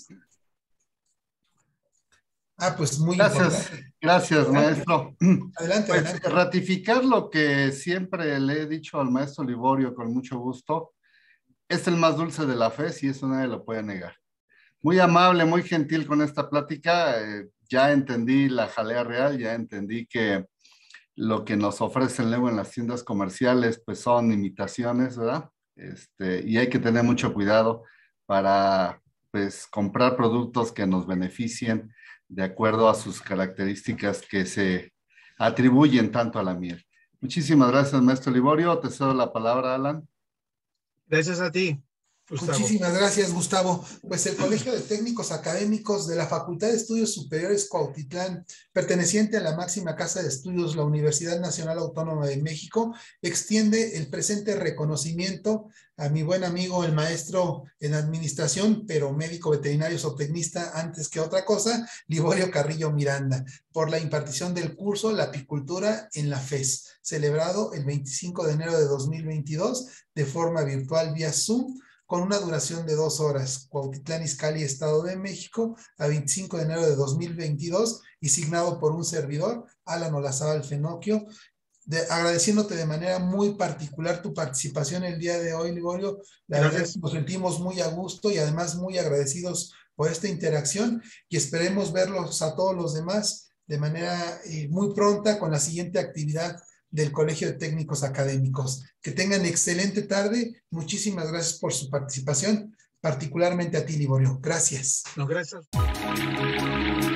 Ah, pues muy Gracias, importante. gracias, Adelante. maestro. Adelante, Pues adelante. ratificar lo que siempre le he dicho al maestro Liborio con mucho gusto, es el más dulce de la fe, si eso nadie lo puede negar. Muy amable, muy gentil con esta plática, eh, ya entendí la jalea real, ya entendí que lo que nos ofrecen luego en las tiendas comerciales pues son imitaciones, ¿verdad? Este, y hay que tener mucho cuidado para pues comprar productos que nos beneficien de acuerdo a sus características que se atribuyen tanto a la miel. Muchísimas gracias, maestro Liborio. Te cedo la palabra, Alan. Gracias a ti, Gustavo. Muchísimas gracias, Gustavo. Pues el Colegio de Técnicos Académicos de la Facultad de Estudios Superiores Cuautitlán, perteneciente a la máxima casa de estudios, la Universidad Nacional Autónoma de México, extiende el presente reconocimiento a mi buen amigo, el maestro en administración, pero médico veterinario zootecnista antes que otra cosa, Liborio Carrillo Miranda, por la impartición del curso La Apicultura en la F E S, celebrado el veinticinco de enero de dos mil veintidós de forma virtual vía Zoom, con una duración de dos horas, Cuautitlán Izcalli, Estado de México, a veinticinco de enero de dos mil veintidós, y signado por un servidor, Alan Olazábal Fenocchio, de, agradeciéndote de manera muy particular tu participación el día de hoy, Liborio. La Gracias. verdad es que nos sentimos muy a gusto y además muy agradecidos por esta interacción, y esperemos verlos a todos los demás de manera eh, muy pronta con la siguiente actividad del Colegio de Técnicos Académicos. Que tengan excelente tarde. Muchísimas gracias por su participación, particularmente a ti, Liborio. Gracias. No, gracias.